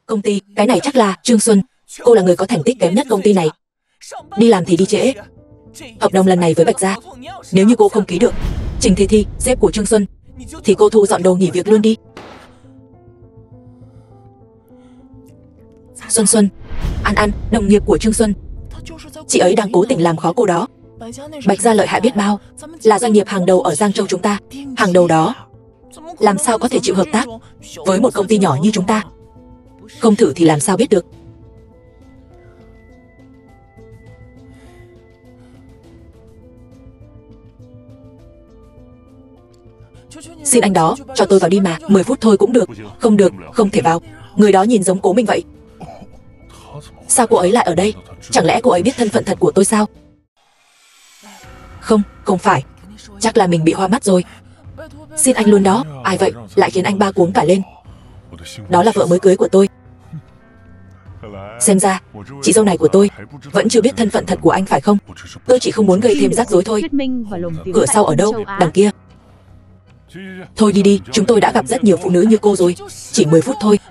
Công ty, cái này chắc là Trương Xuân. Cô là người có thành tích kém nhất công ty này. Đi làm thì đi trễ. Hợp đồng lần này với Bạch Gia, nếu như cô không ký được, Trình Thi Thi, sếp của Trương Xuân, thì cô thu dọn đồ nghỉ việc luôn đi. Xuân Xuân, An An, đồng nghiệp của Trương Xuân. Chị ấy đang cố tình làm khó cô đó. Bạch Gia lợi hại biết bao, là doanh nghiệp hàng đầu ở Giang Châu chúng ta. Hàng đầu đó, làm sao có thể chịu hợp tác với một công ty nhỏ như chúng ta? Không thử thì làm sao biết được. Xin anh đó, cho tôi vào đi mà, 10 phút thôi cũng được. Không được, không thể vào. Người đó nhìn giống cố mình vậy. Sao cô ấy lại ở đây? Chẳng lẽ cô ấy biết thân phận thật của tôi sao? Không, không phải. Chắc là mình bị hoa mắt rồi. Xin anh luôn đó. Ai vậy, lại khiến anh ba cuống cả lên. Đó là vợ mới cưới của tôi. Xem ra, chị dâu này của tôi vẫn chưa biết thân phận thật của anh phải không? Tôi chỉ không muốn gây thêm rắc rối thôi. Cửa sau ở đâu? Đằng kia. Thôi đi đi, chúng tôi đã gặp rất nhiều phụ nữ như cô rồi. Chỉ 10 phút thôi.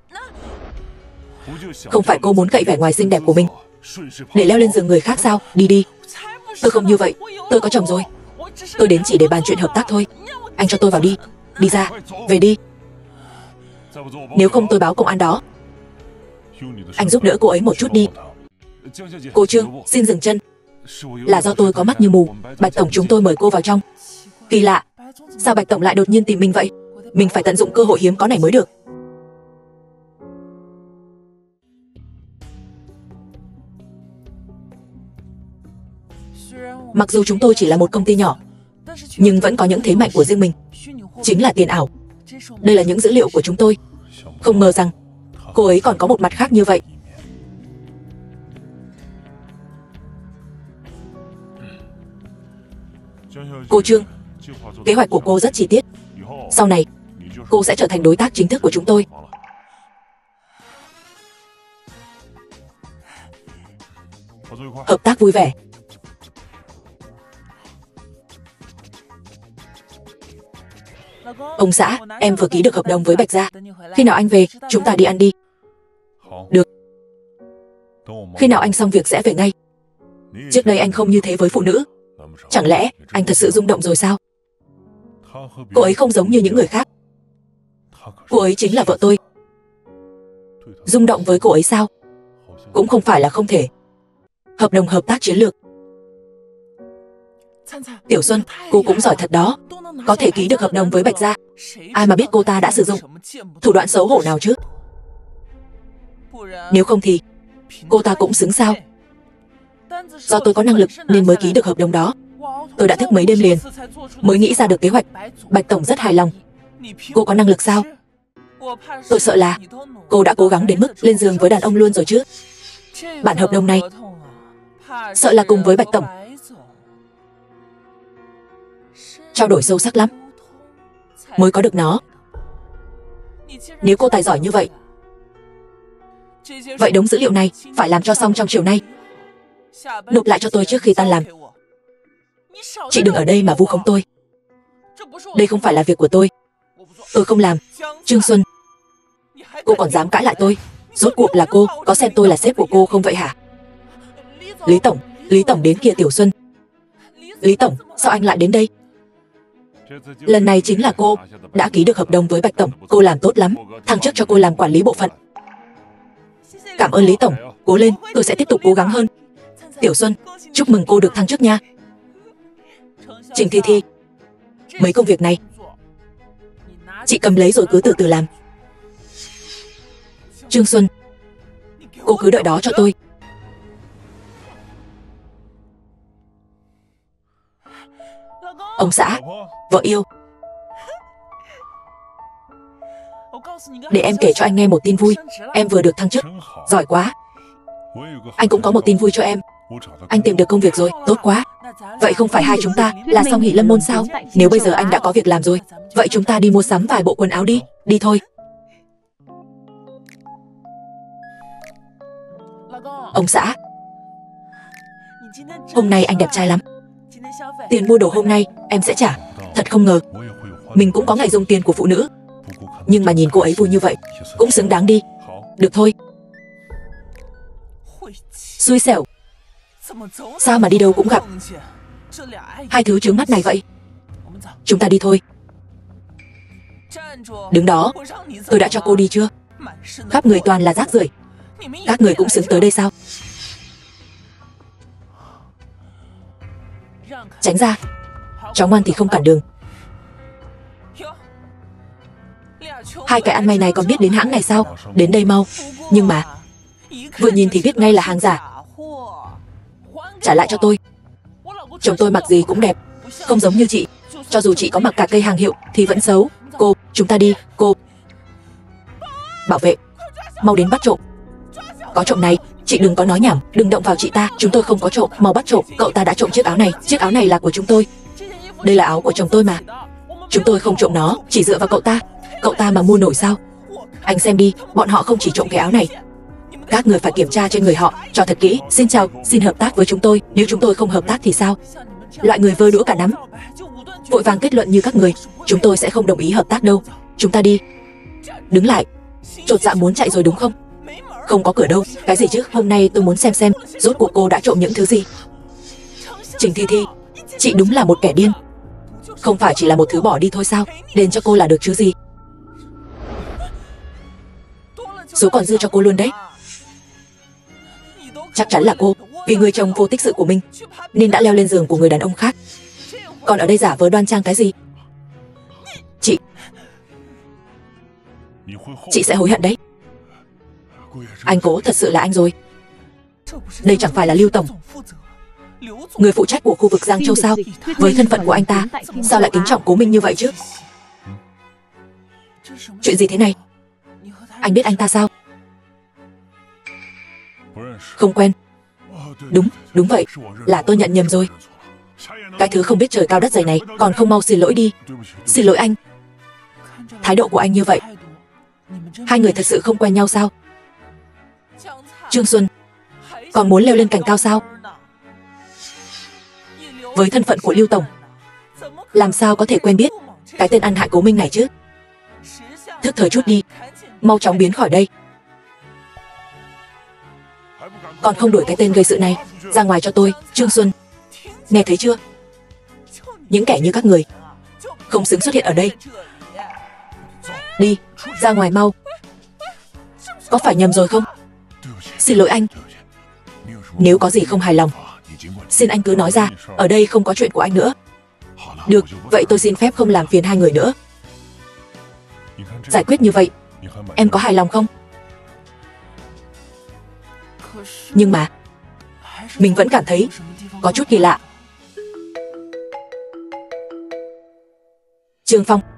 Không phải cô muốn cậy vẻ ngoài xinh đẹp của mình để leo lên giường người khác sao? Đi đi. Tôi không như vậy, tôi có chồng rồi. Tôi đến chỉ để bàn chuyện hợp tác thôi. Anh cho tôi vào đi. Đi ra, về đi. Nếu không tôi báo công an đó. Anh giúp đỡ cô ấy một chút đi. Cô Trương, xin dừng chân. Là do tôi có mắt như mù. Bạch tổng chúng tôi mời cô vào trong. Kỳ lạ, sao Bạch tổng lại đột nhiên tìm mình vậy? Mình phải tận dụng cơ hội hiếm có này mới được. Mặc dù chúng tôi chỉ là một công ty nhỏ, nhưng vẫn có những thế mạnh của riêng mình. Chính là tiền ảo. Đây là những dữ liệu của chúng tôi. Không ngờ rằng cô ấy còn có một mặt khác như vậy. Cô Trương, kế hoạch của cô rất chi tiết. Sau này, cô sẽ trở thành đối tác chính thức của chúng tôi. Hợp tác vui vẻ. Ông xã, em vừa ký được hợp đồng với Bạch Gia. Khi nào anh về, chúng ta đi ăn đi. Được. Khi nào anh xong việc sẽ về ngay. Trước đây anh không như thế với phụ nữ. Chẳng lẽ anh thật sự rung động rồi sao? Cô ấy không giống như những người khác. Cô ấy chính là vợ tôi. Rung động với cô ấy sao? Cũng không phải là không thể. Hợp đồng hợp tác chiến lược. Tiểu Xuân, cô cũng giỏi thật đó. Có thể ký được hợp đồng với Bạch Gia. Ai mà biết cô ta đã sử dụng thủ đoạn xấu hổ nào chứ? Nếu không thì cô ta cũng xứng sao? Do tôi có năng lực nên mới ký được hợp đồng đó. Tôi đã thức mấy đêm liền mới nghĩ ra được kế hoạch. Bạch tổng rất hài lòng. Cô có năng lực sao? Tôi sợ là cô đã cố gắng đến mức lên giường với đàn ông luôn rồi chứ. Bản hợp đồng này sợ là cùng với Bạch tổng trao đổi sâu sắc lắm mới có được nó. Nếu cô tài giỏi như vậy, vậy đống dữ liệu này phải làm cho xong trong chiều nay. Nộp lại cho tôi trước khi tan làm. Chị đừng ở đây mà vu khống tôi. Đây không phải là việc của tôi. Tôi không làm. Trương Xuân, cô còn dám cãi lại tôi? Rốt cuộc là cô có xem tôi là sếp của cô không vậy hả? Lý tổng đến kìa Tiểu Xuân. Lý tổng, sao anh lại đến đây? Lần này chính là cô đã ký được hợp đồng với Bạch tổng. Cô làm tốt lắm, thăng chức cho cô làm quản lý bộ phận. Cảm ơn Lý tổng, cố lên, tôi sẽ tiếp tục cố gắng hơn. Tiểu Xuân, chúc mừng cô được thăng chức nha. Trình Thi Thi, mấy công việc này chị cầm lấy rồi cứ từ từ làm. Trương Xuân, cô cứ đợi đó cho tôi. Ông xã, vợ yêu, để em kể cho anh nghe một tin vui. Em vừa được thăng chức, giỏi quá. Anh cũng có một tin vui cho em. Anh tìm được công việc rồi, tốt quá. Vậy không phải hai chúng ta là song hỷ lâm môn sao? Nếu bây giờ anh đã có việc làm rồi, vậy chúng ta đi mua sắm vài bộ quần áo đi. Đi thôi. Ông xã, hôm nay anh đẹp trai lắm. Tiền mua đồ hôm nay em sẽ trả. Thật không ngờ mình cũng có ngày dùng tiền của phụ nữ. Nhưng mà nhìn cô ấy vui như vậy cũng xứng đáng đi. Được thôi. Xui xẻo. Sao mà đi đâu cũng gặp hai thứ chướng mắt này vậy? Chúng ta đi thôi. Đứng đó. Tôi đã cho cô đi chưa? Khắp người toàn là rác rưởi. Các người cũng xứng tới đây sao? Tránh ra. Cháu ngoan thì không cản đường. Hai cái ăn mày này còn biết đến hãng này sao? Đến đây mau. Nhưng mà vừa nhìn thì biết ngay là hàng giả. Trả lại cho tôi. Chồng tôi mặc gì cũng đẹp, không giống như chị. Cho dù chị có mặc cả cây hàng hiệu thì vẫn xấu. Cô, chúng ta đi. Cô. Bảo vệ, mau đến bắt trộm. Có trộm này. Chị đừng có nói nhảm, đừng động vào chị ta. Chúng tôi không có trộm, mau bắt trộm. Cậu ta đã trộm chiếc áo này. Chiếc áo này là của chúng tôi. Đây là áo của chồng tôi mà. Chúng tôi không trộm nó, chỉ dựa vào cậu ta. Cậu ta mà mua nổi sao? Anh xem đi, bọn họ không chỉ trộm cái áo này. Các người phải kiểm tra trên người họ cho thật kỹ. Xin chào, xin hợp tác với chúng tôi. Nếu chúng tôi không hợp tác thì sao? Loại người vơ đũa cả nắm, vội vàng kết luận như các người, chúng tôi sẽ không đồng ý hợp tác đâu. Chúng ta đi. Đứng lại. Chột dạ muốn chạy rồi đúng không? Không có cửa đâu. Cái gì chứ? Hôm nay tôi muốn xem rốt cuộc cô đã trộm những thứ gì. Trình Thi Thi, chị đúng là một kẻ điên. Không phải chỉ là một thứ bỏ đi thôi sao? Đền cho cô là được chứ gì. Số còn dư cho cô luôn đấy. Chắc chắn là cô, vì người chồng vô tích sự của mình nên đã leo lên giường của người đàn ông khác. Còn ở đây giả vờ đoan trang cái gì? Chị sẽ hối hận đấy. Anh Cố thật sự là anh rồi. Đây chẳng phải là Lưu Tổng, người phụ trách của khu vực Giang Châu sao? Với thân phận của anh ta, sao lại kính trọng Cố Minh như vậy chứ? Chuyện gì thế này? Anh biết anh ta sao? Không quen. Đúng vậy, là tôi nhận nhầm rồi. Cái thứ không biết trời cao đất dày này còn không mau xin lỗi đi. Xin lỗi anh. Thái độ của anh như vậy, hai người thật sự không quen nhau sao? Trương Xuân, còn muốn leo lên cành cao sao? Với thân phận của Lưu Tổng, làm sao có thể quen biết cái tên ăn hại Cố Minh này chứ? Thức thời chút đi, mau chóng biến khỏi đây. Còn không đuổi cái tên gây sự này ra ngoài cho tôi. Trương Xuân, nghe thấy chưa? Những kẻ như các người không xứng xuất hiện ở đây. Đi, ra ngoài mau. Có phải nhầm rồi không? Xin lỗi anh. Nếu có gì không hài lòng, xin anh cứ nói ra. Ở đây không có chuyện của anh nữa. Được, vậy tôi xin phép không làm phiền hai người nữa. Giải quyết như vậy, em có hài lòng không? Nhưng mà mình vẫn cảm thấy có chút kỳ lạ. Trương Phong,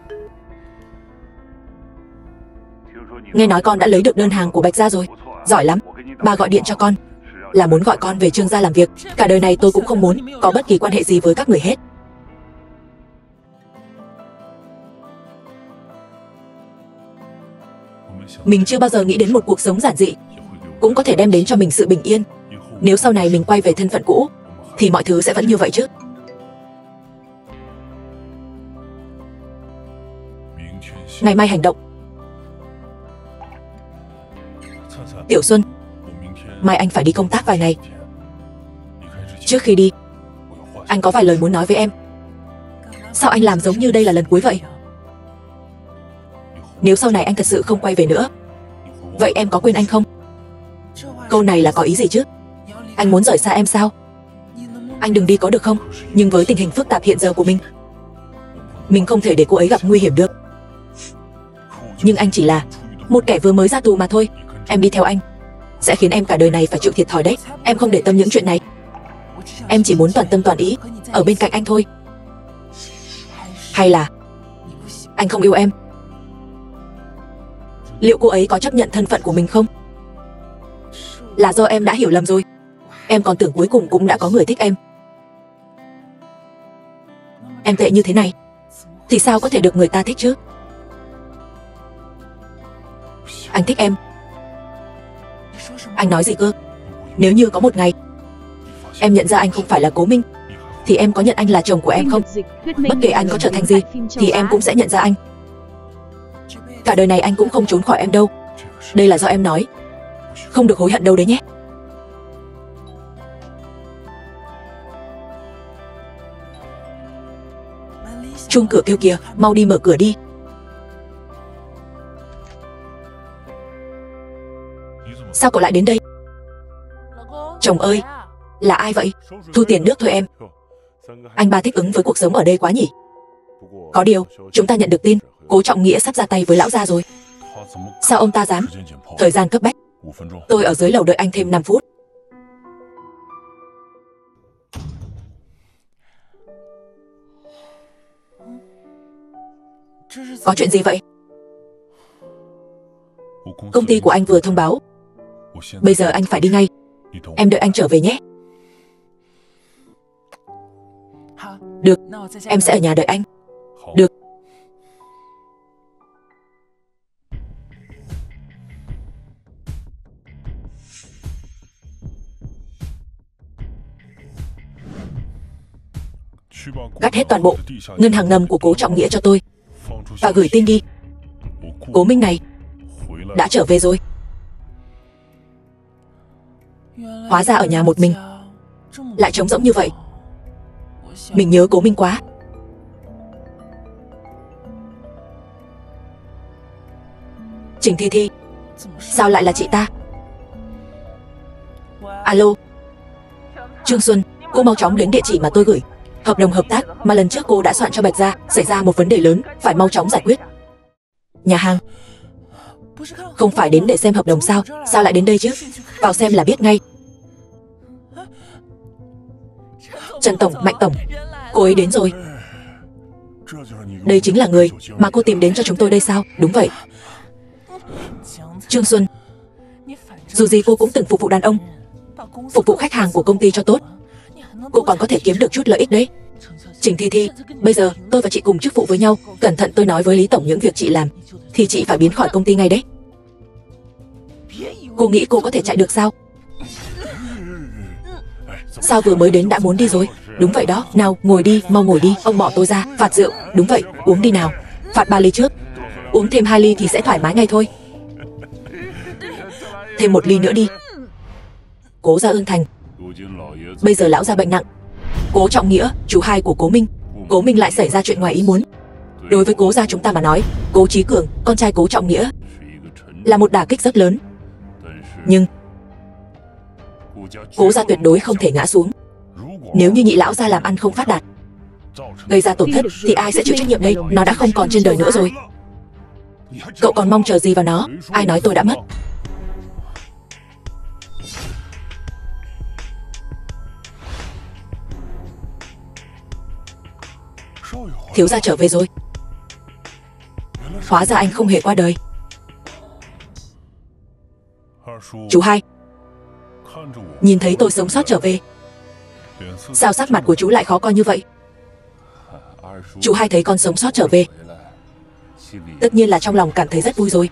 nghe nói con đã lấy được đơn hàng của Bạch Gia rồi. Giỏi lắm. Ba gọi điện cho con là muốn gọi con về Trương gia làm việc. Cả đời này tôi cũng không muốn có bất kỳ quan hệ gì với các người hết. Mình chưa bao giờ nghĩ đến một cuộc sống giản dị cũng có thể đem đến cho mình sự bình yên. Nếu sau này mình quay về thân phận cũ thì mọi thứ sẽ vẫn như vậy chứ. Ngày mai hành động. Tiểu Xuân, mai anh phải đi công tác vài ngày. Trước khi đi, anh có vài lời muốn nói với em. Sao anh làm giống như đây là lần cuối vậy? Nếu sau này anh thật sự không quay về nữa, vậy em có quên anh không? Câu này là có ý gì chứ? Anh muốn rời xa em sao? Anh đừng đi có được không? Nhưng với tình hình phức tạp hiện giờ của mình không thể để cô ấy gặp nguy hiểm được. Nhưng anh chỉ là một kẻ vừa mới ra tù mà thôi. Em đi theo anh sẽ khiến em cả đời này phải chịu thiệt thòi đấy. Em không để tâm những chuyện này. Em chỉ muốn toàn tâm toàn ý ở bên cạnh anh thôi. Hay là anh không yêu em? Liệu cô ấy có chấp nhận thân phận của mình không? Là do em đã hiểu lầm rồi. Em còn tưởng cuối cùng cũng đã có người thích em. Em tệ như thế này thì sao có thể được người ta thích chứ? Anh thích em. Anh nói gì cơ? Nếu như có một ngày em nhận ra anh không phải là Cố Minh thì em có nhận anh là chồng của em không? Bất kể anh có trở thành gì thì em cũng sẽ nhận ra anh. Cả đời này anh cũng không trốn khỏi em đâu. Đây là do em nói. Không được hối hận đâu đấy nhé. Chuông cửa kêu kìa, mau đi mở cửa đi. Sao cậu lại đến đây? Chồng ơi, là ai vậy? Thu tiền nước thôi em. Anh ba thích ứng với cuộc sống ở đây quá nhỉ? Có điều, chúng ta nhận được tin Cố Trọng Nghĩa sắp ra tay với lão gia rồi. Sao ông ta dám? Thời gian cấp bách. Tôi ở dưới lầu đợi anh thêm 5 phút. Có chuyện gì vậy? Công ty của anh vừa thông báo. Bây giờ anh phải đi ngay. Em đợi anh trở về nhé. Được, em sẽ ở nhà đợi anh. Được. Gắt hết toàn bộ ngân hàng ngầm của Cố Trọng Nghĩa cho tôi và gửi tin đi. Cố Minh này đã trở về rồi. Hóa ra ở nhà một mình, lại trống rỗng như vậy. Mình nhớ Cố Minh quá. Trình Thi Thi, sao lại là chị ta? Alo, Trương Xuân, cô mau chóng đến địa chỉ mà tôi gửi. Hợp đồng hợp tác mà lần trước cô đã soạn cho Bạch Gia xảy ra một vấn đề lớn, phải mau chóng giải quyết. Nhà hàng? Không phải đến để xem hợp đồng sao? Sao lại đến đây chứ? Vào xem là biết ngay. Trần Tổng, Mạnh Tổng, cô ấy đến rồi. Đây chính là người mà cô tìm đến cho chúng tôi đây sao? Đúng vậy. Trương Xuân, dù gì cô cũng từng phục vụ đàn ông, phục vụ khách hàng của công ty cho tốt. Cô còn có thể kiếm được chút lợi ích đấy. Trình Thi Thi, bây giờ tôi và chị cùng chức vụ với nhau. Cẩn thận tôi nói với Lý Tổng những việc chị làm thì chị phải biến khỏi công ty ngay đấy. Cô nghĩ cô có thể chạy được sao? Sao vừa mới đến đã muốn đi rồi? Đúng vậy đó, nào ngồi đi, mau ngồi đi. Ông bỏ tôi ra, phạt rượu. Đúng vậy, uống đi nào. Phạt 3 ly trước. Uống thêm 2 ly thì sẽ thoải mái ngay thôi. Thêm 1 ly nữa đi. Cố gia Ương Thành, bây giờ lão gia bệnh nặng. Cố Trọng Nghĩa, chú hai của Cố Minh, Cố Minh lại xảy ra chuyện ngoài ý muốn. Đối với Cố gia chúng ta mà nói, Cố Chí Cường, con trai Cố Trọng Nghĩa, là một đả kích rất lớn. Nhưng Cố gia tuyệt đối không thể ngã xuống. Nếu như nhị lão gia làm ăn không phát đạt, gây ra tổn thất thì ai sẽ chịu trách nhiệm đây? Nó đã không còn trên đời nữa rồi. Cậu còn mong chờ gì vào nó? Ai nói tôi đã mất? Thiếu gia trở về rồi. Hóa ra anh không hề qua đời. Chú hai, nhìn thấy tôi sống sót trở về, sao sắc mặt của chú lại khó coi như vậy? Chú hai thấy con sống sót trở về, tất nhiên là trong lòng cảm thấy rất vui rồi.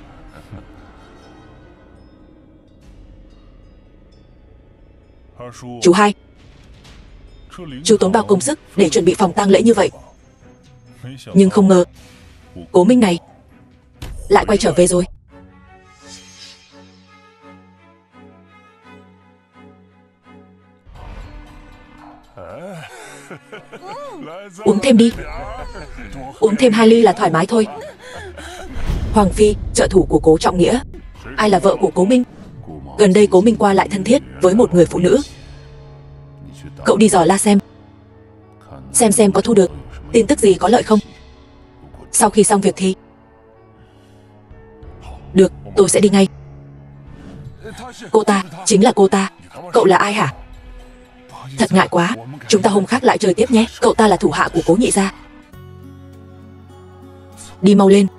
Chú hai, chú tốn bao công sức để chuẩn bị phòng tang lễ như vậy, nhưng không ngờ Cố Minh này lại quay trở về rồi. Uống thêm đi. Uống thêm 2 ly là thoải mái thôi. Hoàng Phi, trợ thủ của Cố Trọng Nghĩa. Ai là vợ của Cố Minh? Gần đây Cố Minh qua lại thân thiết với một người phụ nữ. Cậu đi dò la xem có thu được tin tức gì có lợi không. Sau khi xong việc thì... Được, tôi sẽ đi ngay. Cô ta, chính là cô ta. Cậu là ai hả? Thật ngại quá, chúng ta hôm khác lại chơi tiếp nhé. Cậu ta là thủ hạ của Cố nhị gia. Đi mau lên.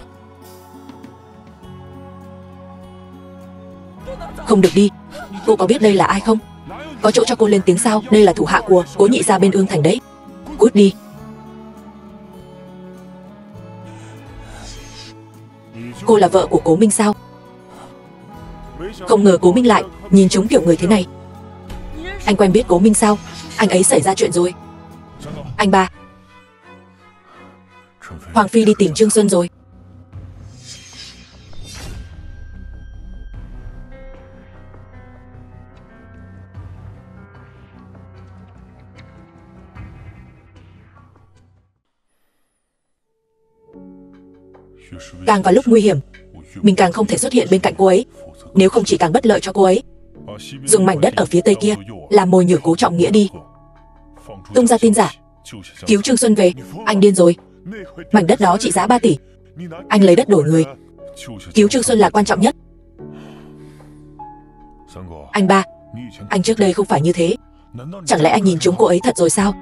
Không được đi. Cô có biết đây là ai không? Có chỗ cho cô lên tiếng sao? Đây là thủ hạ của Cố nhị gia bên Ương Thành đấy. Cút đi. Cô là vợ của Cố Minh sao? Không ngờ Cố Minh lại nhìn trúng kiểu người thế này. Anh quen biết Cố Minh sao? Anh ấy xảy ra chuyện rồi. Anh ba, Hoàng Phi đi tìm Trương Xuân rồi. Càng vào lúc nguy hiểm, mình càng không thể xuất hiện bên cạnh cô ấy, nếu không chỉ càng bất lợi cho cô ấy. Dùng mảnh đất ở phía tây kia làm mồi nhử Cố Trọng Nghĩa đi, tung ra tin giả, cứu Trương Xuân về. Anh điên rồi. Mảnh đất đó trị giá 3 tỷ. Anh lấy đất đổi người. Cứu Trương Xuân là quan trọng nhất. Anh ba, anh trước đây không phải như thế. Chẳng lẽ anh nhìn trúng cô ấy thật rồi sao?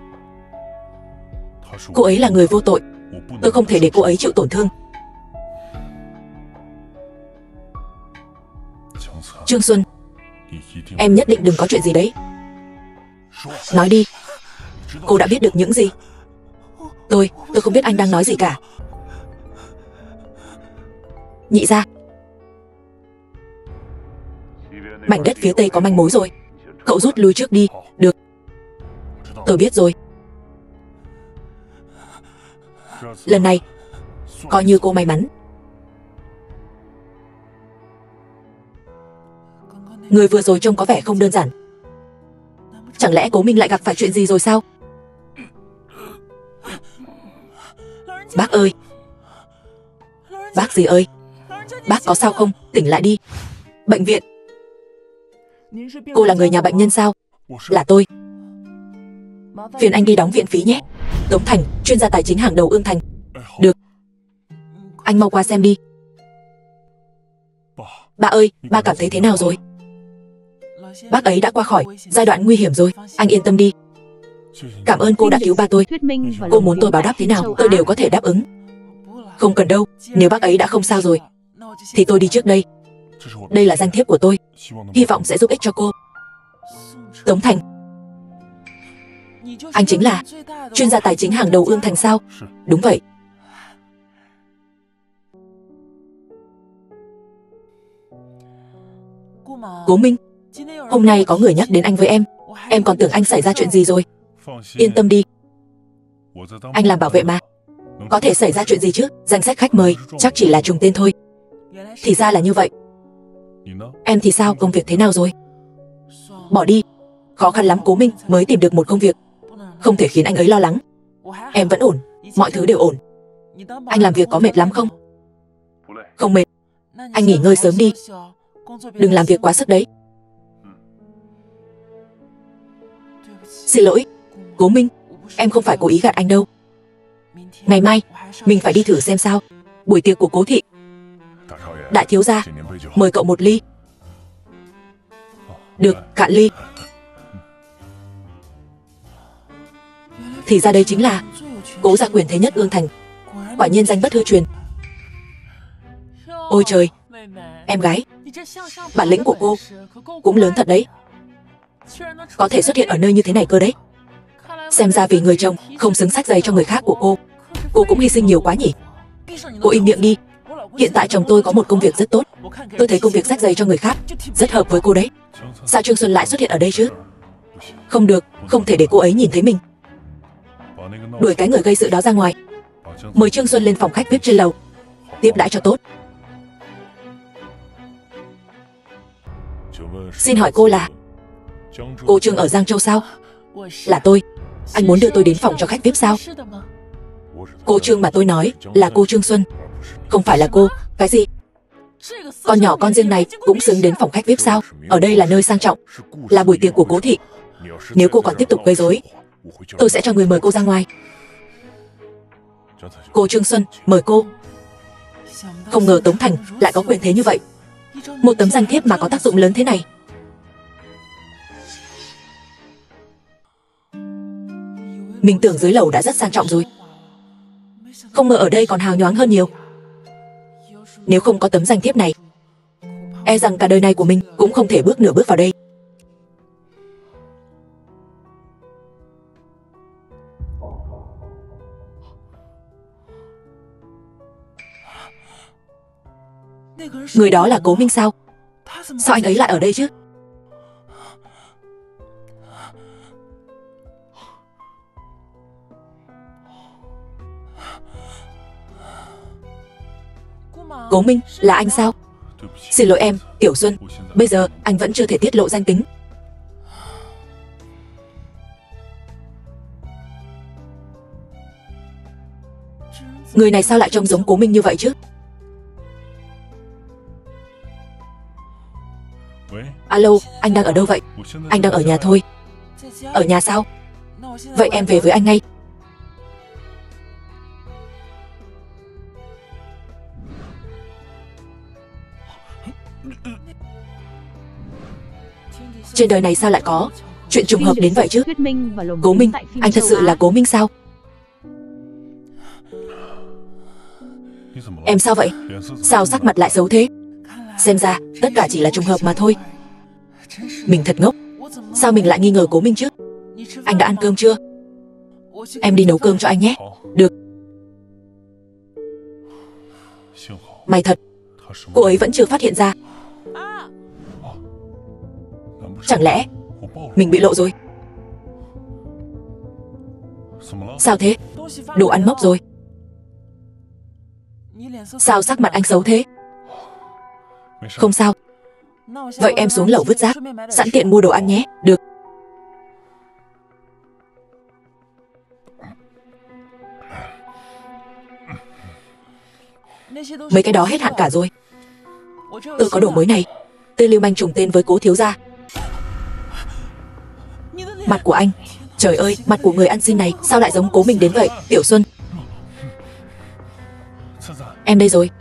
Cô ấy là người vô tội. Tôi không thể để cô ấy chịu tổn thương. Trương Xuân, em nhất định đừng có chuyện gì đấy. Nói đi. Cô đã biết được những gì? Tôi không biết anh đang nói gì cả. Nhị gia, mảnh đất phía tây có manh mối rồi. Cậu rút lui trước đi. Được. Tôi biết rồi. Lần này coi như cô may mắn. Người vừa rồi trông có vẻ không đơn giản. Chẳng lẽ Cố Minh lại gặp phải chuyện gì rồi sao? Bác ơi! Bác gì ơi! Bác có sao không? Tỉnh lại đi. Bệnh viện. Cô là người nhà bệnh nhân sao? Là tôi. Phiền anh đi đóng viện phí nhé. Tống Thành, chuyên gia tài chính hàng đầu Ương Thành. Được. Anh mau qua xem đi. Ba ơi, ba cảm thấy thế nào rồi? Bác ấy đã qua khỏi giai đoạn nguy hiểm rồi. Anh yên tâm đi. Cảm ơn cô đã cứu ba tôi. Cô muốn tôi báo đáp thế nào tôi đều có thể đáp ứng. Không cần đâu. Nếu bác ấy đã không sao rồi thì tôi đi trước đây. Đây là danh thiếp của tôi. Hy vọng sẽ giúp ích cho cô. Tống Thành, anh chính là chuyên gia tài chính hàng đầu Ương Thành sao? Đúng vậy. Cố Minh, hôm nay có người nhắc đến anh với em còn tưởng anh xảy ra chuyện gì rồi. Yên tâm đi, anh làm bảo vệ mà. Có thể xảy ra chuyện gì chứ? Danh sách khách mời chắc chỉ là trùng tên thôi. Thì ra là như vậy. Em thì sao? Công việc thế nào rồi? Bỏ đi. Khó khăn lắm Cố Minh mới tìm được một công việc. Không thể khiến anh ấy lo lắng. Em vẫn ổn, mọi thứ đều ổn. Anh làm việc có mệt lắm không? Không mệt. Anh nghỉ ngơi sớm đi. Đừng làm việc quá sức đấy. Xin lỗi, Cố Minh, em không phải cố ý gạt anh đâu. Ngày mai, mình phải đi thử xem sao. Buổi tiệc của Cố thị. Đại thiếu gia, mời cậu một ly. Được, cạn ly. Thì ra đây chính là Cố gia quyền thế nhất Ương Thành. Quả nhiên danh bất hư truyền. Ôi trời, em gái, bản lĩnh của cô cũng lớn thật đấy. Có thể xuất hiện ở nơi như thế này cơ đấy. Xem ra vì người chồng không xứng xách giày cho người khác của cô cũng hy sinh nhiều quá nhỉ. Cô im miệng đi. Hiện tại chồng tôi có một công việc rất tốt. Tôi thấy công việc xách giày cho người khác rất hợp với cô đấy. Sao Trương Xuân lại xuất hiện ở đây chứ? Không được, không thể để cô ấy nhìn thấy mình. Đuổi cái người gây sự đó ra ngoài. Mời Trương Xuân lên phòng khách VIP trên lầu, tiếp đãi cho tốt. Xin hỏi cô là cô Trương ở Giang Châu sao? Là tôi. Anh muốn đưa tôi đến phòng cho khách VIP sao? Cô Trương mà tôi nói là cô Trương Xuân, không phải là cô. Cái gì? Con nhỏ con riêng này cũng xứng đến phòng khách VIP sao? Ở đây là nơi sang trọng, là buổi tiệc của Cố thị. Nếu cô còn tiếp tục gây rối, tôi sẽ cho người mời cô ra ngoài. Cô Trương Xuân, mời cô. Không ngờ Tống Thành lại có quyền thế như vậy. Một tấm danh thiếp mà có tác dụng lớn thế này. Mình tưởng dưới lầu đã rất sang trọng rồi, không ngờ ở đây còn hào nhoáng hơn nhiều. Nếu không có tấm danh thiếp này, e rằng cả đời này của mình cũng không thể bước nửa bước vào đây. Người đó là Cố Minh sao? Sao anh ấy lại ở đây chứ? Cố Minh, là anh sao? Xin lỗi em, Tiểu Xuân. Bây giờ anh vẫn chưa thể tiết lộ danh tính. Người này sao lại trông giống Cố Minh như vậy chứ? Alo, anh đang ở đâu vậy? Anh đang ở nhà thôi. Ở nhà sao? Vậy em về với anh ngay. Trên đời này sao lại có chuyện trùng hợp đến vậy chứ? Cố Minh, anh thật sự là Cố Minh sao? Em sao vậy? Sao sắc mặt lại xấu thế? Xem ra tất cả chỉ là trùng hợp mà thôi. Mình thật ngốc. Sao mình lại nghi ngờ Cố Minh chứ? Anh đã ăn cơm chưa? Em đi nấu cơm cho anh nhé. Được. May thật, cô ấy vẫn chưa phát hiện ra. Chẳng lẽ mình bị lộ rồi? Sao thế? Đồ ăn mốc rồi. Sao sắc mặt anh xấu thế? Không sao. Vậy em xuống lầu vứt rác, sẵn tiện mua đồ ăn nhé. Được. Mấy cái đó hết hạn cả rồi. Tôi có đồ mới này. Tên lưu manh trùng tên với Cố thiếu gia. Mặt của anh, trời ơi, mặt của người ăn xin này sao lại giống Cố Minh đến vậy? Tiểu Xuân, em đây rồi.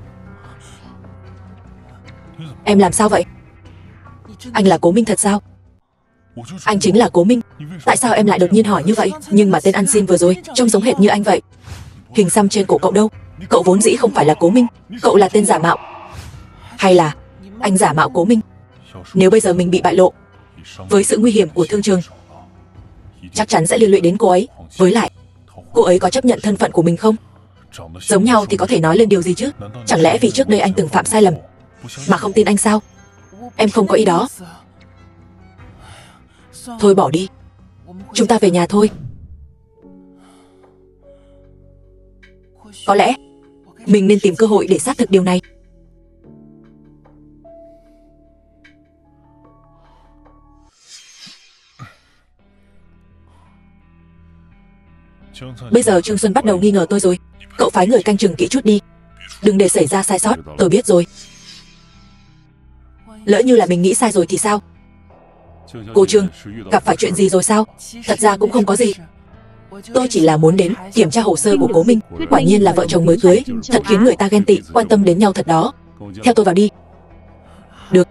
Em làm sao vậy? Anh là Cố Minh thật sao? Anh chính là Cố Minh. Tại sao em lại đột nhiên hỏi như vậy? Nhưng mà tên ăn xin vừa rồi trông giống hệt như anh vậy. Hình xăm trên cổ cậu đâu? Cậu vốn dĩ không phải là Cố Minh. Cậu là tên giả mạo. Hay là anh giả mạo Cố Minh? Nếu bây giờ mình bị bại lộ, với sự nguy hiểm của thương trường, chắc chắn sẽ liên lụy đến cô ấy. Với lại, cô ấy có chấp nhận thân phận của mình không? Giống nhau thì có thể nói lên điều gì chứ? Chẳng lẽ vì trước đây anh từng phạm sai lầm mà không tin anh sao? Em không có ý đó. Thôi bỏ đi. Chúng ta về nhà thôi. Có lẽ mình nên tìm cơ hội để xác thực điều này. Bây giờ Trương Xuân bắt đầu nghi ngờ tôi rồi. Cậu phái người canh chừng kỹ chút đi, đừng để xảy ra sai sót. Tôi biết rồi. Lỡ như là mình nghĩ sai rồi thì sao? Cô Trương, gặp phải chuyện gì rồi sao? Thật ra cũng không có gì. Tôi chỉ là muốn đến kiểm tra hồ sơ của Cố Minh. Quả nhiên là vợ chồng mới cưới, thật khiến người ta ghen tị, quan tâm đến nhau thật đó. Theo tôi vào đi. Được.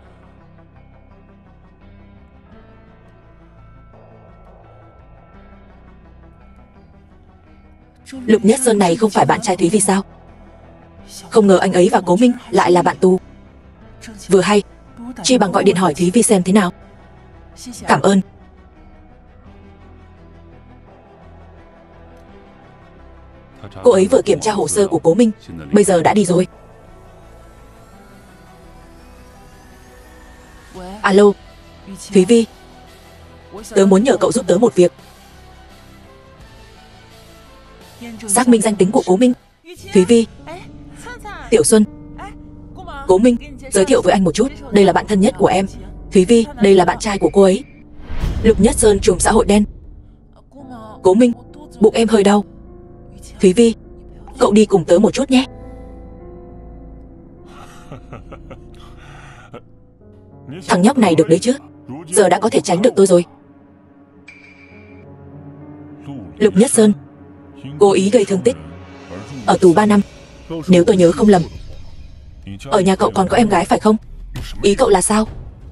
Lục Nhất Sơn này không phải bạn trai Thúy Vi sao? Không ngờ anh ấy và Cố Minh lại là bạn tù. Vừa hay, chi bằng gọi điện hỏi Thúy Vi xem thế nào. Cảm ơn. Cô ấy vừa kiểm tra hồ sơ của Cố Minh, bây giờ đã đi rồi. Alo, Thúy Vi, tớ muốn nhờ cậu giúp tớ một việc. Xác minh danh tính của Cố Minh. Thúy Vi, Tiểu Xuân, Cố Minh, giới thiệu với anh một chút. Đây là bạn thân nhất của em. Thúy Vi, đây là bạn trai của cô ấy. Lục Nhất Sơn trùm xã hội đen. Cố Minh, bụng em hơi đau. Thúy Vi, cậu đi cùng tớ một chút nhé. Thằng nhóc này được đấy chứ. Giờ đã có thể tránh được tôi rồi. Lục Nhất Sơn cố ý gây thương tích, ở tù 3 năm. Nếu tôi nhớ không lầm, ở nhà cậu còn có em gái phải không? Ý cậu là sao?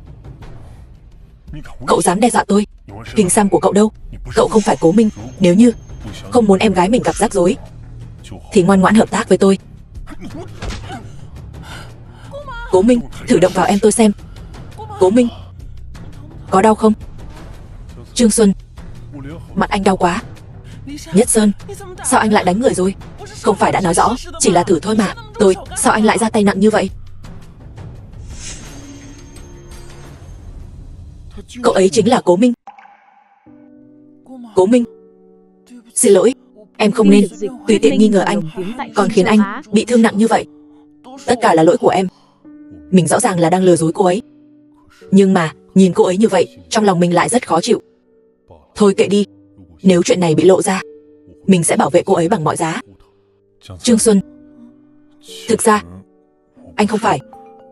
Cậu dám đe dọa tôi? Hình xăm của cậu đâu? Cậu không phải Cố Minh. Nếu như không muốn em gái mình gặp rắc rối thì ngoan ngoãn hợp tác với tôi. Cố Minh, thử động vào em tôi xem. Cố Minh, có đau không? Trương Xuân, mặt anh đau quá. Nhất Sơn, sao anh lại đánh người rồi? Không phải đã nói rõ chỉ là thử thôi mà. Sao anh lại ra tay nặng như vậy? Cậu ấy chính là Cố Minh. Cố Minh, xin lỗi, em không nên tùy tiện nghi ngờ anh, còn khiến anh bị thương nặng như vậy. Tất cả là lỗi của em. Mình rõ ràng là đang lừa dối cô ấy, nhưng mà nhìn cô ấy như vậy, trong lòng mình lại rất khó chịu. Thôi kệ đi, nếu chuyện này bị lộ ra, mình sẽ bảo vệ cô ấy bằng mọi giá. Trương Xuân, thực ra, anh không phải.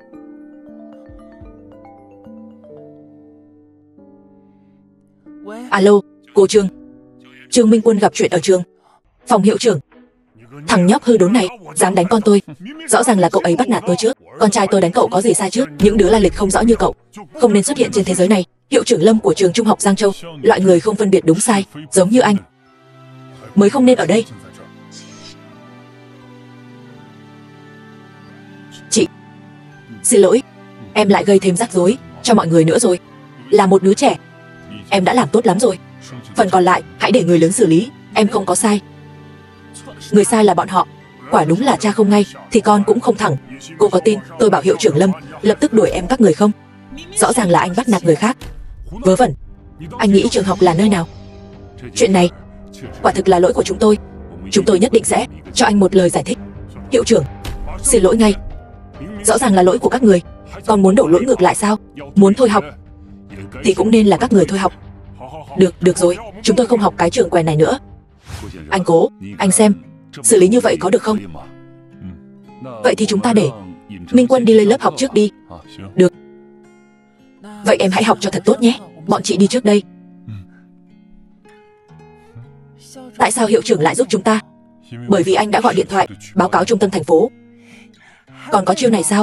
Alo, cô Trương. Trương Minh Quân gặp chuyện ở trường. Phòng hiệu trưởng. Thằng nhóc hư đốn này, dám đánh con tôi. Rõ ràng là cậu ấy bắt nạt tôi trước. Con trai tôi đánh cậu có gì sai chứ? Những đứa lai lịch không rõ như cậu không nên xuất hiện trên thế giới này. Hiệu trưởng Lâm của trường trung học Giang Châu, loại người không phân biệt đúng sai, giống như anh, mới không nên ở đây. Chị, xin lỗi, em lại gây thêm rắc rối cho mọi người nữa rồi. Là một đứa trẻ, em đã làm tốt lắm rồi. Phần còn lại, hãy để người lớn xử lý. Em không có sai. Người sai là bọn họ. Quả đúng là cha không ngay, thì con cũng không thẳng. Cô có tin tôi bảo hiệu trưởng Lâm lập tức đuổi em các người không? Rõ ràng là anh bắt nạt người khác. Vớ vẩn. Anh nghĩ trường học là nơi nào? Chuyện này, quả thực là lỗi của chúng tôi. Chúng tôi nhất định sẽ cho anh một lời giải thích. Hiệu trưởng, xin lỗi ngay. Rõ ràng là lỗi của các người, còn muốn đổ lỗi ngược lại sao? Muốn thôi học thì cũng nên là các người thôi học. Được rồi, chúng tôi không học cái trường quèn này nữa. Anh Cố, anh xem, xử lý như vậy có được không? Vậy thì chúng ta để Minh Quân đi lên lớp học trước đi. Được. Vậy em hãy học cho thật tốt nhé. Bọn chị đi trước đây. Tại sao hiệu trưởng lại giúp chúng ta? Bởi vì anh đã gọi điện thoại báo cáo trung tâm thành phố. Còn có chiêu này sao?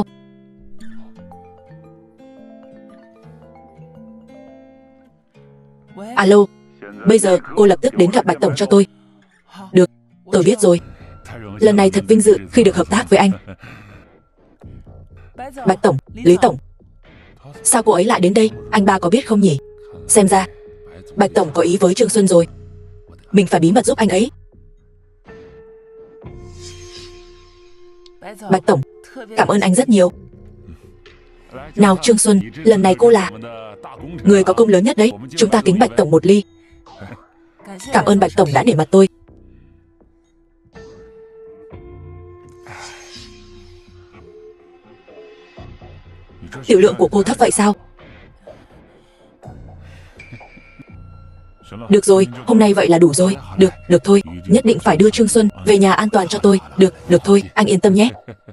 Alo, bây giờ cô lập tức đến gặp Bạch Tổng cho tôi. Được, tôi biết rồi. Lần này thật vinh dự khi được hợp tác với anh. Bạch Tổng, Lý Tổng. Sao cô ấy lại đến đây, anh ba có biết không nhỉ? Xem ra Bạch Tổng có ý với Trương Xuân rồi. Mình phải bí mật giúp anh ấy. Bạch Tổng, cảm ơn anh rất nhiều. Nào Trương Xuân, lần này cô là người có công lớn nhất đấy. Chúng ta kính Bạch Tổng một ly. Cảm ơn Bạch Tổng đã nể mặt tôi. Tiểu lượng của cô thấp vậy sao? Được rồi, hôm nay vậy là đủ rồi. Được thôi, nhất định phải đưa Trương Xuân về nhà an toàn cho tôi. Được thôi, anh yên tâm nhé.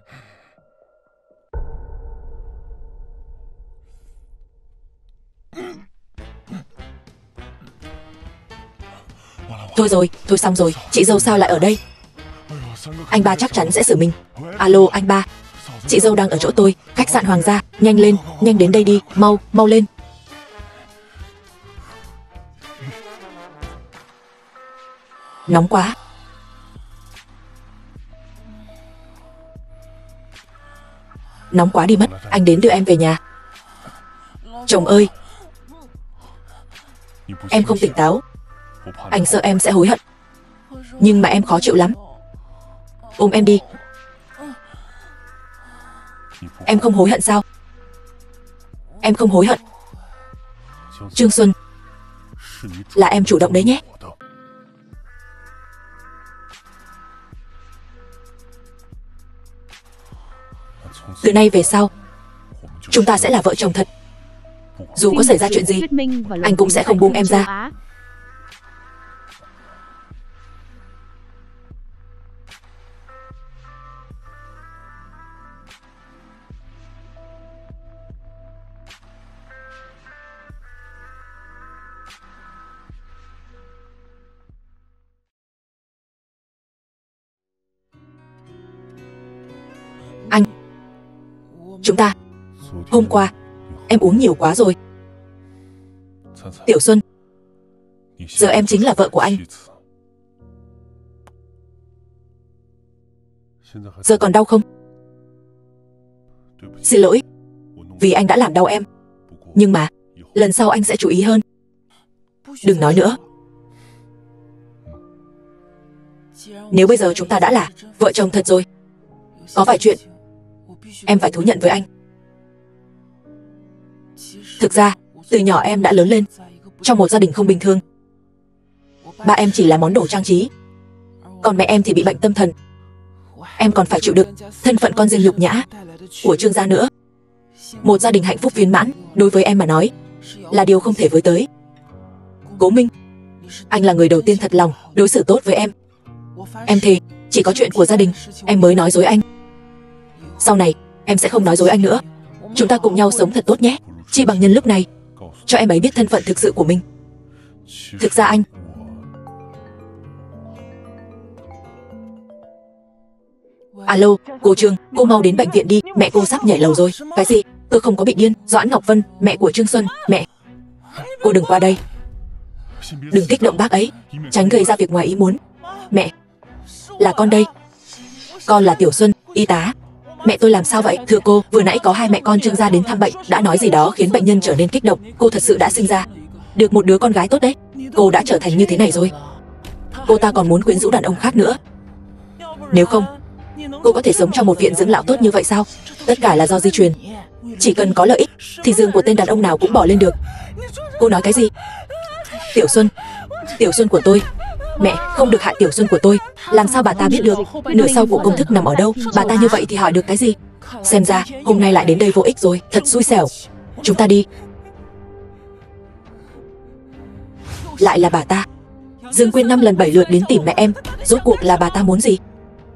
Thôi rồi, thôi xong rồi, chị dâu sao lại ở đây? Anh ba chắc chắn sẽ xử mình. Alo anh ba, chị dâu đang ở chỗ tôi, khách sạn Hoàng gia. Nhanh lên, nhanh đến đây đi, mau lên. Nóng quá. Nóng quá đi mất, anh đến đưa em về nhà. Chồng ơi, em không tỉnh táo. Anh sợ em sẽ hối hận. Nhưng mà em khó chịu lắm. Ôm em đi. Em không hối hận sao? Em không hối hận. Trương Xuân, là em chủ động đấy nhé. Từ nay về sau, chúng ta sẽ là vợ chồng thật. Dù có xảy ra chuyện gì, anh cũng sẽ không buông em ra. Anh, chúng ta, hôm qua, em uống nhiều quá rồi. Tiểu Xuân, giờ em chính là vợ của anh. Giờ còn đau không? Xin lỗi, vì anh đã làm đau em. Nhưng mà, lần sau anh sẽ chú ý hơn. Đừng nói nữa. Nếu bây giờ chúng ta đã là vợ chồng thật rồi, có vài chuyện em phải thú nhận với anh. Thực ra, từ nhỏ em đã lớn lên trong một gia đình không bình thường. Ba em chỉ là món đồ trang trí, còn mẹ em thì bị bệnh tâm thần. Em còn phải chịu đựng thân phận con riêng nhục nhã của Trương gia nữa. Một gia đình hạnh phúc viên mãn đối với em mà nói là điều không thể với tới. Cố Minh, anh là người đầu tiên thật lòng đối xử tốt với em. Em thề Chỉ có chuyện của gia đình em mới nói dối anh. Sau này em sẽ không nói dối anh nữa. Chúng ta cùng nhau sống thật tốt nhé. Chi bằng nhân lúc này cho em ấy biết thân phận thực sự của mình. Thực ra anh... Alo, cô Trương, cô mau đến bệnh viện đi, mẹ cô sắp nhảy lầu rồi. Cái gì? Tôi không có bị điên. Doãn Ngọc Vân, mẹ của Trương Xuân, mẹ. Cô đừng qua đây. Đừng kích động bác ấy, tránh gây ra việc ngoài ý muốn. Mẹ, là con đây. Con là Tiểu Xuân, y tá. Mẹ tôi làm sao vậy? Thưa cô, vừa nãy có hai mẹ con Trương gia đến thăm bệnh, đã nói gì đó khiến bệnh nhân trở nên kích động. Cô thật sự đã sinh ra được một đứa con gái tốt đấy. Cô đã trở thành như thế này rồi. Cô ta còn muốn quyến rũ đàn ông khác nữa. Nếu không, cô có thể sống trong một viện dưỡng lão tốt như vậy sao? Tất cả là do di truyền. Chỉ cần có lợi ích thì giường của tên đàn ông nào cũng bỏ lên được. Cô nói cái gì? Tiểu Xuân, Tiểu Xuân của tôi. Mẹ, không được hại Tiểu Xuân của tôi. Làm sao bà ta biết được nửa sau của công thức nằm ở đâu? Bà ta như vậy thì hỏi được cái gì? Xem ra hôm nay lại đến đây vô ích rồi. Thật xui xẻo. Chúng ta đi. Lại là bà ta. Dương Quyên 5 lần 7 lượt đến tìm mẹ em. Rốt cuộc là bà ta muốn gì?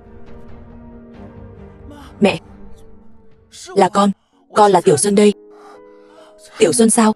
Mẹ, là con là Tiểu Xuân đây. Tiểu Xuân sao?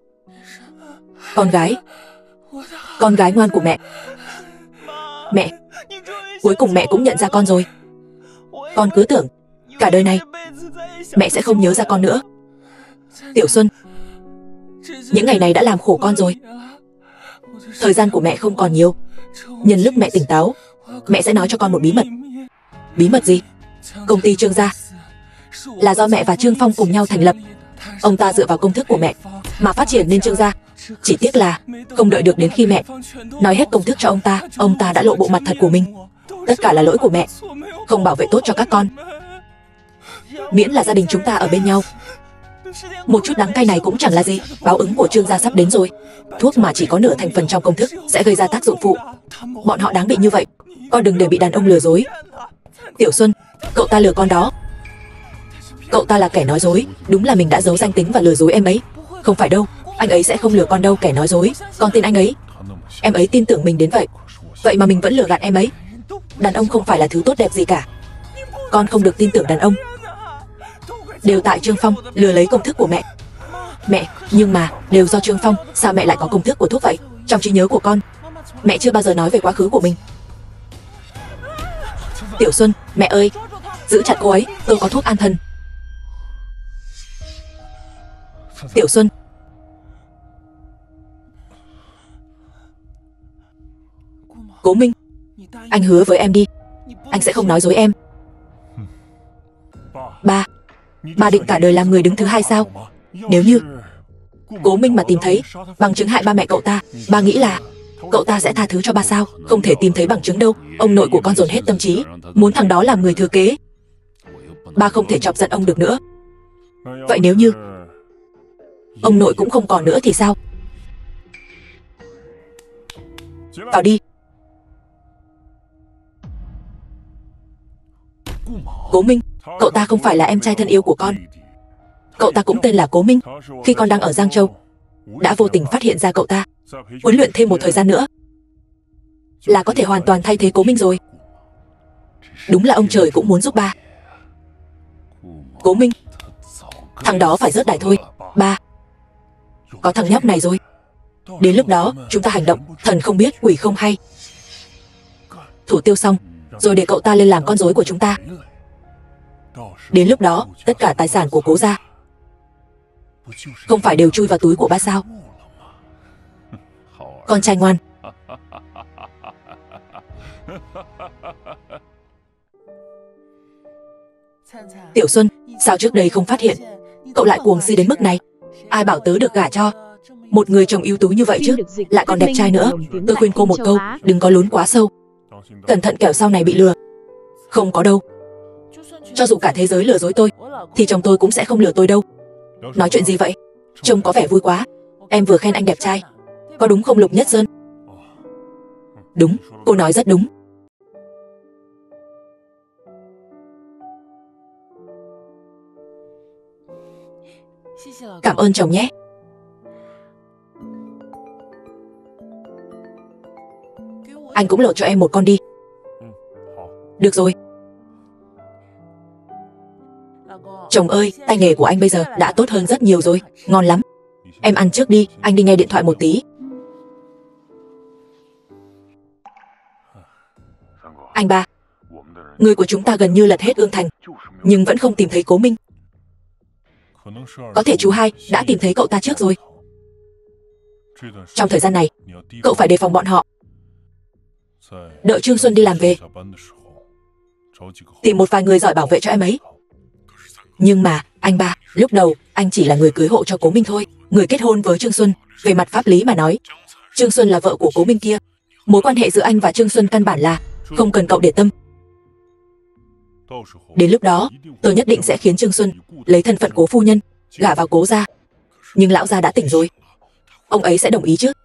Con gái ngoan của mẹ. Mẹ, cuối cùng mẹ cũng nhận ra con rồi. Con cứ tưởng cả đời này mẹ sẽ không nhớ ra con nữa. Tiểu Xuân, những ngày này đã làm khổ con rồi. Thời gian của mẹ không còn nhiều. Nhân lúc mẹ tỉnh táo, mẹ sẽ nói cho con một bí mật. Bí mật gì? Công ty Trương gia là do mẹ và Trương Phong cùng nhau thành lập. Ông ta dựa vào công thức của mẹ mà phát triển nên Trương gia. Chỉ tiếc là không đợi được đến khi mẹ nói hết công thức cho ông ta đã lộ bộ mặt thật của mình. Tất cả là lỗi của mẹ, không bảo vệ tốt cho các con. Miễn là gia đình chúng ta ở bên nhau, một chút đắng cay này cũng chẳng là gì. Báo ứng của Trương gia sắp đến rồi. Thuốc mà chỉ có nửa thành phần trong công thức sẽ gây ra tác dụng phụ. Bọn họ đáng bị như vậy. Con đừng để bị đàn ông lừa dối. Tiểu Xuân, cậu ta lừa con đó. Cậu ta là kẻ nói dối. Đúng là mình đã giấu danh tính và lừa dối em ấy. Không phải đâu, anh ấy sẽ không lừa con đâu. Kẻ nói dối, con tin anh ấy. Em ấy tin tưởng mình đến vậy. Vậy mà mình vẫn lừa gạt em ấy. Đàn ông không phải là thứ tốt đẹp gì cả. Con không được tin tưởng đàn ông. Đều tại Trương Phong lừa lấy công thức của mẹ. Mẹ, nhưng mà đều do Trương Phong. Sao mẹ lại có công thức của thuốc vậy? Trong trí nhớ của con, mẹ chưa bao giờ nói về quá khứ của mình. Tiểu Xuân, mẹ ơi, giữ chặt cô ấy, tôi có thuốc an thần. Tiểu Xuân, Cố Minh, anh hứa với em đi, anh sẽ không nói dối em. Ba định cả đời làm người đứng thứ hai sao? Nếu như Cố Minh mà tìm thấy bằng chứng hại ba mẹ cậu ta, ba nghĩ là cậu ta sẽ tha thứ cho ba sao? Không thể tìm thấy bằng chứng đâu. Ông nội của con dồn hết tâm trí muốn thằng đó làm người thừa kế. Ba không thể chọc giận ông được nữa. Vậy nếu như ông nội cũng không còn nữa thì sao? Vào đi. Cố Minh, cậu ta không phải là em trai thân yêu của con. Cậu ta cũng tên là Cố Minh. Khi con đang ở Giang Châu, đã vô tình phát hiện ra cậu ta. Huấn luyện thêm một thời gian nữa là có thể hoàn toàn thay thế Cố Minh rồi. Đúng là ông trời cũng muốn giúp ba. Cố Minh, thằng đó phải rớt đài thôi. Ba, có thằng nhóc này rồi. Đến lúc đó chúng ta hành động thần không biết quỷ không hay. Thủ tiêu xong rồi để cậu ta lên làm con rối của chúng ta. Đến lúc đó tất cả tài sản của Cố gia không phải đều chui vào túi của ba sao? Con trai ngoan. Tiểu Xuân, sao trước đây không phát hiện cậu lại cuồng si đến mức này? Ai bảo tớ được gả cho một người chồng ưu tú như vậy chứ, lại còn đẹp trai nữa. Tôi khuyên cô một câu, đừng có lún quá sâu. Cẩn thận kẻo sau này bị lừa. Không có đâu. Cho dù cả thế giới lừa dối tôi thì chồng tôi cũng sẽ không lừa tôi đâu. Nói chuyện gì vậy? Trông có vẻ vui quá. Em vừa khen anh đẹp trai, có đúng không Lục Nhất Sơn? Đúng, cô nói rất đúng. Cảm ơn chồng nhé. Anh cũng lột cho em một con đi. Được rồi. Chồng ơi, tay nghề của anh bây giờ đã tốt hơn rất nhiều rồi, ngon lắm. Em ăn trước đi, anh đi nghe điện thoại một tí. Anh ba, người của chúng ta gần như lật hết Ương Thành, nhưng vẫn không tìm thấy Cố Minh. Có thể chú hai đã tìm thấy cậu ta trước rồi. Trong thời gian này, cậu phải đề phòng bọn họ. Đợi Trương Xuân đi làm về, tìm một vài người giỏi bảo vệ cho em ấy. Nhưng mà, anh ba, lúc đầu, anh chỉ là người cưới hộ cho Cố Minh thôi, người kết hôn với Trương Xuân. Về mặt pháp lý mà nói, Trương Xuân là vợ của Cố Minh kia. Mối quan hệ giữa anh và Trương Xuân căn bản là không cần cậu để tâm. Đến lúc đó, tôi nhất định sẽ khiến Trương Xuân lấy thân phận Cố phu nhân, gả vào Cố gia. Nhưng lão gia đã tỉnh rồi, ông ấy sẽ đồng ý chứ?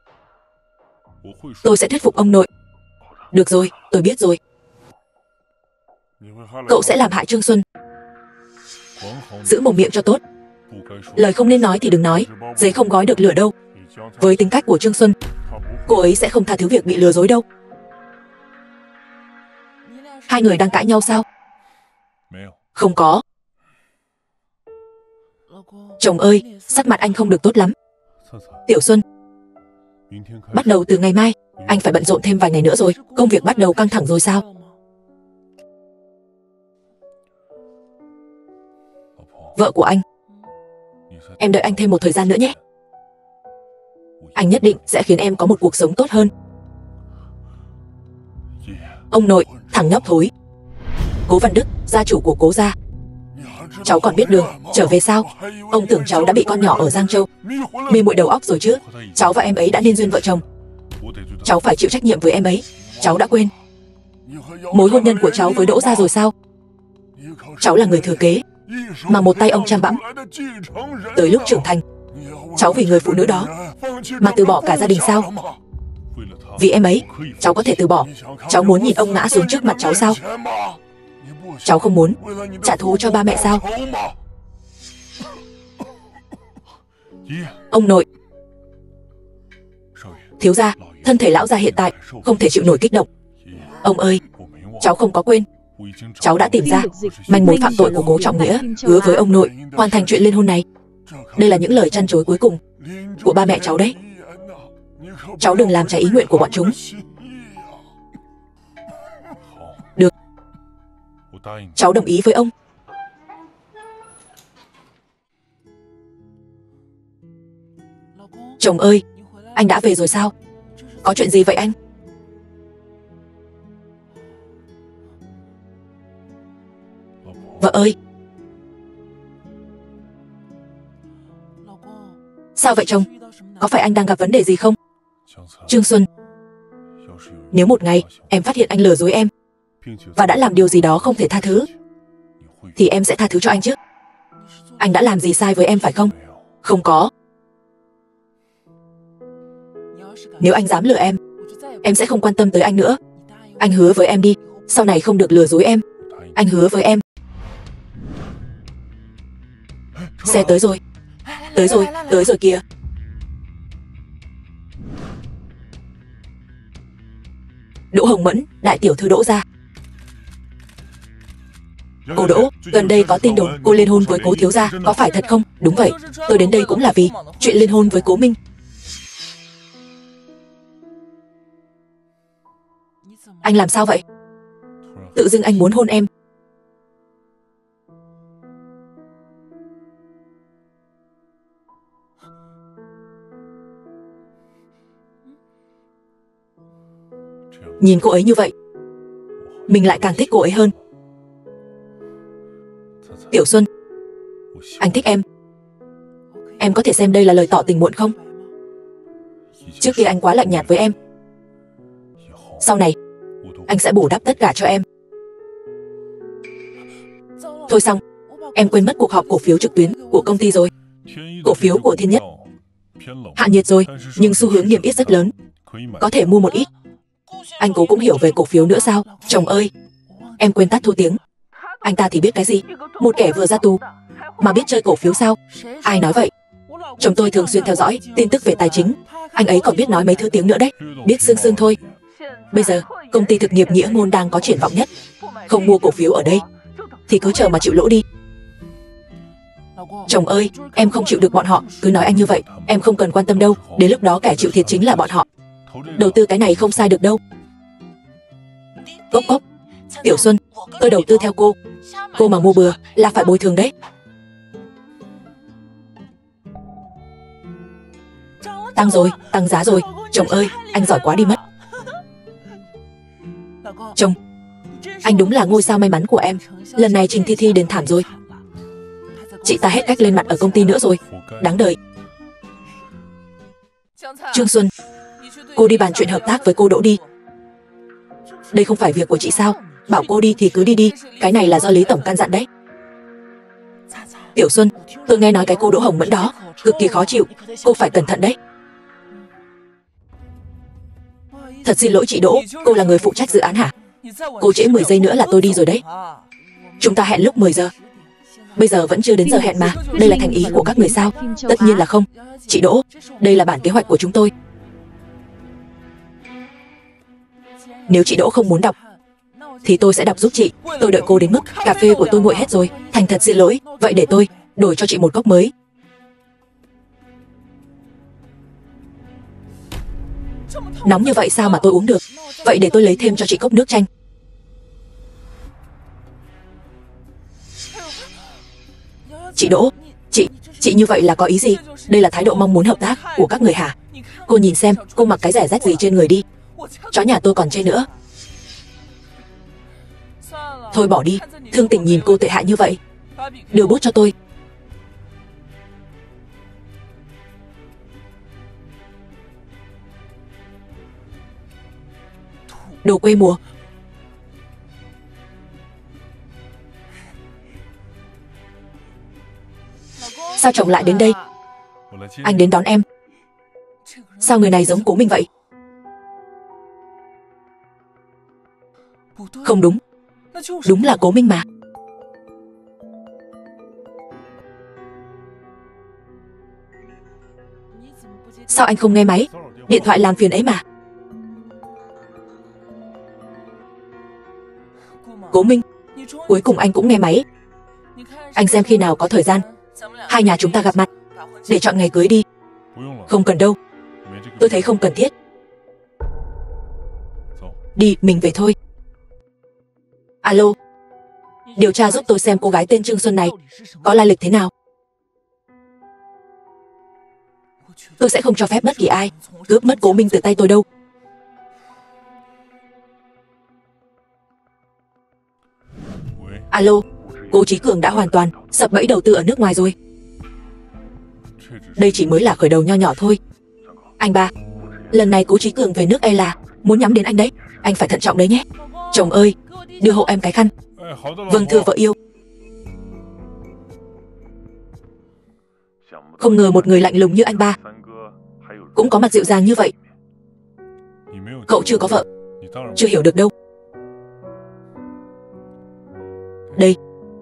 Tôi sẽ thuyết phục ông nội. Được rồi, tôi biết rồi. Cậu sẽ làm hại Trương Xuân. Giữ mồm miệng cho tốt. Lời không nên nói thì đừng nói, giấy không gói được lửa đâu. Với tính cách của Trương Xuân, cô ấy sẽ không tha thứ việc bị lừa dối đâu. Hai người đang cãi nhau sao? Không có. Chồng ơi, sắc mặt anh không được tốt lắm. Tiểu Xuân, bắt đầu từ ngày mai, anh phải bận rộn thêm vài ngày nữa rồi. Công việc bắt đầu căng thẳng rồi sao? Vợ của anh, em đợi anh thêm một thời gian nữa nhé. Anh nhất định sẽ khiến em có một cuộc sống tốt hơn. Ông nội, thằng nhóc thối. Cố Văn Đức, gia chủ của Cố gia. Cháu còn biết đường trở về sao? Ông tưởng cháu đã bị con nhỏ ở Giang Châu mê muội đầu óc rồi chứ. Cháu và em ấy đã nên duyên vợ chồng. Cháu phải chịu trách nhiệm với em ấy. Cháu đã quên mối hôn nhân của cháu với Đỗ gia rồi sao? Cháu là người thừa kế mà một tay ông chăm bẵm. Tới lúc trưởng thành, cháu vì người phụ nữ đó mà từ bỏ cả gia đình sao? Vì em ấy, cháu có thể từ bỏ. Cháu muốn nhìn ông ngã xuống trước mặt cháu sao? Cháu không muốn trả thù cho ba mẹ sao? Ông nội, thiếu gia, thân thể lão gia hiện tại không thể chịu nổi kích động. Ông ơi, cháu không có quên. Cháu đã tìm ra manh mối phạm tội của Cố Trọng Nghĩa, hứa với ông nội hoàn thành chuyện liên hôn này. Đây là những lời trăn trối cuối cùng của ba mẹ cháu đấy. Cháu đừng làm trái ý nguyện của bọn chúng. Được, cháu đồng ý với ông. Chồng ơi, anh đã về rồi sao? Có chuyện gì vậy anh? Vợ ơi. Sao vậy chồng? Có phải anh đang gặp vấn đề gì không? Trương Xuân, nếu một ngày em phát hiện anh lừa dối em và đã làm điều gì đó không thể tha thứ, thì em sẽ tha thứ cho anh chứ? Anh đã làm gì sai với em phải không? Không có. Nếu anh dám lừa em sẽ không quan tâm tới anh nữa. Anh hứa với em đi, sau này không được lừa dối em. Anh hứa với em. Xe tới rồi. Tới rồi kìa. Đỗ Hồng Mẫn, đại tiểu thư Đỗ gia. Cô Đỗ, gần đây có tin đồn cô liên hôn với Cố thiếu gia, có phải thật không? Đúng vậy, tôi đến đây cũng là vì chuyện liên hôn với Cố Minh. Anh làm sao vậy? Tự dưng anh muốn hôn em. Nhìn cô ấy như vậy, mình lại càng thích cô ấy hơn. Tiểu Xuân, anh thích em. Em có thể xem đây là lời tỏ tình muộn không? Trước kia anh quá lạnh nhạt với em. Sau này, anh sẽ bù đắp tất cả cho em. Thôi xong, em quên mất cuộc họp cổ phiếu trực tuyến của công ty rồi. Cổ phiếu của Thiên Nhất hạ nhiệt rồi, nhưng xu hướng niêm yết rất lớn, có thể mua một ít. Anh Cố cũng hiểu về cổ phiếu nữa sao? Chồng ơi, em quên tắt thu tiếng. Anh ta thì biết cái gì? Một kẻ vừa ra tù mà biết chơi cổ phiếu sao? Ai nói vậy? Chồng tôi thường xuyên theo dõi tin tức về tài chính. Anh ấy còn biết nói mấy thứ tiếng nữa đấy. Biết sương sương thôi. Bây giờ Công ty thực nghiệp Nghĩa Ngôn đang có triển vọng nhất. Không mua cổ phiếu ở đây thì cứ chờ mà chịu lỗ đi. Chồng ơi, em không chịu được bọn họ, cứ nói anh như vậy, em không cần quan tâm đâu, đến lúc đó kẻ chịu thiệt chính là bọn họ. Đầu tư cái này không sai được đâu. Cốc cốc. Tiểu Xuân, tôi đầu tư theo cô mà mua bừa là phải bồi thường đấy. Tăng rồi, tăng giá rồi. Chồng ơi, anh giỏi quá đi mất. Chồng, anh đúng là ngôi sao may mắn của em. Lần này Trình Thi Thi đến thảm rồi. Chị ta hết cách lên mặt ở công ty nữa rồi. Đáng đời. Trương Xuân, cô đi bàn chuyện hợp tác với cô Đỗ đi. Đây không phải việc của chị sao? Bảo cô đi thì cứ đi đi. Cái này là do Lý Tổng căn dặn đấy. Tiểu Xuân, tôi nghe nói cái cô Đỗ Hồng Mẫn đó cực kỳ khó chịu. Cô phải cẩn thận đấy. Thật xin lỗi chị Đỗ, cô là người phụ trách dự án hả? Cô trễ 10 giây nữa là tôi đi rồi đấy. Chúng ta hẹn lúc 10 giờ. Bây giờ vẫn chưa đến giờ hẹn mà. Đây là thành ý của các người sao? Tất nhiên là không. Chị Đỗ, đây là bản kế hoạch của chúng tôi. Nếu chị Đỗ không muốn đọc thì tôi sẽ đọc giúp chị. Tôi đợi cô đến mức cà phê của tôi nguội hết rồi. Thành thật xin lỗi. Vậy để tôi đổi cho chị một cốc mới. Nóng như vậy sao mà tôi uống được? Vậy để tôi lấy thêm cho chị cốc nước chanh. Chị Đỗ, chị như vậy là có ý gì? Đây là thái độ mong muốn hợp tác của các người hả? Cô nhìn xem, cô mặc cái rẻ rách gì trên người đi. Chó nhà tôi còn chê nữa. Thôi bỏ đi, thương tình nhìn cô tệ hại như vậy. Đưa bút cho tôi. Đồ quê mùa. Sao chồng lại đến đây? Anh đến đón em. Sao người này giống cố mình vậy? Không đúng. Đúng là cố Minh mà. Sao anh không nghe máy? Điện thoại làm phiền ấy mà. Cố Minh, cuối cùng anh cũng nghe máy. Anh xem khi nào có thời gian, hai nhà chúng ta gặp mặt để chọn ngày cưới đi. Không cần đâu. Tôi thấy không cần thiết. Đi, mình về thôi. Alo, điều tra giúp tôi xem cô gái tên Trương Xuân này có lai lịch thế nào. Tôi sẽ không cho phép bất kỳ ai cướp mất Cố Minh từ tay tôi đâu. Alo, Cố Chí Cường đã hoàn toàn sập bẫy đầu tư ở nước ngoài rồi. Đây chỉ mới là khởi đầu nho nhỏ thôi. Anh ba, lần này Cố Chí Cường về nước là muốn nhắm đến anh đấy. Anh phải thận trọng đấy nhé. Chồng ơi, đưa hộ em cái khăn. Vâng thưa vợ yêu. Không ngờ một người lạnh lùng như anh ba cũng có mặt dịu dàng như vậy. Cậu chưa có vợ, chưa hiểu được đâu. Đây.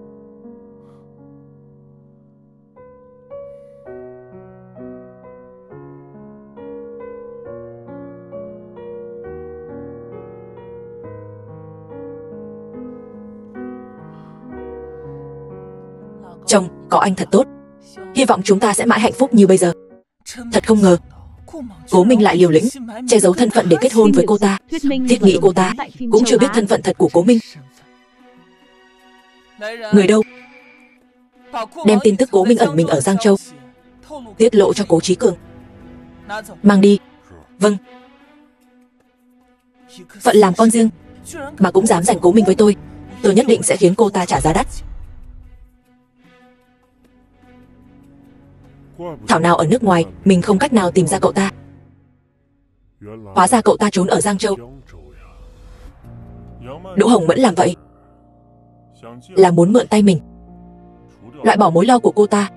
Chồng, có anh thật tốt. Hy vọng chúng ta sẽ mãi hạnh phúc như bây giờ. Thật không ngờ Cố Minh lại liều lĩnh che giấu thân phận để kết hôn với cô ta. Thiết nghĩ cô ta cũng chưa biết thân phận thật của Cố Minh. Người đâu? Đem tin tức Cố Minh ẩn mình ở Giang Châu tiết lộ cho Cố Chí Cường. Mang đi. Vâng. Phận làm con riêng mà cũng dám giành Cố Minh với tôi nhất định sẽ khiến cô ta trả giá đắt. Thảo nào ở nước ngoài mình không cách nào tìm ra cậu ta. Hóa ra cậu ta trốn ở Giang Châu. Đỗ Hồng Mẫn làm vậy là muốn mượn tay mình loại bỏ mối lo của cô ta.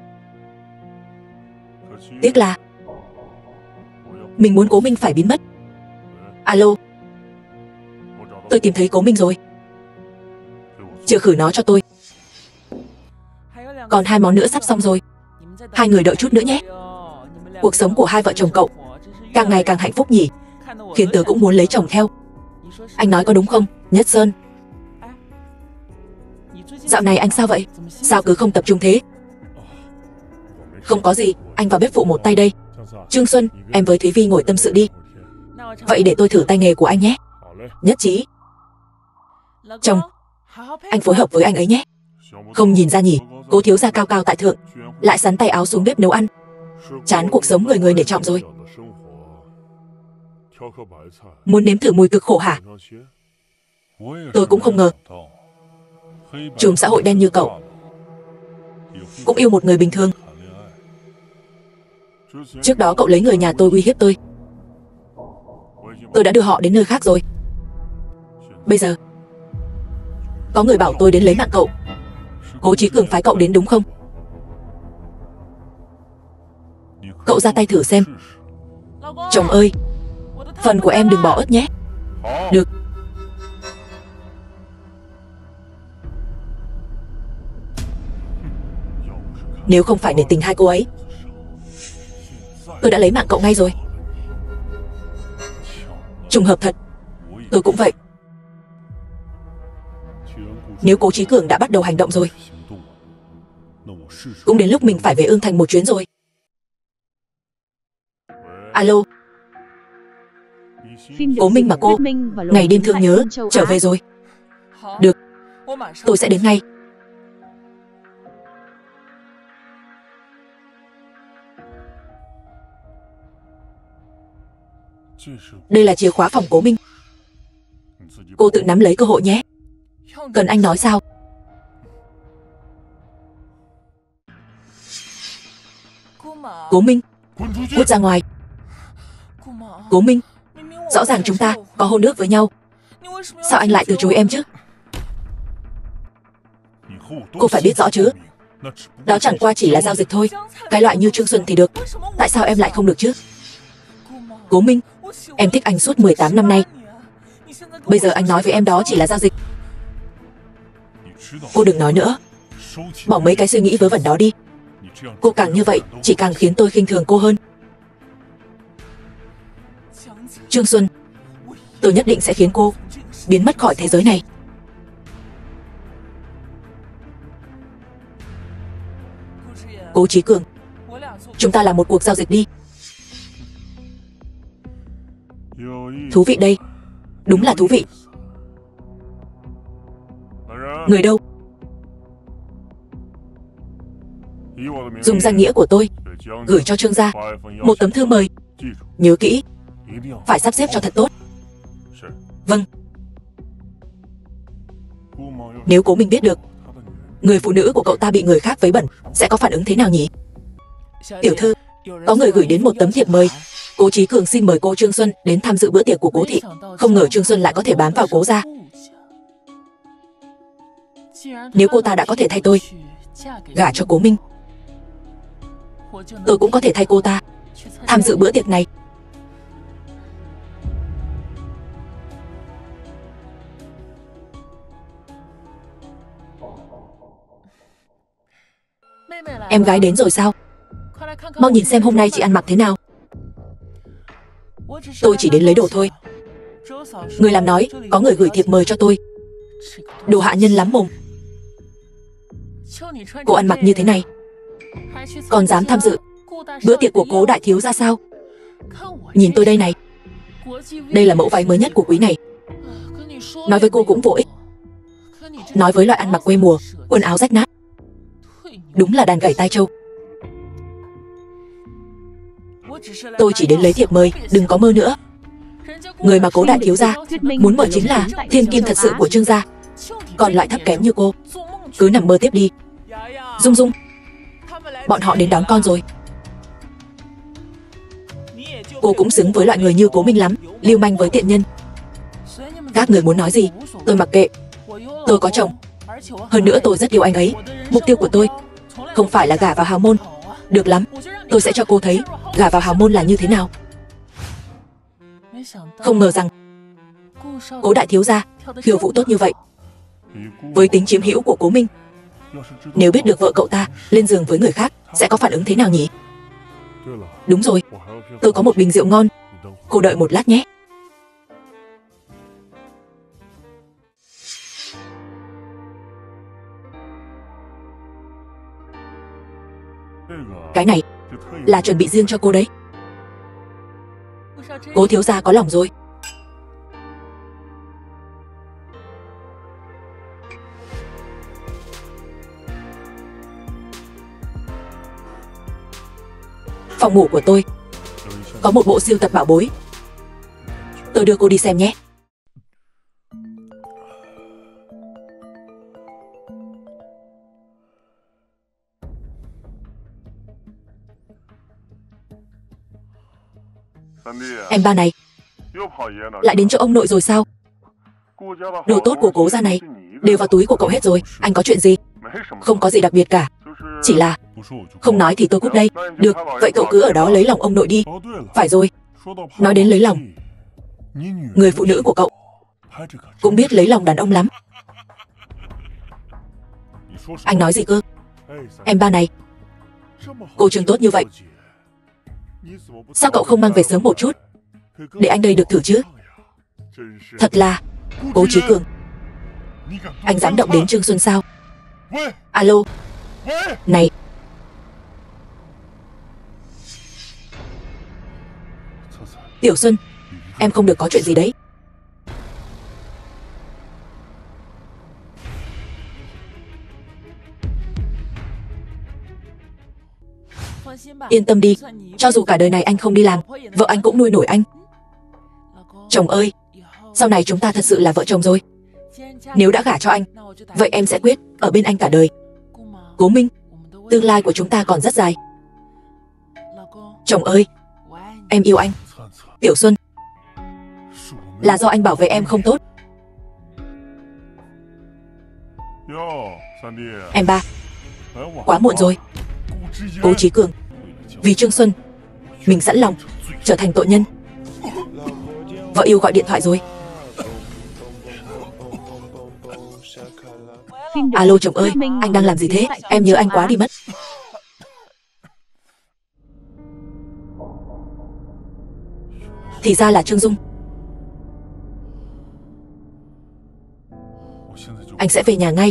Tiếc là mình muốn Cố Minh phải biến mất. Alo, tôi tìm thấy Cố Minh rồi. Chữa khử nó cho tôi. Còn 2 món nữa sắp xong rồi. Hai người đợi chút nữa nhé. Cuộc sống của hai vợ chồng cậu càng ngày càng hạnh phúc nhỉ. Khiến tớ cũng muốn lấy chồng theo. Anh nói có đúng không, Nhất Sơn? Dạo này anh sao vậy? Sao cứ không tập trung thế? Không có gì, anh vào bếp phụ một tay đây. Trương Xuân, em với Thúy Vi ngồi tâm sự đi. Vậy để tôi thử tay nghề của anh nhé. Nhất Trí. Chồng, anh phối hợp với anh ấy nhé. Không nhìn ra nhỉ, Cố thiếu gia cao cao tại thượng, lại sắn tay áo xuống bếp nấu ăn. Chán cuộc sống người người nể trọng rồi. Muốn nếm thử mùi cực khổ hả? Tôi cũng không ngờ chùm xã hội đen như cậu cũng yêu một người bình thường. Trước đó cậu lấy người nhà tôi uy hiếp tôi. Tôi đã đưa họ đến nơi khác rồi. Bây giờ có người bảo tôi đến lấy mạng cậu. Cố Chí Cường phái cậu đến đúng không? Cậu ra tay thử xem. Chồng ơi, phần của em đừng bỏ ớt nhé. Được. Nếu không phải nể tình hai cô ấy, tôi đã lấy mạng cậu ngay rồi. Trùng hợp thật, tôi cũng vậy. Nếu Cố Chí Cường đã bắt đầu hành động rồi, cũng đến lúc mình phải về Ương Thành một chuyến rồi. Alo. Cố Minh mà cô, ngày đêm thương nhớ, trở về rồi. Được, tôi sẽ đến ngay. Đây là chìa khóa phòng Cố Minh. Cô tự nắm lấy cơ hội nhé. Cần anh nói sao? Cố Minh, cút ra ngoài. Cố Minh, rõ ràng chúng ta có hôn ước với nhau. Sao anh lại từ chối em chứ? Cô phải biết rõ chứ. Đó chẳng qua chỉ là giao dịch thôi. Cái loại như Trương Xuân thì được. Tại sao em lại không được chứ? Cố Minh, em thích anh suốt 18 năm nay. Bây giờ anh nói với em đó chỉ là giao dịch. Cô đừng nói nữa. Bỏ mấy cái suy nghĩ vớ vẩn đó đi. Cô càng như vậy chỉ càng khiến tôi khinh thường cô hơn. Trương Xuân, tôi nhất định sẽ khiến cô biến mất khỏi thế giới này. Cố Chí Cường, chúng ta làm một cuộc giao dịch đi. Thú vị đây. Đúng là thú vị. Người đâu? Dùng danh nghĩa của tôi gửi cho Trương gia một tấm thư mời. Nhớ kỹ, phải sắp xếp cho thật tốt. Vâng. Nếu Cố Minh biết được người phụ nữ của cậu ta bị người khác vấy bẩn, sẽ có phản ứng thế nào nhỉ? Tiểu thư, có người gửi đến một tấm thiệp mời. Cố Chí Cường xin mời cô Trương Xuân đến tham dự bữa tiệc của Cố thị. Không ngờ Trương Xuân lại có thể bám vào Cố gia. Nếu cô ta đã có thể thay tôi gả cho Cố Minh, tôi cũng có thể thay cô ta tham dự bữa tiệc này. Em gái đến rồi sao? Mau nhìn xem hôm nay chị ăn mặc thế nào. Tôi chỉ đến lấy đồ thôi. Người làm nói có người gửi thiệp mời cho tôi. Đồ hạ nhân lắm mồm. Cô ăn mặc như thế này còn dám tham dự bữa tiệc của Cố đại thiếu gia sao? Nhìn tôi đây này. Đây là mẫu váy mới nhất của quý này. Nói với cô cũng vô ích. Nói với loại ăn mặc quê mùa, quần áo rách nát, đúng là đàn gảy tai trâu. Tôi chỉ đến lấy thiệp mời, đừng có mơ nữa. Người mà Cố đại thiếu gia muốn mời chính là thiên kim thật sự của Trương gia. Còn loại thấp kém như cô, cứ nằm mơ tiếp đi. Dung Dung, bọn họ đến đón con rồi. Cô cũng xứng với loại người như Cố Minh lắm, lưu manh với tiện nhân. Các người muốn nói gì, tôi mặc kệ. Tôi có chồng. Hơn nữa tôi rất yêu anh ấy. Mục tiêu của tôi không phải là gả vào hào môn. Được lắm, tôi sẽ cho cô thấy gả vào hào môn là như thế nào. Không ngờ rằng Cố đại thiếu gia khiêu vũ tốt như vậy. Với tính chiếm hữu của Cố Minh, nếu biết được vợ cậu ta lên giường với người khác, sẽ có phản ứng thế nào nhỉ? Đúng rồi, tôi có một bình rượu ngon. Cô đợi một lát nhé. Cái này là chuẩn bị riêng cho cô đấy. Cố thiếu gia có lòng rồi. Phòng ngủ của tôi có một bộ sưu tập bảo bối. Tôi đưa cô đi xem nhé. Em ba này, lại đến chỗ ông nội rồi sao? Đồ tốt của cố gia này đều vào túi của cậu hết rồi. Anh có chuyện gì? Không có gì đặc biệt cả. Chỉ là không nói thì tôi cút đây. Được, vậy cậu cứ ở đó lấy lòng ông nội đi. Phải rồi, nói đến lấy lòng, người phụ nữ của cậu cũng biết lấy lòng đàn ông lắm. Anh nói gì cơ? Em ba này, cô Trương tốt như vậy, sao cậu không mang về sớm một chút, để anh đây được thử chứ? Thật là Cố Chí Cường, anh dám động đến Trương Xuân sao? Alo. Này, Tiểu Xuân, em không được có chuyện gì đấy. Yên tâm đi, cho dù cả đời này anh không đi làm, vợ anh cũng nuôi nổi anh. Chồng ơi, sau này chúng ta thật sự là vợ chồng rồi. Nếu đã gả cho anh, vậy em sẽ quyết ở bên anh cả đời. Cố Minh, tương lai của chúng ta còn rất dài. Chồng ơi, em yêu anh. Tiểu Xuân, là do anh bảo vệ em không tốt. Em ba, quá muộn rồi. Cố Chí Cường, vì Trương Xuân, mình sẵn lòng trở thành tội nhân. Vợ yêu gọi điện thoại rồi. Alo chồng ơi, anh đang làm gì thế? Em nhớ anh quá đi mất. Thì ra là Trương Dung. Anh sẽ về nhà ngay.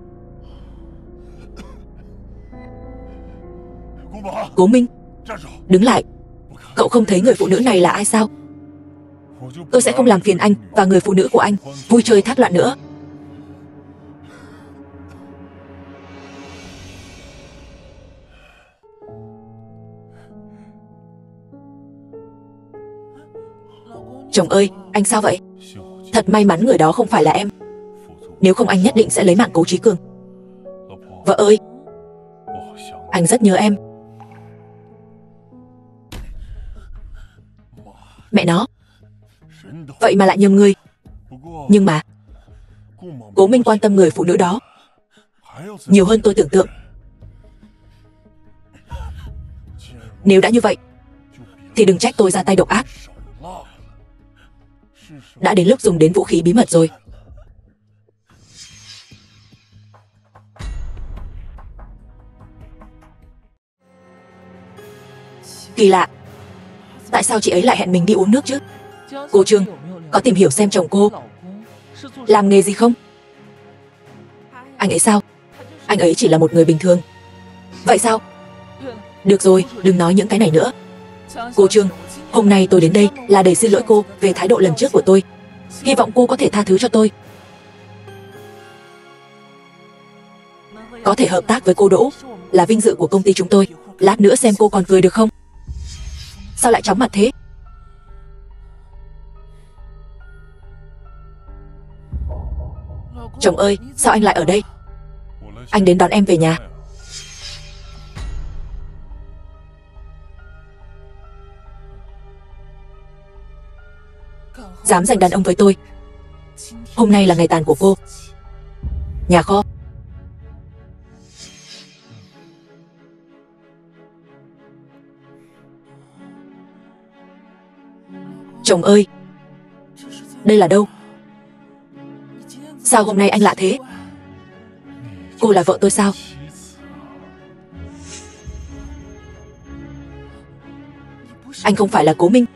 Cố Minh, đứng lại. Cậu không thấy người phụ nữ này là ai sao? Tôi sẽ không làm phiền anh và người phụ nữ của anh vui chơi thác loạn nữa. Chồng ơi, anh sao vậy? Thật may mắn người đó không phải là em. Nếu không anh nhất định sẽ lấy mạng Cố Chí Cường. Vợ ơi, anh rất nhớ em. Mẹ nó, vậy mà lại nhầm người. Nhưng mà Cố Minh quan tâm người phụ nữ đó nhiều hơn tôi tưởng tượng. Nếu đã như vậy thì đừng trách tôi ra tay độc ác. Đã đến lúc dùng đến vũ khí bí mật rồi. Kỳ lạ, tại sao chị ấy lại hẹn mình đi uống nước chứ? Cô Trương, có tìm hiểu xem chồng cô làm nghề gì không? Anh ấy sao? Anh ấy chỉ là một người bình thường. Vậy sao? Được rồi, đừng nói những cái này nữa. Cô Trương, hôm nay tôi đến đây là để xin lỗi cô về thái độ lần trước của tôi. Hy vọng cô có thể tha thứ cho tôi. Có thể hợp tác với cô Đỗ là vinh dự của công ty chúng tôi. Lát nữa xem cô còn cười được không? Sao lại chóng mặt thế? Chồng ơi, sao anh lại ở đây? Anh đến đón em về nhà. Dám giành đàn ông với tôi. Hôm nay là ngày tàn của cô. Nhà kho. Chồng ơi, đây là đâu? Sao hôm nay anh lạ thế? Cô là vợ tôi sao? Anh không phải là Cố Minh.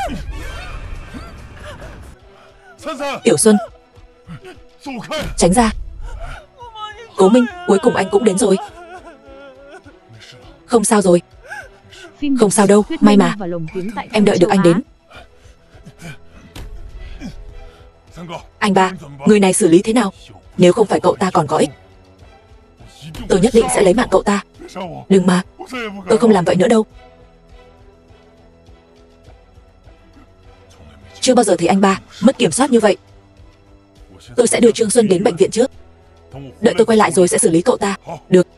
Tiểu Xuân, tránh ra. Cố Minh, cuối cùng anh cũng đến rồi. Không sao rồi. Không sao đâu, may mà. Em đợi được anh đến. Anh ba, người này xử lý thế nào? Nếu không phải cậu ta còn có ích, tôi nhất định sẽ lấy mạng cậu ta. Đừng mà, tôi không làm vậy nữa đâu. Chưa bao giờ thấy anh ba mất kiểm soát như vậy. Tôi sẽ đưa Trương Xuân đến bệnh viện trước. Đợi tôi quay lại rồi sẽ xử lý cậu ta. Được.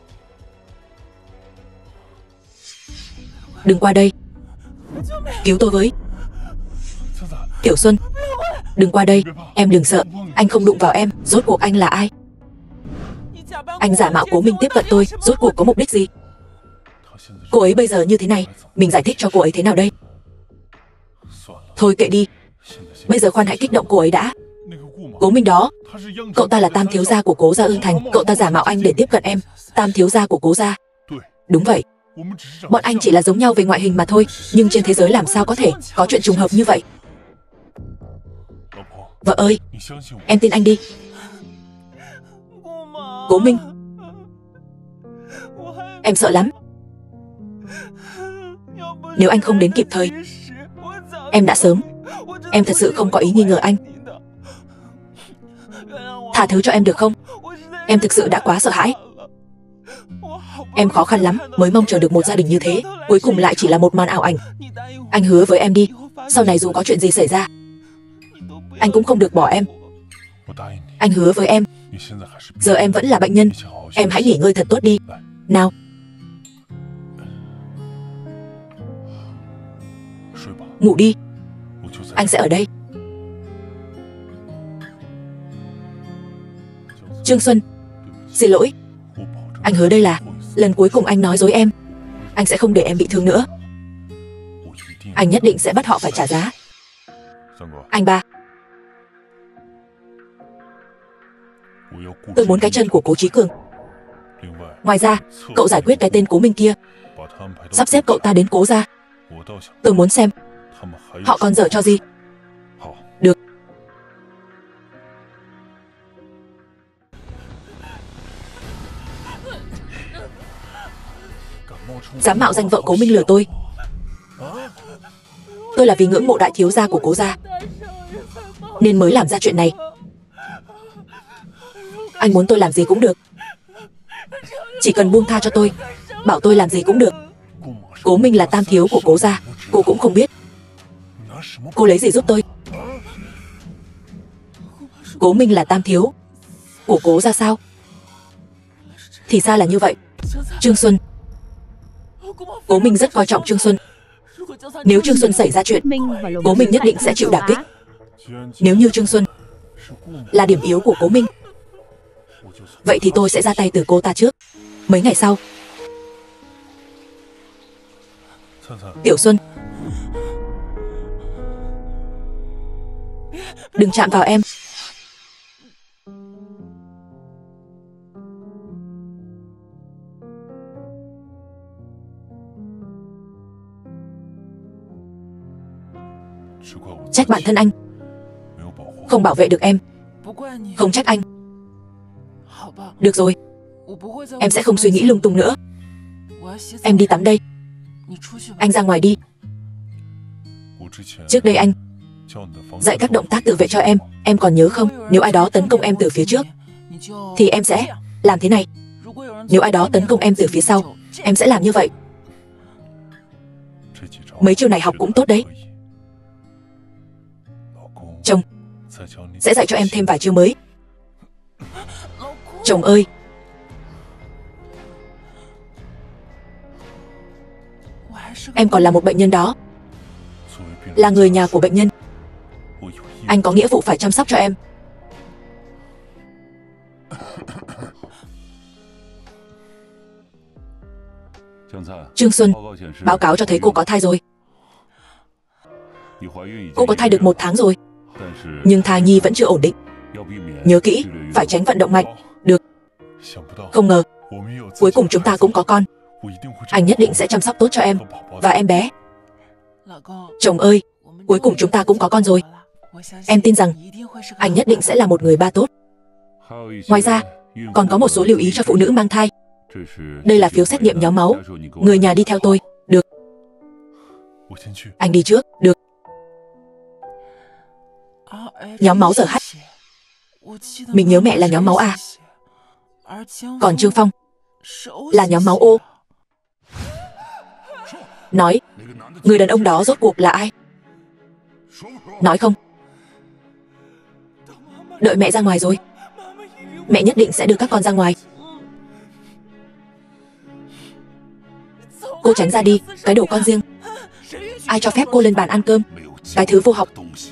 Đừng qua đây. Cứu tôi với. Tiểu Xuân, đừng qua đây. Em đừng sợ. Anh không đụng vào em. Rốt cuộc anh là ai? Anh giả mạo Cố Minh tiếp cận tôi. Rốt cuộc có mục đích gì? Cô ấy bây giờ như thế này, mình giải thích cho cô ấy thế nào đây? Thôi kệ đi. Bây giờ khoan hãy kích động cô ấy đã. Cố Minh đó, cậu ta là tam thiếu gia của Cố gia Ưng Thành. Cậu ta giả mạo anh để tiếp cận em. Tam thiếu gia của Cố gia. Đúng vậy. Bọn anh chỉ là giống nhau về ngoại hình mà thôi. Nhưng trên thế giới làm sao có thể có chuyện trùng hợp như vậy? Vợ ơi, em tin anh đi. Cố Minh, em sợ lắm. Nếu anh không đến kịp thời, em đã sớm. Em thật sự không có ý nghi ngờ anh. Tha thứ cho em được không? Em thực sự đã quá sợ hãi. Em khó khăn lắm mới mong chờ được một gia đình như thế. Cuối cùng lại chỉ là một màn ảo ảnh. Anh hứa với em đi, sau này dù có chuyện gì xảy ra, anh cũng không được bỏ em. Anh hứa với em. Giờ em vẫn là bệnh nhân. Em hãy nghỉ ngơi thật tốt đi. Nào. Ngủ đi. Anh sẽ ở đây. Trương Xuân, xin lỗi. Anh hứa đây là lần cuối cùng anh nói dối em. Anh sẽ không để em bị thương nữa. Anh nhất định sẽ bắt họ phải trả giá. Anh ba, tôi muốn cái chân của Cố Chí Cường. Ngoài ra, cậu giải quyết cái tên Cố Minh kia, sắp xếp cậu ta đến Cố gia. Tôi muốn xem họ còn dở cho gì. Được. Dám mạo danh vợ Cố Minh lừa tôi. Tôi là vì ngưỡng mộ đại thiếu gia của Cố gia nên mới làm ra chuyện này. Anh muốn tôi làm gì cũng được. Chỉ cần buông tha cho tôi, bảo tôi làm gì cũng được. Cố Minh là tam thiếu của Cố gia, cô cũng không biết. Cô lấy gì giúp tôi? Cố Minh là tam thiếu của Cố gia sao? Thì ra là như vậy. Trương Xuân, Cố Minh rất coi trọng Trương Xuân. Nếu Trương Xuân xảy ra chuyện, Cố Minh nhất định sẽ chịu đả kích. Nếu như Trương Xuân là điểm yếu của Cố Minh, vậy thì tôi sẽ ra tay từ cô ta trước. Mấy ngày sau. Tiểu Xuân, đừng chạm vào em. Trách bản thân anh không bảo vệ được em. Không trách anh. Được rồi, em sẽ không suy nghĩ lung tung nữa. Em đi tắm đây. Anh ra ngoài đi. Trước đây anh dạy các động tác tự vệ cho em còn nhớ không? Nếu ai đó tấn công em từ phía trước thì em sẽ làm thế này. Nếu ai đó tấn công em từ phía sau, em sẽ làm như vậy. Mấy chiêu này học cũng tốt đấy. Chồng sẽ dạy cho em thêm vài chiêu mới. Chồng ơi, em còn là một bệnh nhân đó. Là người nhà của bệnh nhân, anh có nghĩa vụ phải chăm sóc cho em. Trương Xuân, báo cáo cho thấy cô có thai rồi. Cô có thai được 1 tháng rồi, nhưng thai nhi vẫn chưa ổn định. Nhớ kỹ, phải tránh vận động mạnh. Được. Không ngờ, cuối cùng chúng ta cũng có con. Anh nhất định sẽ chăm sóc tốt cho em và em bé. Chồng ơi, cuối cùng chúng ta cũng có con rồi. Em tin rằng anh nhất định sẽ là một người ba tốt. Ngoài ra, còn có một số lưu ý cho phụ nữ mang thai. Đây là phiếu xét nghiệm nhóm máu. Người nhà đi theo tôi. Được. Anh đi trước. Được. Nhóm máu giờ H. Mình nhớ mẹ là nhóm máu A. Còn Trương Phong là nhóm máu O. Nói, người đàn ông đó rốt cuộc là ai? Nói không? Đợi mẹ ra ngoài rồi. Mẹ nhất định sẽ đưa các con ra ngoài. Cô tránh ra đi, cái đồ con riêng. Ai cho phép cô lên bàn ăn cơm? Cái thứ vô học.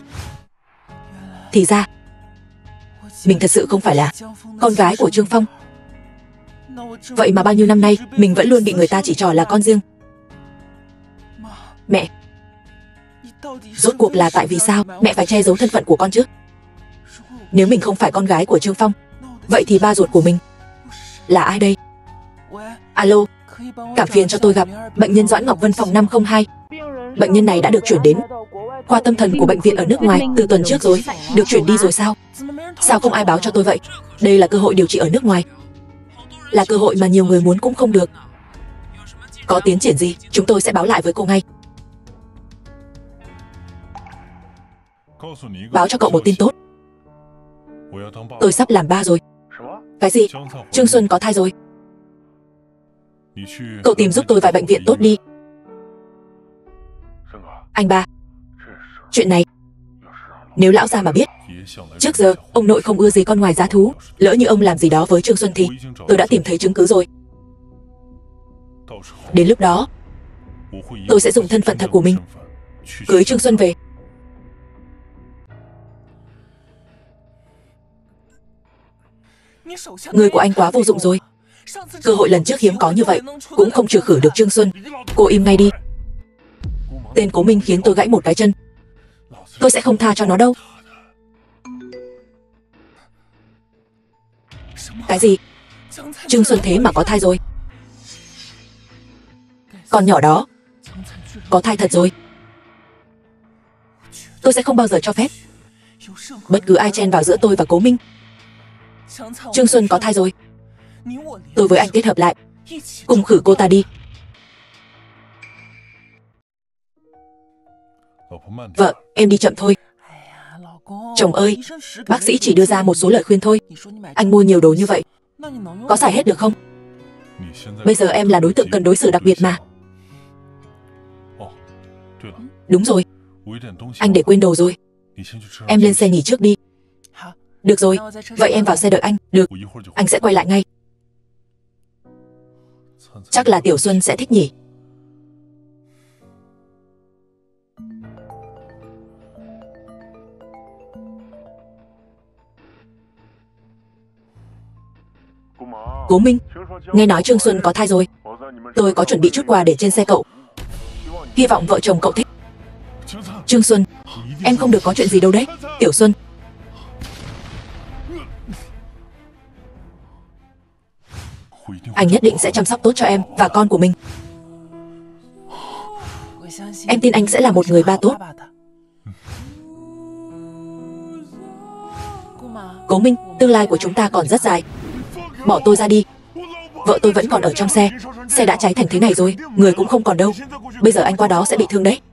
Thì ra mình thật sự không phải là con gái của Trương Phong. Vậy mà bao nhiêu năm nay mình vẫn luôn bị người ta chỉ trỏ là con riêng. Mẹ, rốt cuộc là tại vì sao mẹ phải che giấu thân phận của con chứ? Nếu mình không phải con gái của Trương Phong, vậy thì ba ruột của mình là ai đây? Alo, cảm phiền cho tôi gặp bệnh nhân Doãn Ngọc Vân phòng 502. Bệnh nhân này đã được chuyển đến khoa tâm thần của bệnh viện ở nước ngoài từ tuần trước rồi. Được chuyển đi rồi sao? Sao không ai báo cho tôi vậy? Đây là cơ hội điều trị ở nước ngoài. Là cơ hội mà nhiều người muốn cũng không được. Có tiến triển gì, chúng tôi sẽ báo lại với cô ngay. Báo cho cậu một tin tốt. Tôi sắp làm ba rồi. Cái gì? Trương Xuân có thai rồi. Cậu tìm giúp tôi vài bệnh viện tốt đi. Anh ba, chuyện này nếu lão gia mà biết, trước giờ ông nội không ưa gì con ngoài giá thú. Lỡ như ông làm gì đó với Trương Xuân thì tôi đã tìm thấy chứng cứ rồi. Đến lúc đó tôi sẽ dùng thân phận thật của mình cưới Trương Xuân về. Người của anh quá vô dụng rồi. Cơ hội lần trước hiếm có như vậy cũng không trừ khử được Trương Xuân. Cô im ngay đi. Tên Cố Minh khiến tôi gãy một cái chân. Tôi sẽ không tha cho nó đâu. Cái gì? Trương Xuân thế mà có thai rồi. Con nhỏ đó có thai thật rồi. Tôi sẽ không bao giờ cho phép bất cứ ai chen vào giữa tôi và Cố Minh. Trương Xuân có thai rồi. Tôi với anh kết hợp lại, cùng khử cô ta đi. Vợ, em đi chậm thôi. Chồng ơi, bác sĩ chỉ đưa ra một số lời khuyên thôi. Anh mua nhiều đồ như vậy, có xài hết được không? Bây giờ em là đối tượng cần đối xử đặc biệt mà. Đúng rồi, anh để quên đồ rồi. Em lên xe nghỉ trước đi. Được rồi, vậy em vào xe đợi anh. Được, anh sẽ quay lại ngay. Chắc là Tiểu Xuân sẽ thích nhỉ. Cố Minh, nghe nói Trương Xuân có thai rồi. Tôi có chuẩn bị chút quà để trên xe cậu. Hy vọng vợ chồng cậu thích. Trương Xuân, em không được có chuyện gì đâu đấy. Tiểu Xuân. Anh nhất định sẽ chăm sóc tốt cho em và con của mình. Em tin anh sẽ là một người ba tốt. Cố Minh, tương lai của chúng ta còn rất dài. Bỏ tôi ra đi. Vợ tôi vẫn còn ở trong xe. Xe đã cháy thành thế này rồi, người cũng không còn đâu. Bây giờ anh qua đó sẽ bị thương đấy.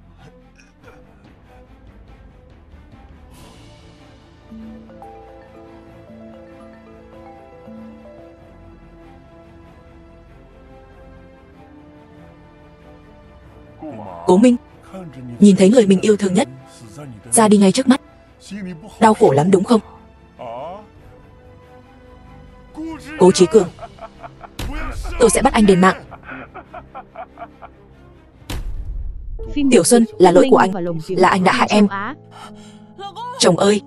Cố Minh, nhìn thấy người mình yêu thương nhất ra đi ngay trước mắt, đau khổ lắm đúng không? Cố Chí Cường, tôi sẽ bắt anh đền mạng. Tiểu Xuân, là lỗi của anh, là anh đã hại em. Chồng ơi,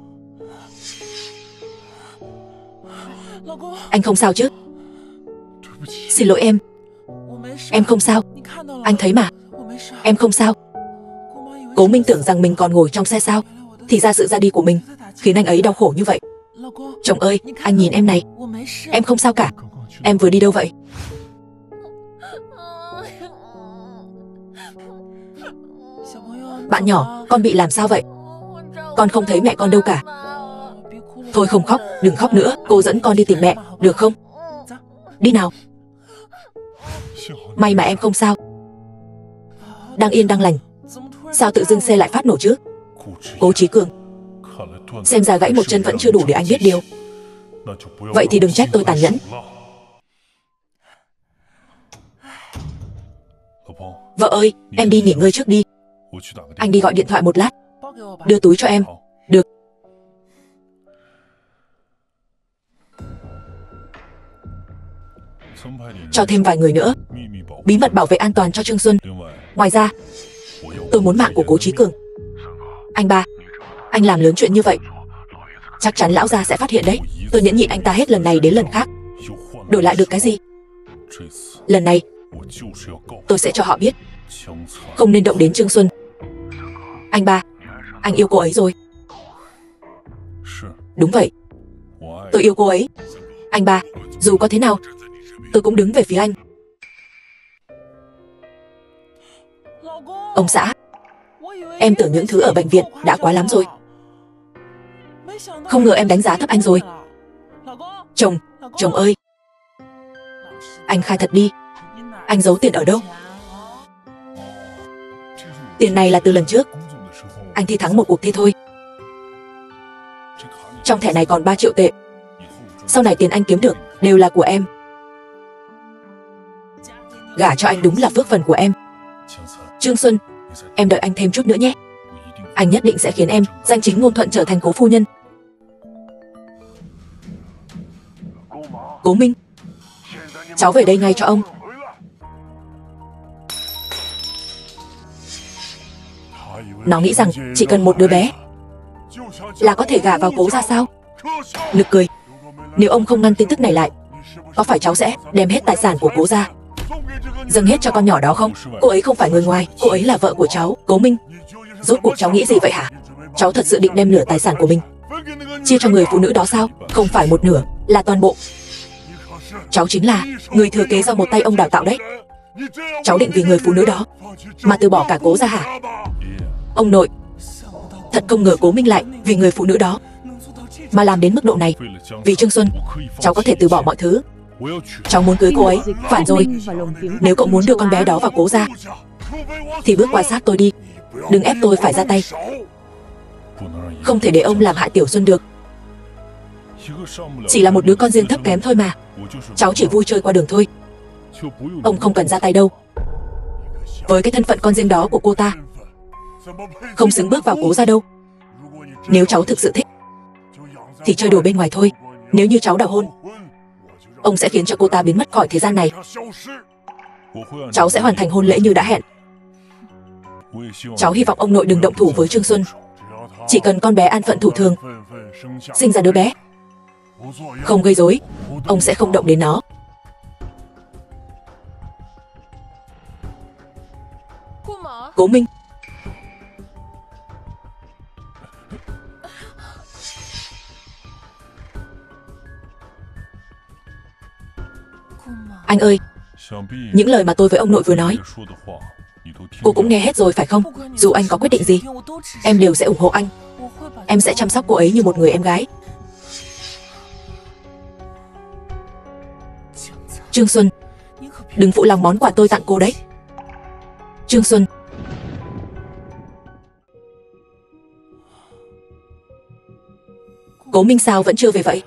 anh không sao chứ? Xin lỗi em không sao. Anh thấy mà, em không sao. Cố Minh tưởng rằng mình còn ngồi trong xe sao? Thì ra sự ra đi của mình khiến anh ấy đau khổ như vậy. Chồng ơi, anh nhìn em này. Em không sao cả. Em vừa đi đâu vậy? Bạn nhỏ, con bị làm sao vậy? Con không thấy mẹ con đâu cả. Thôi không khóc, đừng khóc nữa. Cô dẫn con đi tìm mẹ, được không? Đi nào. May mà em không sao. Đang yên đang lành, sao tự dưng xe lại phát nổ chứ? Cố Chí Cường, xem ra gãy một chân vẫn chưa đủ để anh biết điều. Vậy thì đừng trách tôi tàn nhẫn. Vợ ơi, em đi nghỉ ngơi trước đi. Anh đi gọi điện thoại một lát. Đưa túi cho em. Được. Cho thêm vài người nữa. Bí mật bảo vệ an toàn cho Trương Xuân. Ngoài ra, tôi muốn mạng của Cố Chí Cường. Anh ba, anh làm lớn chuyện như vậy, chắc chắn lão gia sẽ phát hiện đấy. Tôi nhẫn nhịn anh ta hết lần này đến lần khác. Đổi lại được cái gì? Lần này, tôi sẽ cho họ biết không nên động đến Trương Xuân. Anh ba, anh yêu cô ấy rồi. Đúng vậy, tôi yêu cô ấy. Anh ba, dù có thế nào, tôi cũng đứng về phía anh. Ông xã, em tưởng những thứ ở bệnh viện đã quá lắm rồi. Không ngờ em đánh giá thấp anh rồi. Chồng, chồng ơi, anh khai thật đi, anh giấu tiền ở đâu? Tiền này là từ lần trước anh thi thắng một cuộc thi thôi. Trong thẻ này còn 3 triệu tệ. Sau này tiền anh kiếm được đều là của em. Gả cho anh đúng là phước phần của em. Trương Xuân, em đợi anh thêm chút nữa nhé. Anh nhất định sẽ khiến em danh chính ngôn thuận trở thành cố phu nhân. Cố Minh, cháu về đây ngay cho ông. Nó nghĩ rằng chỉ cần một đứa bé là có thể gả vào Cố gia sao? Nực cười. Nếu ông không ngăn tin tức này lại, có phải cháu sẽ đem hết tài sản của Cố gia dâng hết cho con nhỏ đó không? Cô ấy không phải người ngoài, cô ấy là vợ của cháu. Cố Minh, rốt cuộc cháu nghĩ gì vậy hả? Cháu thật sự định đem nửa tài sản của mình chia cho người phụ nữ đó sao? Không phải một nửa, là toàn bộ. Cháu chính là người thừa kế do một tay ông đào tạo đấy. Cháu định vì người phụ nữ đó mà từ bỏ cả Cố gia hả? Ông nội, thật không ngờ Cố Minh lại vì người phụ nữ đó mà làm đến mức độ này. Vì Trương Xuân, cháu có thể từ bỏ mọi thứ. Cháu muốn cưới cô ấy. Phản rồi. Nếu cậu muốn đưa con bé đó vào Cố gia thì bước qua sát tôi đi. Đừng ép tôi phải ra tay. Không thể để ông làm hại Tiểu Xuân được. Chỉ là một đứa con riêng thấp kém thôi mà. Cháu chỉ vui chơi qua đường thôi. Ông không cần ra tay đâu. Với cái thân phận con riêng đó của cô ta, không xứng bước vào Cố gia đâu. Nếu cháu thực sự thích thì chơi đùa bên ngoài thôi. Nếu như cháu đào hôn, ông sẽ khiến cho cô ta biến mất khỏi thế gian này. Cháu sẽ hoàn thành hôn lễ như đã hẹn. Cháu hy vọng ông nội đừng động thủ với Trương Xuân. Chỉ cần con bé an phận thủ thường, sinh ra đứa bé, không gây rối, ông sẽ không động đến nó. Cố Minh, anh ơi, những lời mà tôi với ông nội vừa nói, cô cũng nghe hết rồi phải không? Dù anh có quyết định gì, em đều sẽ ủng hộ anh. Em sẽ chăm sóc cô ấy như một người em gái. Trương Xuân, đừng phụ lòng món quà tôi tặng cô đấy. Trương Xuân. Cố Minh sao vẫn chưa về vậy?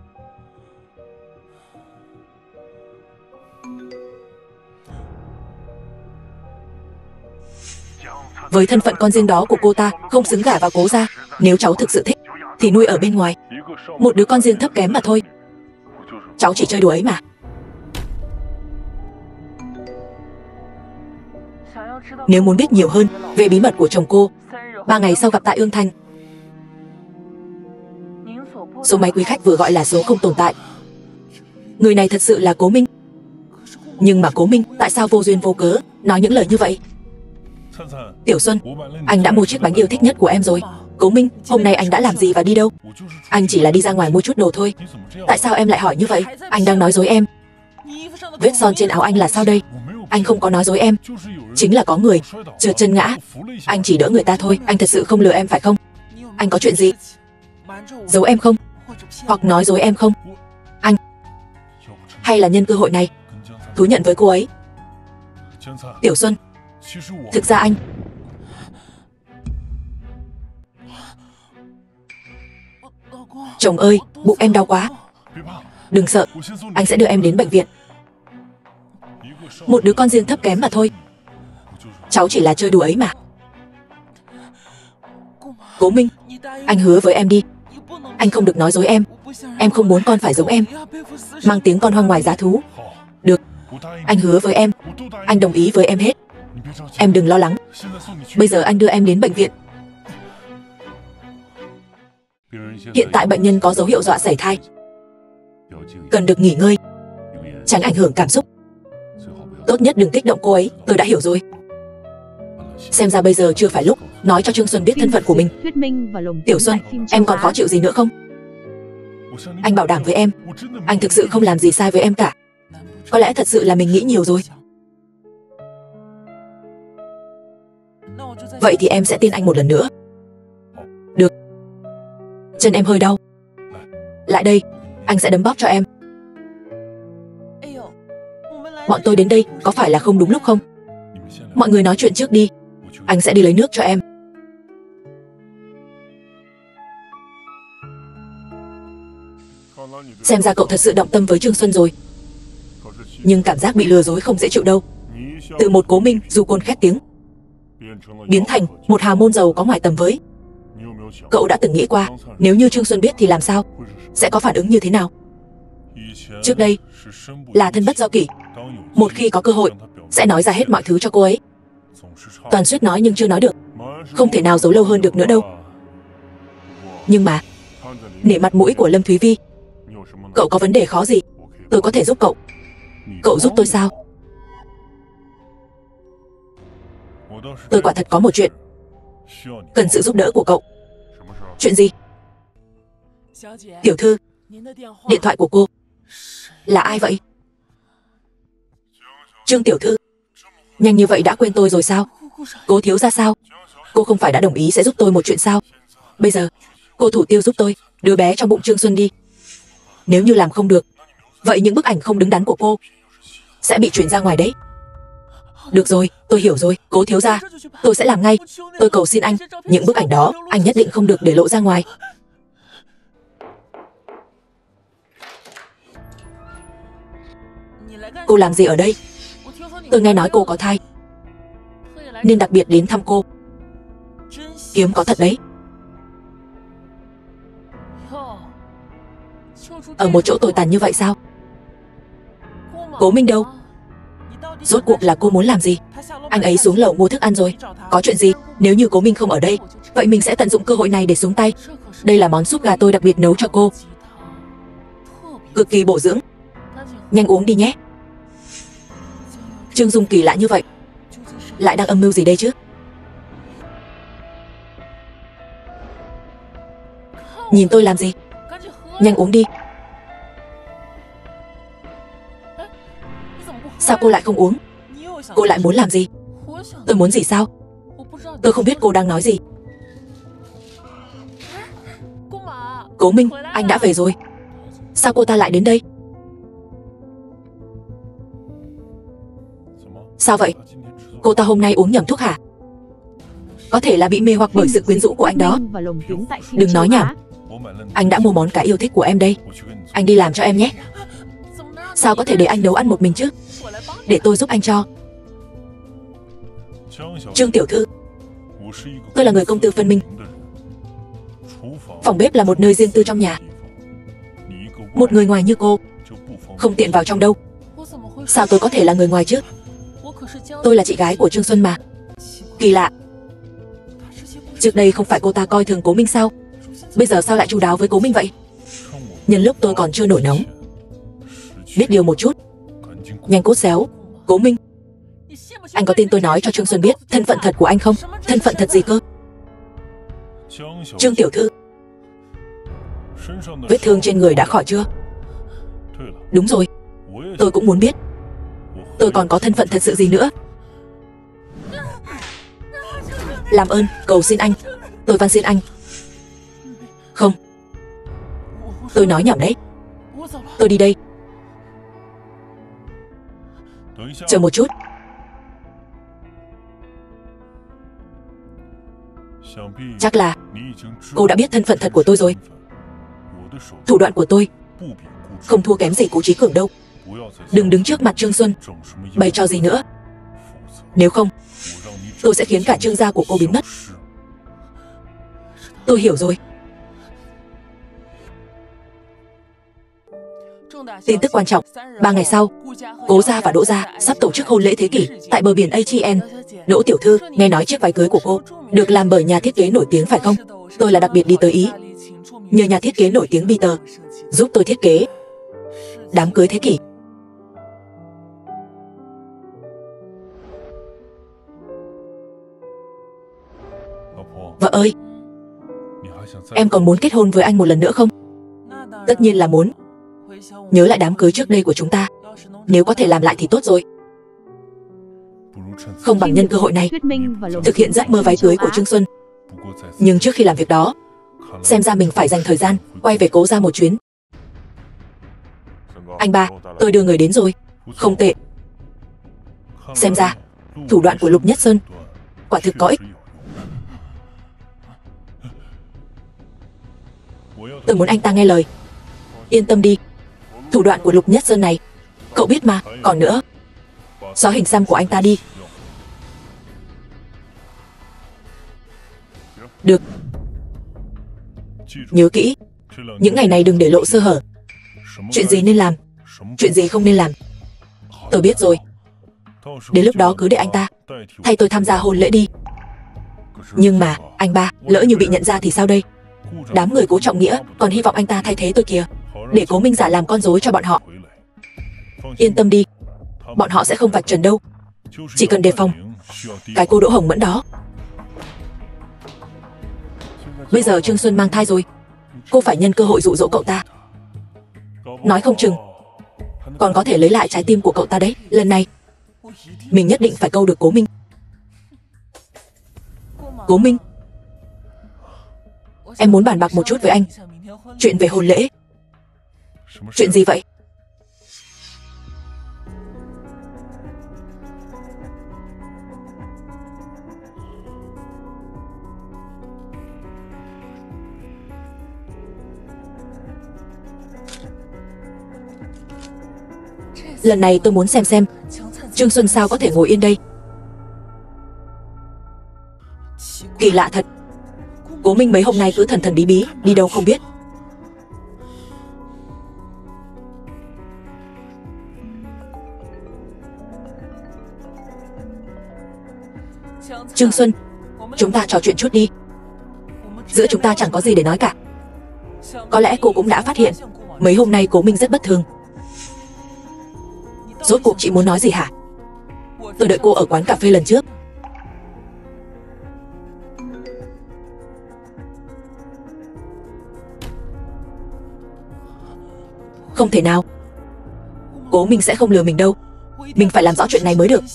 Với thân phận con riêng đó của cô ta, không xứng gả vào Cố gia. Nếu cháu thực sự thích thì nuôi ở bên ngoài. Một đứa con riêng thấp kém mà thôi. Cháu chỉ chơi đùa ấy mà. Nếu muốn biết nhiều hơn về bí mật của chồng cô, 3 ngày sau gặp tại Ương Thành. Số máy quý khách vừa gọi là số không tồn tại. Người này thật sự là Cố Minh. Nhưng mà Cố Minh tại sao vô duyên vô cớ nói những lời như vậy? Tiểu Xuân, anh đã mua chiếc bánh yêu thích nhất của em rồi. Cố Minh, hôm nay anh đã làm gì và đi đâu? Anh chỉ là đi ra ngoài mua chút đồ thôi. Tại sao em lại hỏi như vậy? Anh đang nói dối em. Vết son trên áo anh là sao đây? Anh không có nói dối em. Chính là có người trượt chân ngã. Anh chỉ đỡ người ta thôi. Anh thật sự không lừa em phải không? Anh có chuyện gì giấu em không? Hoặc nói dối em không? Anh hay là nhân cơ hội này thú nhận với cô ấy Tiểu Xuân, thực ra anh... Chồng ơi, bụng em đau quá. Đừng sợ, anh sẽ đưa em đến bệnh viện. Một đứa con riêng thấp kém mà thôi. Cháu chỉ là chơi đùa ấy mà. Cố Minh, anh hứa với em đi. Anh không được nói dối em. Em không muốn con phải giống em, mang tiếng con hoang ngoài giá thú. Được, anh hứa với em. Anh đồng ý với em hết. Em đừng lo lắng. Bây giờ anh đưa em đến bệnh viện. Hiện tại bệnh nhân có dấu hiệu dọa sảy thai, cần được nghỉ ngơi, tránh ảnh hưởng cảm xúc. Tốt nhất đừng kích động cô ấy. Tôi đã hiểu rồi. Xem ra bây giờ chưa phải lúc nói cho Trương Xuân biết thân phận của mình. Tiểu Xuân, em còn khó chịu gì nữa không? Anh bảo đảm với em, anh thực sự không làm gì sai với em cả. Có lẽ thật sự là mình nghĩ nhiều rồi. Vậy thì em sẽ tin anh một lần nữa. Được. Chân em hơi đau. Lại đây, anh sẽ đấm bóp cho em. Bọn tôi đến đây có phải là không đúng lúc không? Mọi người nói chuyện trước đi. Anh sẽ đi lấy nước cho em. Xem ra cậu thật sự động tâm với Trương Xuân rồi. Nhưng cảm giác bị lừa dối không dễ chịu đâu. Từ một Cố Minh du côn khét tiếng biến thành một hào môn giàu có ngoài tầm với. Cậu đã từng nghĩ qua, nếu như Trương Xuân biết thì làm sao? Sẽ có phản ứng như thế nào? Trước đây là thân bất do kỷ, một khi có cơ hội sẽ nói ra hết mọi thứ cho cô ấy. Toàn suýt nói nhưng chưa nói được, không thể nào giấu lâu hơn được nữa đâu. Nhưng mà nể mặt mũi của Lâm Thúy Vi, cậu có vấn đề khó gì, tôi có thể giúp cậu. Cậu giúp tôi sao? Tôi quả thật có một chuyện cần sự giúp đỡ của cậu. Chuyện gì? Tiểu thư, điện thoại của cô. Là ai vậy? Trương tiểu thư. Nhanh như vậy đã quên tôi rồi sao? Cố thiếu gia sao? Cô không phải đã đồng ý sẽ giúp tôi một chuyện sao? Bây giờ cô thủ tiêu giúp tôi đứa bé trong bụng Trương Xuân đi. Nếu như làm không được, vậy những bức ảnh không đứng đắn của cô sẽ bị chuyển ra ngoài đấy. Được rồi, tôi hiểu rồi. Cố thiếu gia, tôi sẽ làm ngay. Tôi cầu xin anh, những bức ảnh đó anh nhất định không được để lộ ra ngoài. Cô làm gì ở đây? Tôi nghe nói cô có thai, nên đặc biệt đến thăm cô. Kiếm có thật đấy. Ở một chỗ tồi tàn như vậy sao? Cố Minh đâu? Rốt cuộc là cô muốn làm gì? Anh ấy xuống lầu mua thức ăn rồi. Có chuyện gì? Nếu như Cố Minh không ở đây, vậy mình sẽ tận dụng cơ hội này để xuống tay. Đây là món súp gà tôi đặc biệt nấu cho cô, cực kỳ bổ dưỡng. Nhanh uống đi nhé. Trương Dung kỳ lạ như vậy, lại đang âm mưu gì đây chứ? Nhìn tôi làm gì? Nhanh uống đi. Sao cô lại không uống? Cô lại muốn làm gì? Tôi muốn gì sao? Tôi không biết cô đang nói gì. Cố Minh, anh đã về rồi. Sao cô ta lại đến đây? Sao vậy? Cô ta hôm nay uống nhầm thuốc hả? Có thể là bị mê hoặc bởi sự quyến rũ của anh đó. Đừng nói nhảm. Anh đã mua món cá yêu thích của em đây. Anh đi làm cho em nhé. Sao có thể để anh nấu ăn một mình chứ? Để tôi giúp anh cho. Trương tiểu thư, tôi là người công tư phân minh. Phòng bếp là một nơi riêng tư trong nhà. Một người ngoài như cô không tiện vào trong đâu. Sao tôi có thể là người ngoài chứ? Tôi là chị gái của Trương Xuân mà. Kỳ lạ. Trước đây không phải cô ta coi thường Cố Minh sao? Bây giờ sao lại chu đáo với Cố Minh vậy? Nhân lúc tôi còn chưa nổi nóng, biết điều một chút. Nhanh cút xéo. Cố Minh, anh có tin tôi nói cho Trương Xuân biết thân phận thật của anh không? Thân phận thật gì cơ? Trương tiểu thư, vết thương trên người đã khỏi chưa? Đúng rồi, tôi cũng muốn biết tôi còn có thân phận thật sự gì nữa. Làm ơn, cầu xin anh, tôi van xin anh. Không, tôi nói nhầm đấy. Tôi đi đây. Chờ một chút. Chắc là cô đã biết thân phận thật của tôi rồi. Thủ đoạn của tôi không thua kém gì Cố Chí Cường đâu. Đừng đứng trước mặt Trương Xuân bày trò gì nữa. Nếu không, tôi sẽ khiến cả Trương gia của cô biến mất. Tôi hiểu rồi. Tin tức quan trọng, 3 ngày sau, Cố gia và Đỗ gia sắp tổ chức hôn lễ thế kỷ tại bờ biển ATN. Đỗ tiểu thư, nghe nói chiếc váy cưới của cô được làm bởi nhà thiết kế nổi tiếng phải không? Tôi là đặc biệt đi tới Ý, nhờ nhà thiết kế nổi tiếng Peter giúp tôi thiết kế đám cưới thế kỷ. Vợ ơi, em còn muốn kết hôn với anh một lần nữa không? Tất nhiên là muốn. Nhớ lại đám cưới trước đây của chúng ta, nếu có thể làm lại thì tốt rồi. Không bằng nhân cơ hội này thực hiện giấc mơ váy cưới của Trương Xuân. Nhưng trước khi làm việc đó, xem ra mình phải dành thời gian quay về Cố gia một chuyến. Anh ba, tôi đưa người đến rồi. Không tệ. Xem ra thủ đoạn của Lục Nhất Sơn quả thực có ích. Tôi muốn anh ta nghe lời. Yên tâm đi, thủ đoạn của Lục Nhất Sơn này cậu biết mà. Còn nữa, xóa hình xăm của anh ta đi. Được. Nhớ kỹ, những ngày này đừng để lộ sơ hở. Chuyện gì nên làm, chuyện gì không nên làm. Tôi biết rồi. Đến lúc đó cứ để anh ta thay tôi tham gia hôn lễ đi. Nhưng mà, anh ba, lỡ như bị nhận ra thì sao đây? Đám người Cố Trọng Nghĩa còn hy vọng anh ta thay thế tôi kìa, để Cố Minh Giả làm con rối cho bọn họ. Yên tâm đi, bọn họ sẽ không vạch trần đâu. Chỉ cần đề phòng cái cô Đỗ Hồng Mẫn đó. Bây giờ Trương Xuân mang thai rồi, cô phải nhân cơ hội dụ dỗ cậu ta. Nói không chừng còn có thể lấy lại trái tim của cậu ta đấy. Lần này mình nhất định phải câu được Cố Minh. Cố Minh, em muốn bàn bạc một chút với anh. Chuyện về hôn lễ. Chuyện gì vậy? Lần này tôi muốn xem Trương Xuân sao có thể ngồi yên đây. Kỳ lạ thật, Cố Minh mấy hôm nay cứ thần thần bí bí, đi đâu không biết. Trương Xuân, chúng ta trò chuyện chút đi. Giữa chúng ta chẳng có gì để nói cả. Có lẽ cô cũng đã phát hiện mấy hôm nay Cố Minh rất bất thường. Rốt cuộc chị muốn nói gì hả? Tôi đợi cô ở quán cà phê lần trước. Không thể nào. Cố Minh sẽ không lừa mình đâu. Mình phải làm rõ chuyện này mới được.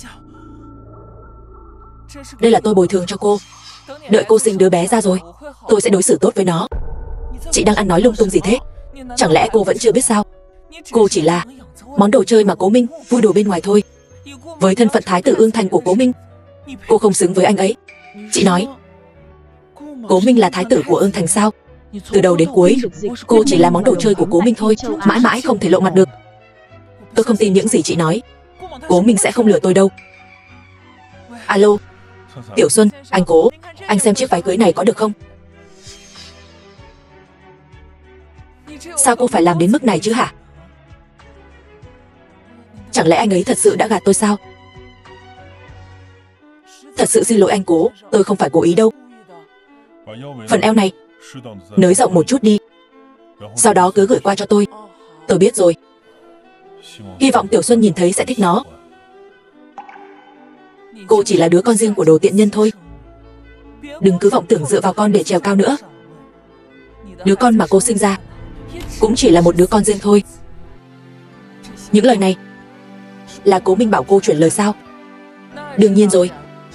Đây là tôi bồi thường cho cô. Đợi cô sinh đứa bé ra rồi, tôi sẽ đối xử tốt với nó. Chị đang ăn nói lung tung gì thế? Chẳng lẽ cô vẫn chưa biết sao? Cô chỉ là món đồ chơi mà Cố Minh vui đùa bên ngoài thôi. Với thân phận thái tử Ương Thành của Cố Minh, cô không xứng với anh ấy. Chị nói Cố Minh là thái tử của Ương Thành sao? Từ đầu đến cuối, cô chỉ là món đồ chơi của Cố Minh thôi, mãi mãi không thể lộ mặt được. Tôi không tin những gì chị nói. Cố Minh sẽ không lừa tôi đâu. Alo, Tiểu Xuân, anh Cố, anh xem chiếc váy cưới này có được không? Sao cô phải làm đến mức này chứ hả? Chẳng lẽ anh ấy thật sự đã gạt tôi sao? Thật sự xin lỗi anh Cố, tôi không phải cố ý đâu. Phần eo này nới rộng một chút đi, sau đó cứ gửi qua cho tôi. Tôi biết rồi. Hy vọng Tiểu Xuân nhìn thấy sẽ thích nó. Cô chỉ là đứa con riêng của đồ tiện nhân thôi. Đừng cứ vọng tưởng dựa vào con để trèo cao nữa. Đứa con mà cô sinh ra cũng chỉ là một đứa con riêng thôi. Những lời này là Cố Minh bảo cô chuyển lời sao? Đương nhiên rồi.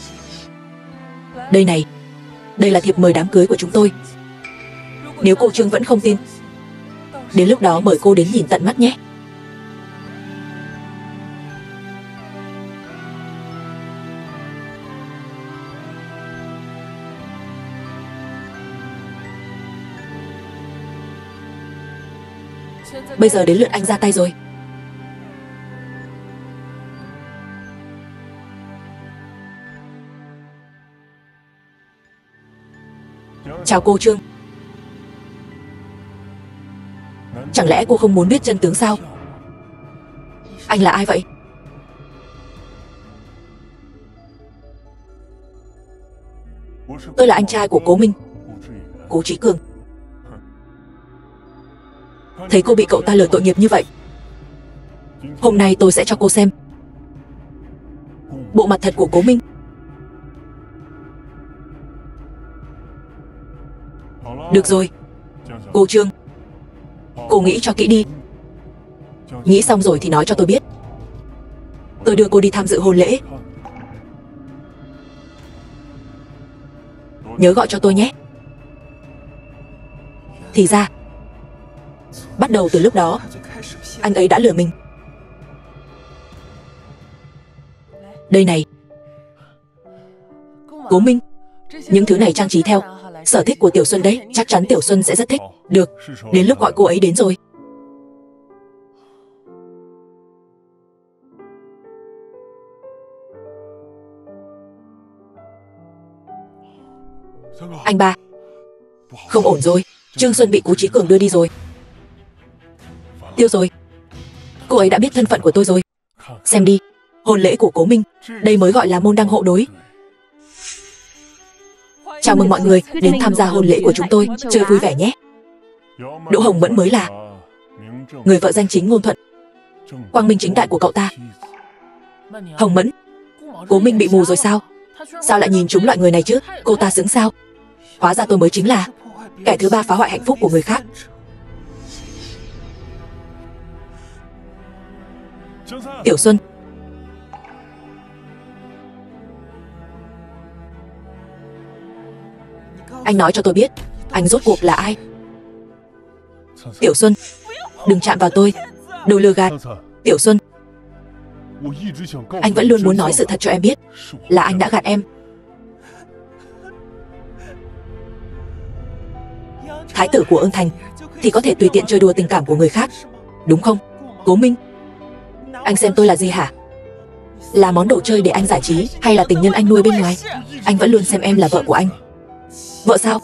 Đây này, đây là thiệp mời đám cưới của chúng tôi. Nếu cô Trương vẫn không tin, đến lúc đó mời cô đến nhìn tận mắt nhé. Bây giờ đến lượt anh ra tay rồi. Chào cô Trương. Chẳng lẽ cô không muốn biết chân tướng sao? Anh là ai vậy? Tôi là anh trai của Cố Minh, Cố Chí Cường. Thấy cô bị cậu ta lừa tội nghiệp như vậy, hôm nay tôi sẽ cho cô xem bộ mặt thật của Cố Minh. Được rồi, cô Trương, cô nghĩ cho kỹ đi. Nghĩ xong rồi thì nói cho tôi biết. Tôi đưa cô đi tham dự hôn lễ. Nhớ gọi cho tôi nhé. Thì ra, bắt đầu từ lúc đó, anh ấy đã lừa mình. Đây này, Cố Minh, những thứ này trang trí theo sở thích của Tiểu Xuân đấy. Chắc chắn Tiểu Xuân sẽ rất thích. Được, đến lúc gọi cô ấy đến rồi. Anh ba, không ổn rồi. Trương Xuân bị Cố Chí Cường đưa đi rồi. Tiêu rồi. Cô ấy đã biết thân phận của tôi rồi. Xem đi, hôn lễ của Cố Minh, đây mới gọi là môn đăng hộ đối. Chào mừng mọi người đến tham gia hôn lễ của chúng tôi. Chơi vui vẻ nhé. Đỗ Hồng Mẫn mới là người vợ danh chính ngôn thuận, quang minh chính đại của cậu ta. Hồng Mẫn, Cố Minh bị mù rồi sao? Sao lại nhìn trúng loại người này chứ? Cô ta xứng sao? Hóa ra tôi mới chính là kẻ thứ ba phá hoại hạnh phúc của người khác. Tiểu Xuân, anh nói cho tôi biết, anh rốt cuộc là ai? Tiểu Xuân, đừng chạm vào tôi, đồ lừa gạt. Tiểu Xuân, anh vẫn luôn muốn nói sự thật cho em biết, là anh đã gạt em. Thái tử của Ưng Thành thì có thể tùy tiện chơi đùa tình cảm của người khác, đúng không? Cố Minh, anh xem tôi là gì hả? Là món đồ chơi để anh giải trí, hay là tình nhân anh nuôi bên ngoài? Anh vẫn luôn xem em là vợ của anh. Vợ sao?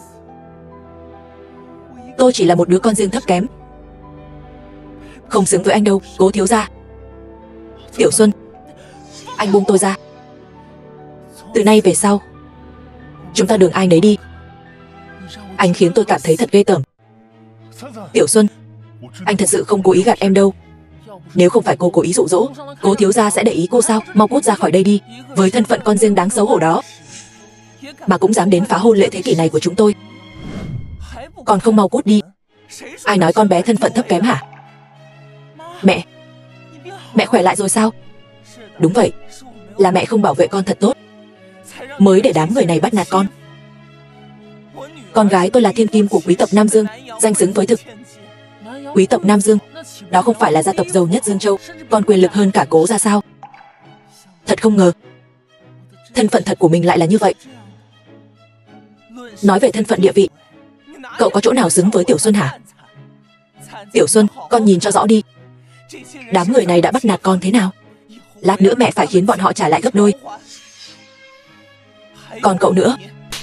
Tôi chỉ là một đứa con riêng thấp kém, không xứng với anh đâu, Cố thiếu gia. Tiểu Xuân, anh buông tôi ra. Từ nay về sau, chúng ta đường ai nấy đi. Anh khiến tôi cảm thấy thật ghê tởm. Tiểu Xuân, anh thật sự không cố ý gạt em đâu. Nếu không phải cô cố ý dụ dỗ, Cố thiếu gia sẽ để ý cô sao? Mau cút ra khỏi đây đi. Với thân phận con riêng đáng xấu hổ đó mà cũng dám đến phá hôn lễ thế kỷ này của chúng tôi, còn không mau cút đi. Ai nói con bé thân phận thấp kém hả? Mẹ, mẹ khỏe lại rồi sao? Đúng vậy, là mẹ không bảo vệ con thật tốt, mới để đám người này bắt nạt con. Con gái tôi là thiên kim của quý tộc Nam Dương, danh xứng với thực. Quý tộc Nam Dương, đó không phải là gia tộc giàu nhất Dương Châu, còn quyền lực hơn cả Cố ra sao? Thật không ngờ, thân phận thật của mình lại là như vậy. Nói về thân phận địa vị, cậu có chỗ nào xứng với Tiểu Xuân hả? Tiểu Xuân, con nhìn cho rõ đi. Đám người này đã bắt nạt con thế nào? Lát nữa mẹ phải khiến bọn họ trả lại gấp đôi. Còn cậu nữa,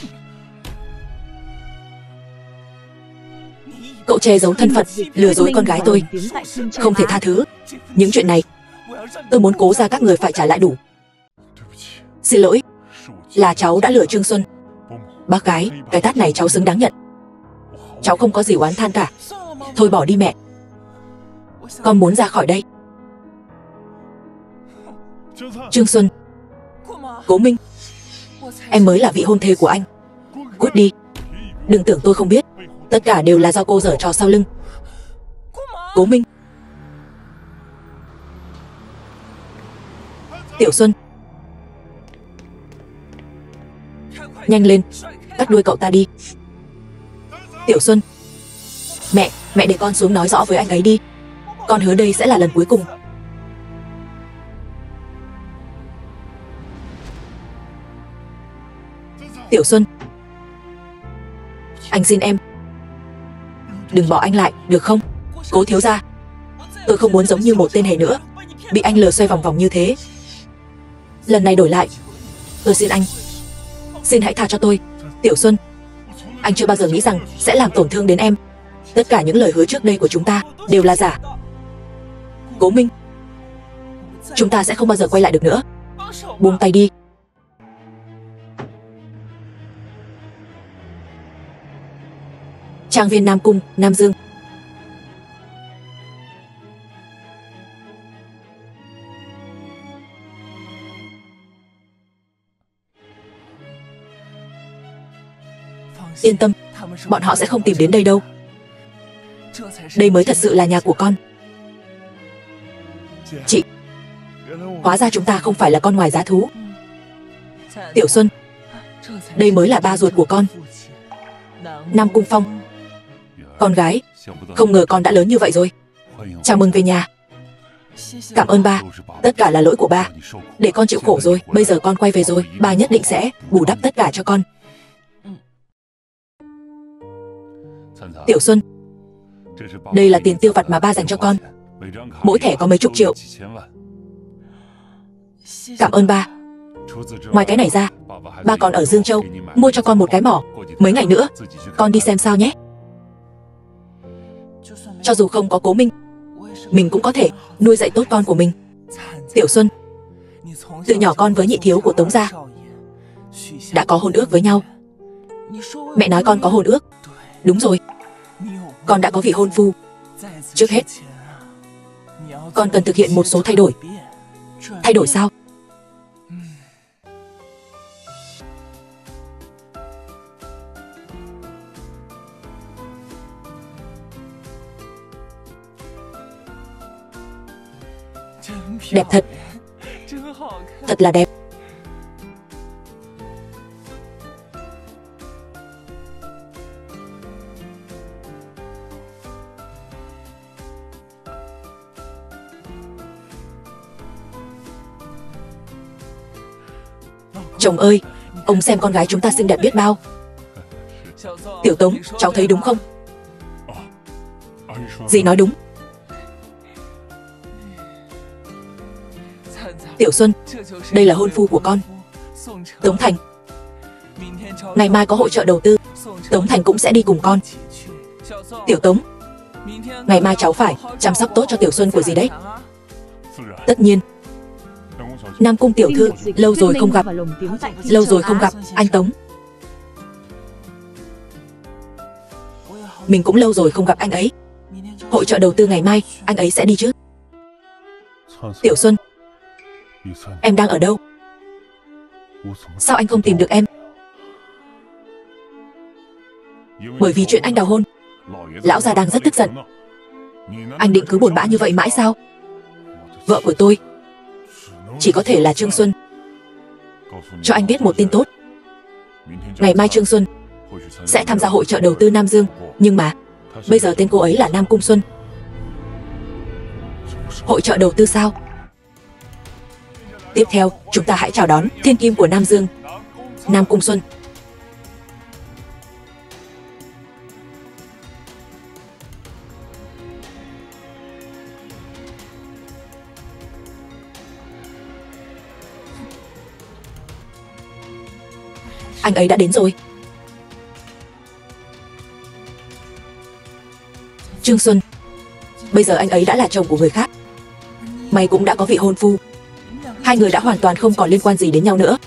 cậu che giấu thân phận, lừa dối con gái tôi, không thể tha thứ. Những chuyện này, tôi muốn Cố ra các người phải trả lại đủ. Xin lỗi, là cháu đã lừa Trương Xuân. Bác gái, cái tát này cháu xứng đáng nhận. Cháu không có gì oán than cả. Thôi bỏ đi mẹ, con muốn ra khỏi đây. Trương Xuân, Cố Minh, em mới là vị hôn thê của anh. Cút đi. Đừng tưởng tôi không biết, tất cả đều là do cô giở trò sau lưng. Cố Minh. Tiểu Xuân, nhanh lên, cắt đuôi cậu ta đi. Tiểu Xuân, mẹ để con xuống nói rõ với anh ấy đi. Con hứa đây sẽ là lần cuối cùng. Tiểu Xuân, anh xin em, đừng bỏ anh lại, được không? Cố thiếu gia, Tôi không muốn giống như một tên hề nữa, bị anh lừa xoay vòng vòng như thế. Lần này đổi lại, tôi xin anh, xin hãy tha cho tôi. Tiểu Xuân, anh chưa bao giờ nghĩ rằng sẽ làm tổn thương đến em. Tất cả những lời hứa trước đây của chúng ta đều là giả. Cố Minh, chúng ta sẽ không bao giờ quay lại được nữa. Buông tay đi. Trang viên Nam Cung, Nam Dương. Yên tâm, bọn họ sẽ không tìm đến đây đâu. Đây mới thật sự là nhà của con. Chị, hóa ra chúng ta không phải là con ngoài giá thú. Tiểu Xuân, đây mới là ba ruột của con. Nam Cung Phong, con gái, không ngờ con đã lớn như vậy rồi. Chào mừng về nhà. Cảm ơn ba, tất cả là lỗi của ba. Để con chịu khổ rồi, bây giờ con quay về rồi, ba nhất định sẽ bù đắp tất cả cho con. Tiểu Xuân, đây là tiền tiêu vặt mà ba dành cho con. Mỗi thẻ có mấy chục triệu. Cảm ơn ba. Ngoài cái này ra, ba còn ở Dương Châu mua cho con một cái mỏ. Mấy ngày nữa, con đi xem sao nhé. Cho dù không có Cố Minh, mình cũng có thể nuôi dạy tốt con của mình. Tiểu Xuân, từ nhỏ con với nhị thiếu của Tống gia đã có hôn ước với nhau. Mẹ nói con có hôn ước. Đúng rồi, con đã có vị hôn phu. Trước hết, con cần thực hiện một số thay đổi. Thay đổi sao? Đẹp thật. Thật là đẹp. Chồng ơi, ông xem con gái chúng ta xinh đẹp biết bao. Tiểu Tống, cháu thấy đúng không? Dì nói đúng. Tiểu Xuân, đây là hôn phu của con, Tống Thành. Ngày mai có hội chợ đầu tư, Tống Thành cũng sẽ đi cùng con. Tiểu Tống, ngày mai cháu phải chăm sóc tốt cho Tiểu Xuân của dì đấy. Tất nhiên. Nam Cung tiểu thư, lâu rồi không gặp. Lâu rồi không gặp, anh Tống. Mình cũng lâu rồi không gặp anh ấy. Hội chợ đầu tư ngày mai, anh ấy sẽ đi chứ? Tiểu Xuân, em đang ở đâu? Sao anh không tìm được em? Bởi vì chuyện anh đào hôn, lão già đang rất tức giận. Anh định cứ buồn bã như vậy mãi sao? Vợ của tôi chỉ có thể là Trương Xuân. Cho anh biết một tin tốt. Ngày mai Trương Xuân sẽ tham gia hội chợ đầu tư Nam Dương. Nhưng mà bây giờ tên cô ấy là Nam Cung Xuân. Hội chợ đầu tư sao? Tiếp theo, chúng ta hãy chào đón thiên kim của Nam Dương, Nam Cung Xuân. Anh ấy đã đến rồi. Trương Xuân, bây giờ anh ấy đã là chồng của người khác. Mày cũng đã có vị hôn phu. Hai người đã hoàn toàn không còn liên quan gì đến nhau nữa.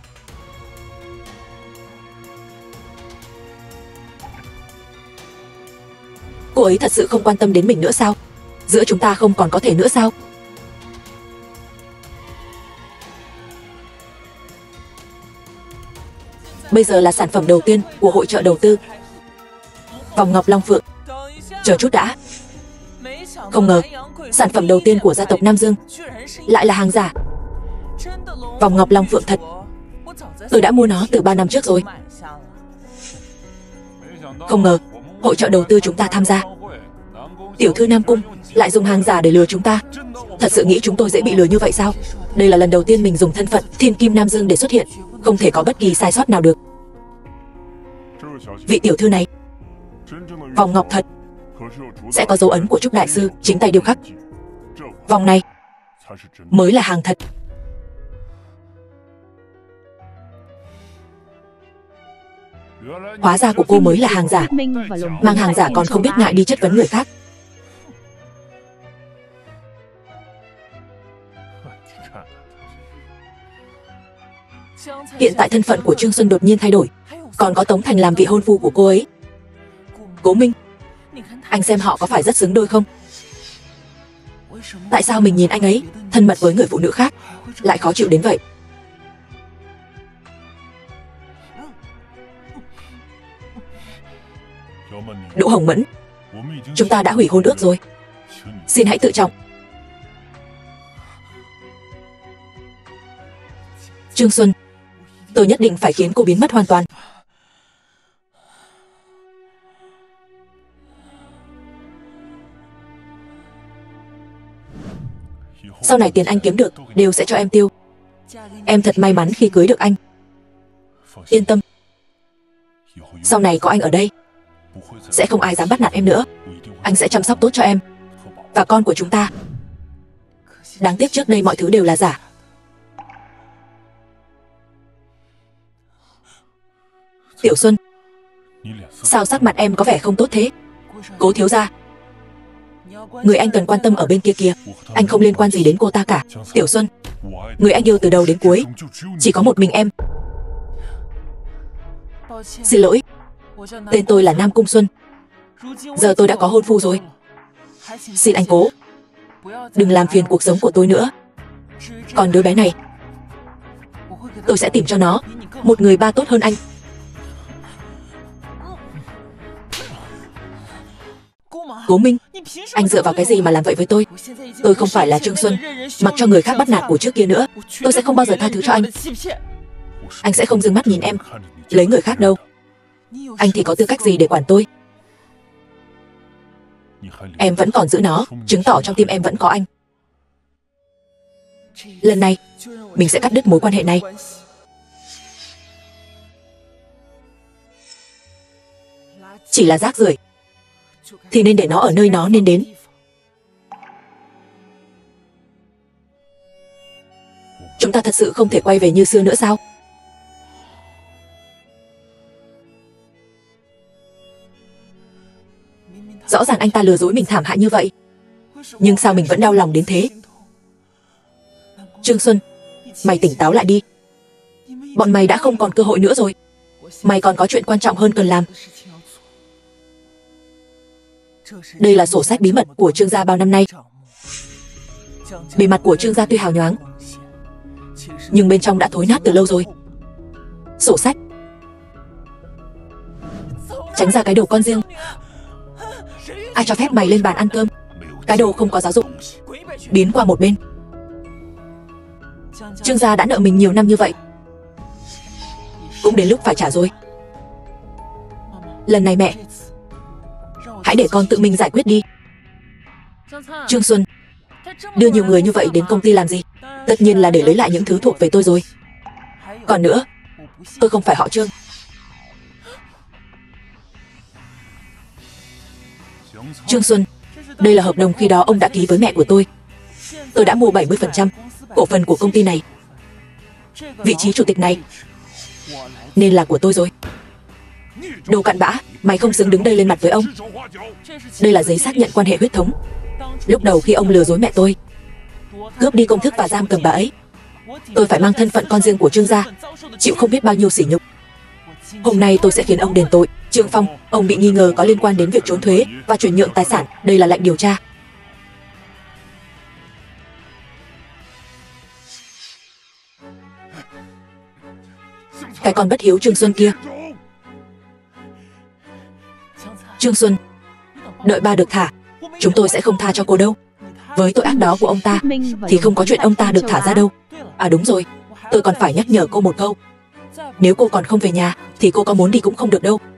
Cô ấy thật sự không quan tâm đến mình nữa sao? Giữa chúng ta không còn có thể nữa sao? Bây giờ là sản phẩm đầu tiên của hội chợ đầu tư, vòng ngọc Long Phượng. Chờ chút đã. Không ngờ, sản phẩm đầu tiên của gia tộc Nam Dương lại là hàng giả. Vòng ngọc Long Phượng thật. Tôi đã mua nó từ 3 năm trước rồi. Không ngờ, hội chợ đầu tư chúng ta tham gia, tiểu thư Nam Cung lại dùng hàng giả để lừa chúng ta. Thật sự nghĩ chúng tôi dễ bị lừa như vậy sao? Đây là lần đầu tiên mình dùng thân phận thiên kim Nam Dương để xuất hiện. Không thể có bất kỳ sai sót nào được. Vị tiểu thư này, vòng ngọc thật, sẽ có dấu ấn của Trúc đại sư chính tay điêu khắc. Vòng này mới là hàng thật. Hóa ra của cô mới là hàng giả. Mang hàng giả còn không biết ngại đi chất vấn người khác. Hiện tại thân phận của Trương Xuân đột nhiên thay đổi, còn có Tống Thành làm vị hôn phu của cô ấy. Cố Minh, anh xem họ có phải rất xứng đôi không? Tại sao mình nhìn anh ấy thân mật với người phụ nữ khác lại khó chịu đến vậy? Đỗ Hồng Mẫn, chúng ta đã hủy hôn ước rồi. Xin hãy tự trọng. Trương Xuân, tôi nhất định phải khiến cô biến mất hoàn toàn. Sau này tiền anh kiếm được đều sẽ cho em tiêu. Em thật may mắn khi cưới được anh. Yên tâm, sau này có anh ở đây, sẽ không ai dám bắt nạt em nữa. Anh sẽ chăm sóc tốt cho em và con của chúng ta. Đáng tiếc trước đây mọi thứ đều là giả. Tiểu Xuân, sao sắc mặt em có vẻ không tốt thế? Cố thiếu gia, người anh cần quan tâm ở bên kia kìa. Anh không liên quan gì đến cô ta cả. Tiểu Xuân, người anh yêu từ đầu đến cuối chỉ có một mình em. Xin lỗi, tên tôi là Nam Cung Xuân. Giờ tôi đã có hôn phu rồi. Xin anh Cố, đừng làm phiền cuộc sống của tôi nữa. Còn đứa bé này, tôi sẽ tìm cho nó một người ba tốt hơn anh. Cố Minh, anh dựa vào cái gì mà làm vậy với tôi? Tôi không phải là Trương Xuân, mặc cho người khác bắt nạt của trước kia nữa. Tôi sẽ không bao giờ tha thứ cho anh. Anh sẽ không dừng mắt nhìn em lấy người khác đâu. Anh thì có tư cách gì để quản tôi? Em vẫn còn giữ nó, chứng tỏ trong tim em vẫn có anh. Lần này, mình sẽ cắt đứt mối quan hệ này. Chỉ là rác rưởi thì nên để nó ở nơi nó nên đến. Chúng ta thật sự không thể quay về như xưa nữa sao? Rõ ràng anh ta lừa dối mình thảm hại như vậy, nhưng sao mình vẫn đau lòng đến thế? Trương Xuân, mày tỉnh táo lại đi. Bọn mày đã không còn cơ hội nữa rồi. Mày còn có chuyện quan trọng hơn cần làm. Đây là sổ sách bí mật của Trương gia bao năm nay. Bề mặt của Trương gia tuy hào nhoáng, nhưng bên trong đã thối nát từ lâu rồi. Sổ sách. Tránh ra cái đồ con riêng. Ai cho phép mày lên bàn ăn cơm? Cái đồ không có giáo dục, biến qua một bên. Trương gia đã nợ mình nhiều năm như vậy, cũng đến lúc phải trả rồi. Lần này mẹ, hãy để con tự mình giải quyết đi. Trương Xuân, đưa nhiều người như vậy đến công ty làm gì? Tất nhiên là để lấy lại những thứ thuộc về tôi rồi. Còn nữa, tôi không phải họ Trương. Trương Xuân, đây là hợp đồng khi đó ông đã ký với mẹ của tôi. Tôi đã mua 70% cổ phần của công ty này. Vị trí chủ tịch này nên là của tôi rồi. Đồ cặn bã, mày không xứng đứng đây lên mặt với ông. Đây là giấy xác nhận quan hệ huyết thống. Lúc đầu khi ông lừa dối mẹ tôi, cướp đi công thức và giam cầm bà ấy, tôi phải mang thân phận con riêng của Trương gia, chịu không biết bao nhiêu sỉ nhục. Hôm nay tôi sẽ khiến ông đền tội. Trương Phong, ông bị nghi ngờ có liên quan đến việc trốn thuế và chuyển nhượng tài sản. Đây là lệnh điều tra. Cái con bất hiếu Trương Xuân kia. Trương Xuân, đợi ba được thả, chúng tôi sẽ không tha cho cô đâu. Với tội ác đó của ông ta thì không có chuyện ông ta được thả ra đâu. À đúng rồi, tôi còn phải nhắc nhở cô một câu. Nếu cô còn không về nhà thì cô có muốn đi cũng không được đâu.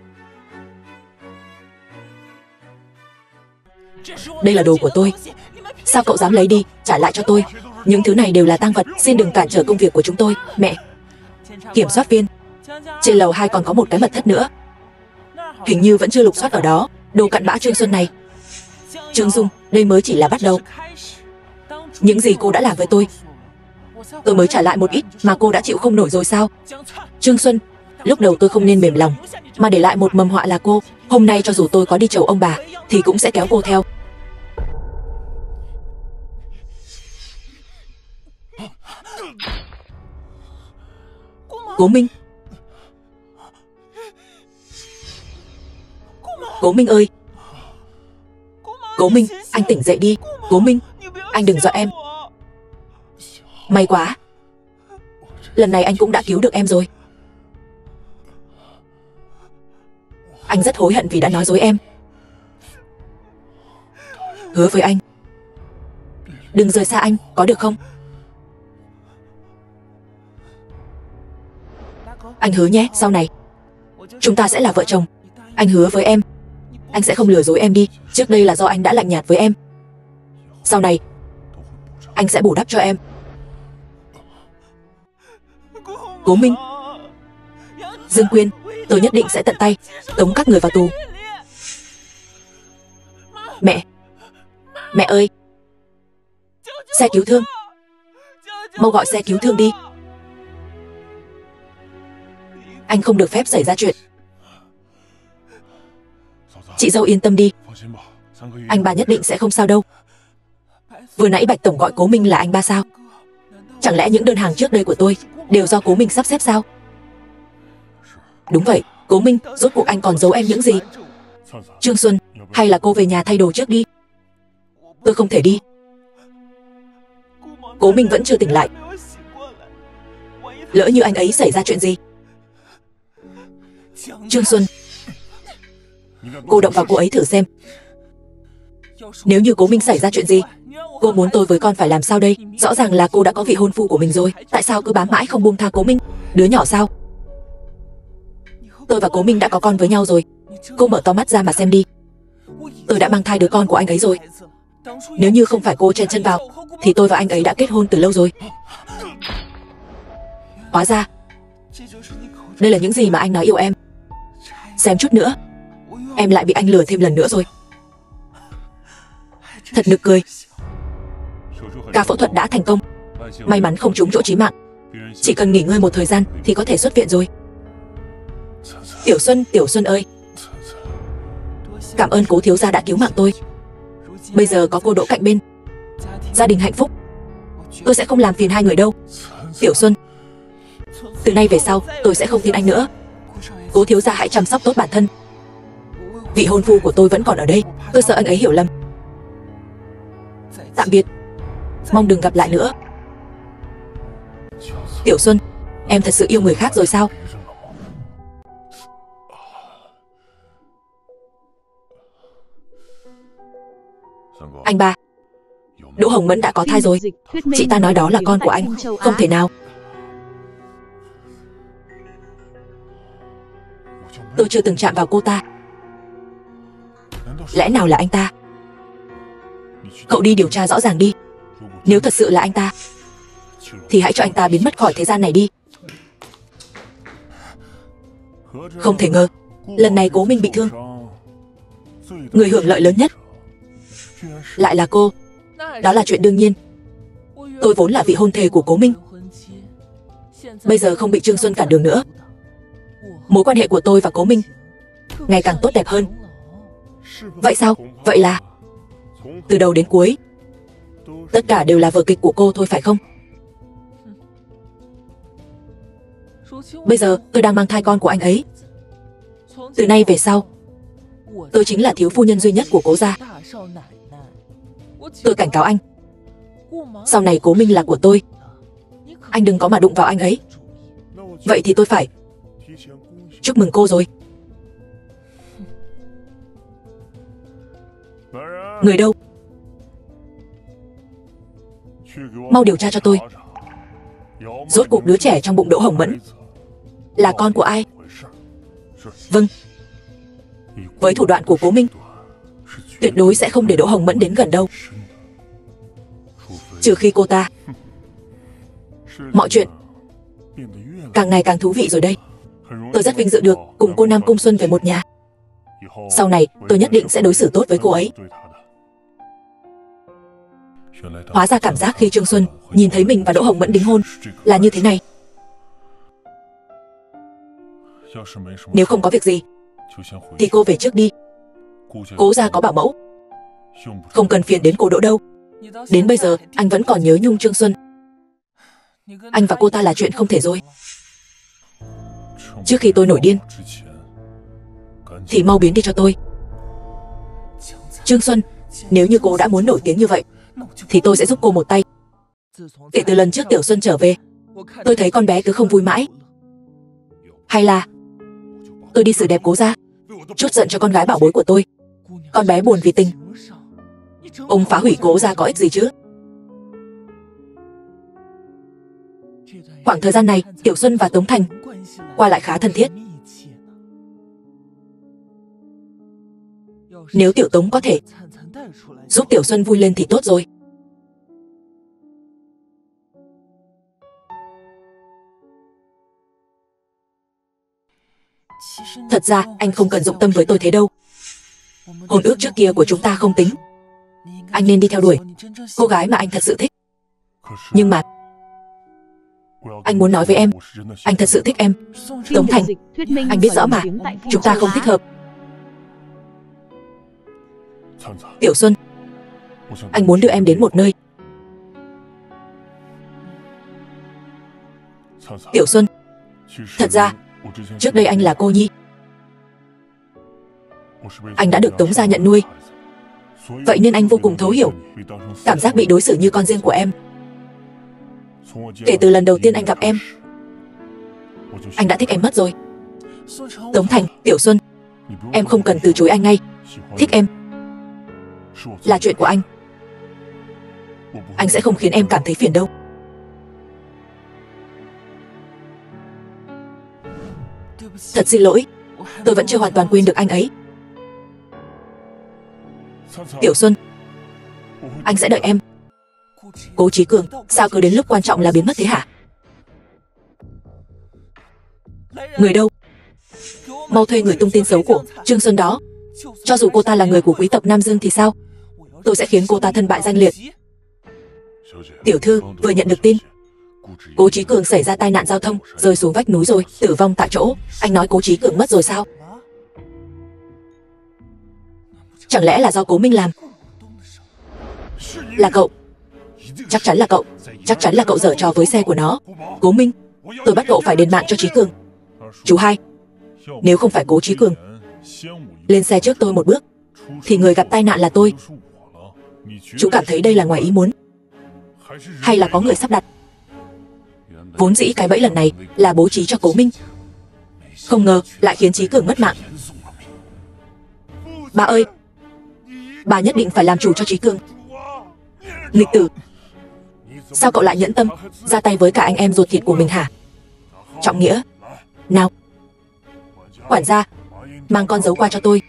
Đây là đồ của tôi. Sao cậu dám lấy đi? Trả lại cho tôi. Những thứ này đều là tang vật. Xin đừng cản trở công việc của chúng tôi. Mẹ, kiểm soát viên, trên lầu 2 còn có một cái mật thất nữa. Hình như vẫn chưa lục soát ở đó. Đồ cặn bã Trương Xuân này. Trương Dung, đây mới chỉ là bắt đầu. Những gì cô đã làm với tôi mới trả lại một ít mà cô đã chịu không nổi rồi sao? Trương Xuân, lúc đầu tôi không nên mềm lòng, mà để lại một mầm họa là cô. Hôm nay cho dù tôi có đi chầu ông bà, thì cũng sẽ kéo cô theo. Cố Minh! Cố Minh ơi! Cố Minh, anh tỉnh dậy đi. Cố Minh, anh đừng dọa em. May quá, lần này anh cũng đã cứu được em rồi. Anh rất hối hận vì đã nói dối em. Hứa với anh, đừng rời xa anh, có được không? Anh hứa nhé, sau này chúng ta sẽ là vợ chồng. Anh hứa với em, anh sẽ không lừa dối em đi. Trước đây là do anh đã lạnh nhạt với em, sau này anh sẽ bù đắp cho em. Cố Minh, Dương Quyên, tôi nhất định sẽ tận tay tống các người vào tù. Mẹ! Mẹ ơi! Xe cứu thương! Mau gọi xe cứu thương đi. Anh không được phép xảy ra chuyện. Chị dâu yên tâm đi, anh ba nhất định sẽ không sao đâu. Vừa nãy Bạch Tổng gọi Cố Minh là anh ba sao? Chẳng lẽ những đơn hàng trước đây của tôi đều do Cố Minh sắp xếp sao? Đúng vậy, Cố Minh, rốt cuộc anh còn giấu em những gì? Trương Xuân, hay là cô về nhà thay đồ trước đi. Tôi không thể đi. Cố Minh vẫn chưa tỉnh lại. Lỡ như anh ấy xảy ra chuyện gì? Trương Xuân, cô động vào cô ấy thử xem. Nếu như Cố Minh xảy ra chuyện gì, cô muốn tôi với con phải làm sao đây? Rõ ràng là cô đã có vị hôn phu của mình rồi, tại sao cứ bám mãi không buông tha Cố Minh? Đứa nhỏ sao? Tôi và Cố Minh đã có con với nhau rồi. Cô mở to mắt ra mà xem đi. Tôi đã mang thai đứa con của anh ấy rồi. Nếu như không phải cô chen chân vào, thì tôi và anh ấy đã kết hôn từ lâu rồi. Hóa ra đây là những gì mà anh nói yêu em. Xem chút nữa, em lại bị anh lừa thêm lần nữa rồi. Thật nực cười. Ca phẫu thuật đã thành công, may mắn không trúng chỗ chí mạng. Chỉ cần nghỉ ngơi một thời gian thì có thể xuất viện rồi. Tiểu Xuân ơi, cảm ơn Cố thiếu gia đã cứu mạng tôi. Bây giờ có cô Đỗ cạnh bên, gia đình hạnh phúc. Tôi sẽ không làm phiền hai người đâu. Tiểu Xuân, từ nay về sau tôi sẽ không tin anh nữa. Cố thiếu gia hãy chăm sóc tốt bản thân. Vị hôn phu của tôi vẫn còn ở đây, tôi sợ anh ấy hiểu lầm. Tạm biệt, mong đừng gặp lại nữa. Tiểu Xuân, em thật sự yêu người khác rồi sao? Anh ba, Đỗ Hồng Mẫn đã có thai rồi. Chị ta nói đó là con của anh. Không thể nào. Tôi chưa từng chạm vào cô ta. Lẽ nào là anh ta? Cậu đi điều tra rõ ràng đi. Nếu thật sự là anh ta, thì hãy cho anh ta biến mất khỏi thế gian này đi. Không thể ngờ, lần này Cố Minh bị thương, người hưởng lợi lớn nhất lại là cô. Đó là chuyện đương nhiên. Tôi vốn là vị hôn thê của Cố Minh, bây giờ không bị Trương Xuân cản đường nữa. Mối quan hệ của tôi và Cố Minh ngày càng tốt đẹp hơn. Vậy sao? Vậy là từ đầu đến cuối tất cả đều là vở kịch của cô thôi phải không? Bây giờ tôi đang mang thai con của anh ấy. Từ nay về sau, tôi chính là thiếu phu nhân duy nhất của Cố gia. Tôi cảnh cáo anh, sau này Cố Minh là của tôi, anh đừng có mà đụng vào anh ấy. Vậy thì tôi phải chúc mừng cô rồi. Người đâu? Mau điều tra cho tôi, rốt cuộc đứa trẻ trong bụng Đỗ Hồng Mẫn là con của ai? Vâng. Với thủ đoạn của Cố Minh, tuyệt đối sẽ không để Đỗ Hồng Mẫn đến gần đâu. Trừ khi cô ta. Mọi chuyện càng ngày càng thú vị rồi đây. Tôi rất vinh dự được cùng cô Nam Cung Xuân về một nhà. Sau này tôi nhất định sẽ đối xử tốt với cô ấy. Hóa ra cảm giác khi Trương Xuân nhìn thấy mình và Đỗ Hồng Mẫn đính hôn là như thế này. Nếu không có việc gì thì cô về trước đi. Cố gia có bảo mẫu, không cần phiền đến cô Đỗ đâu. Đến bây giờ anh vẫn còn nhớ nhung Trương Xuân. Anh và cô ta là chuyện không thể rồi. Trước khi tôi nổi điên thì mau biến đi cho tôi. Trương Xuân, nếu như cô đã muốn nổi tiếng như vậy thì tôi sẽ giúp cô một tay. Kể từ lần trước Tiểu Xuân trở về, tôi thấy con bé cứ không vui mãi. Hay là tôi đi xử đẹp Cố gia, chút giận cho con gái bảo bối của tôi. Con bé buồn vì tình. Ông phá hủy Cố gia có ích gì chứ? Khoảng thời gian này, Tiểu Xuân và Tống Thành qua lại khá thân thiết. Nếu Tiểu Tống có thể giúp Tiểu Xuân vui lên thì tốt rồi. Thật ra anh không cần dụng tâm với tôi thế đâu. Hôn ước trước kia của chúng ta không tính. Anh nên đi theo đuổi cô gái mà anh thật sự thích. Nhưng mà anh muốn nói với em, anh thật sự thích em. Tống Thành, anh biết rõ mà, chúng ta không thích hợp. Tiểu Xuân, anh muốn đưa em đến một nơi. Tiểu Xuân, thật ra trước đây anh là cô nhi. Anh đã được Tống gia nhận nuôi. Vậy nên anh vô cùng thấu hiểu cảm giác bị đối xử như con riêng của em. Kể từ lần đầu tiên anh gặp em, anh đã thích em mất rồi. Tống Thành, Tiểu Xuân, em không cần từ chối anh ngay. Thích em là chuyện của anh. Anh sẽ không khiến em cảm thấy phiền đâu. Thật xin lỗi, tôi vẫn chưa hoàn toàn quên được anh ấy. Tiểu Xuân, anh sẽ đợi em. Cố Chí Cường, sao cứ đến lúc quan trọng là biến mất thế hả? Người đâu? Mau thuê người tung tin xấu của Trương Xuân đó. Cho dù cô ta là người của quý tộc Nam Dương thì sao? Tôi sẽ khiến cô ta thân bại danh liệt. Tiểu thư vừa nhận được tin Cố Chí Cường xảy ra tai nạn giao thông, rơi xuống vách núi rồi, tử vong tại chỗ. Anh nói Cố Chí Cường mất rồi sao? Chẳng lẽ là do Cố Minh làm? Là cậu. Chắc chắn là cậu. Chắc chắn là cậu giở trò với xe của nó. Cố Minh, tôi bắt cậu phải đền mạng cho Chí Cường. Chú hai, nếu không phải Cố Chí Cường lên xe trước tôi một bước thì người gặp tai nạn là tôi. Chú cảm thấy đây là ngoài ý muốn hay là có người sắp đặt? Vốn dĩ cái bẫy lần này là bố trí cho Cố Minh, không ngờ lại khiến Chí Cường mất mạng. Bà ơi, bà nhất định phải làm chủ cho Chí Cường. Nghịch tử, sao cậu lại nhẫn tâm ra tay với cả anh em ruột thịt của mình hả? Trọng Nghĩa, nào, quản gia, mang con dấu qua cho tôi.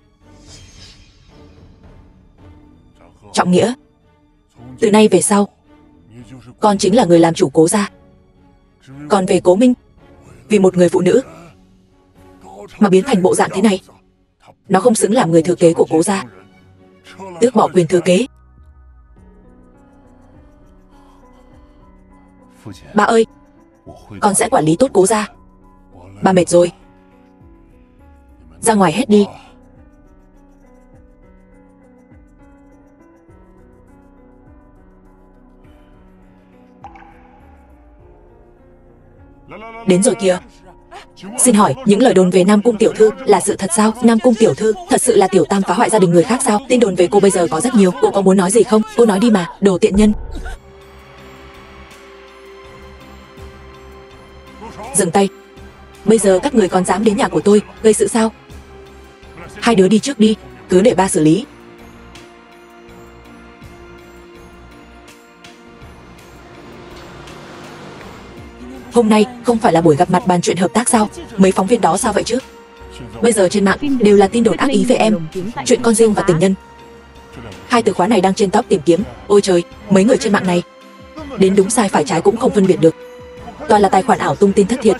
Trọng Nghĩa, từ nay về sau, con chính là người làm chủ Cố gia. Còn về Cố Minh, vì một người phụ nữ mà biến thành bộ dạng thế này, nó không xứng làm người thừa kế của Cố gia. Tước bỏ quyền thừa kế. Bà ơi, con sẽ quản lý tốt Cố gia. Bà mệt rồi, ra ngoài hết đi. Đến rồi kìa. Xin hỏi, những lời đồn về Nam Cung tiểu thư là sự thật sao? Nam Cung tiểu thư thật sự là tiểu tam phá hoại gia đình người khác sao? Tin đồn về cô bây giờ có rất nhiều. Cô có muốn nói gì không? Cô nói đi mà, đồ tiện nhân. Dừng tay. Bây giờ các người còn dám đến nhà của tôi gây sự sao? Hai đứa đi trước đi, cứ để ba xử lý. Hôm nay không phải là buổi gặp mặt bàn chuyện hợp tác sao? Mấy phóng viên đó sao vậy chứ? Bây giờ trên mạng đều là tin đồn ác ý về em, chuyện con riêng và tình nhân. Hai từ khóa này đang trên top tìm kiếm. Ôi trời, mấy người trên mạng này đến đúng sai phải trái cũng không phân biệt được. Toàn là tài khoản ảo tung tin thất thiệt.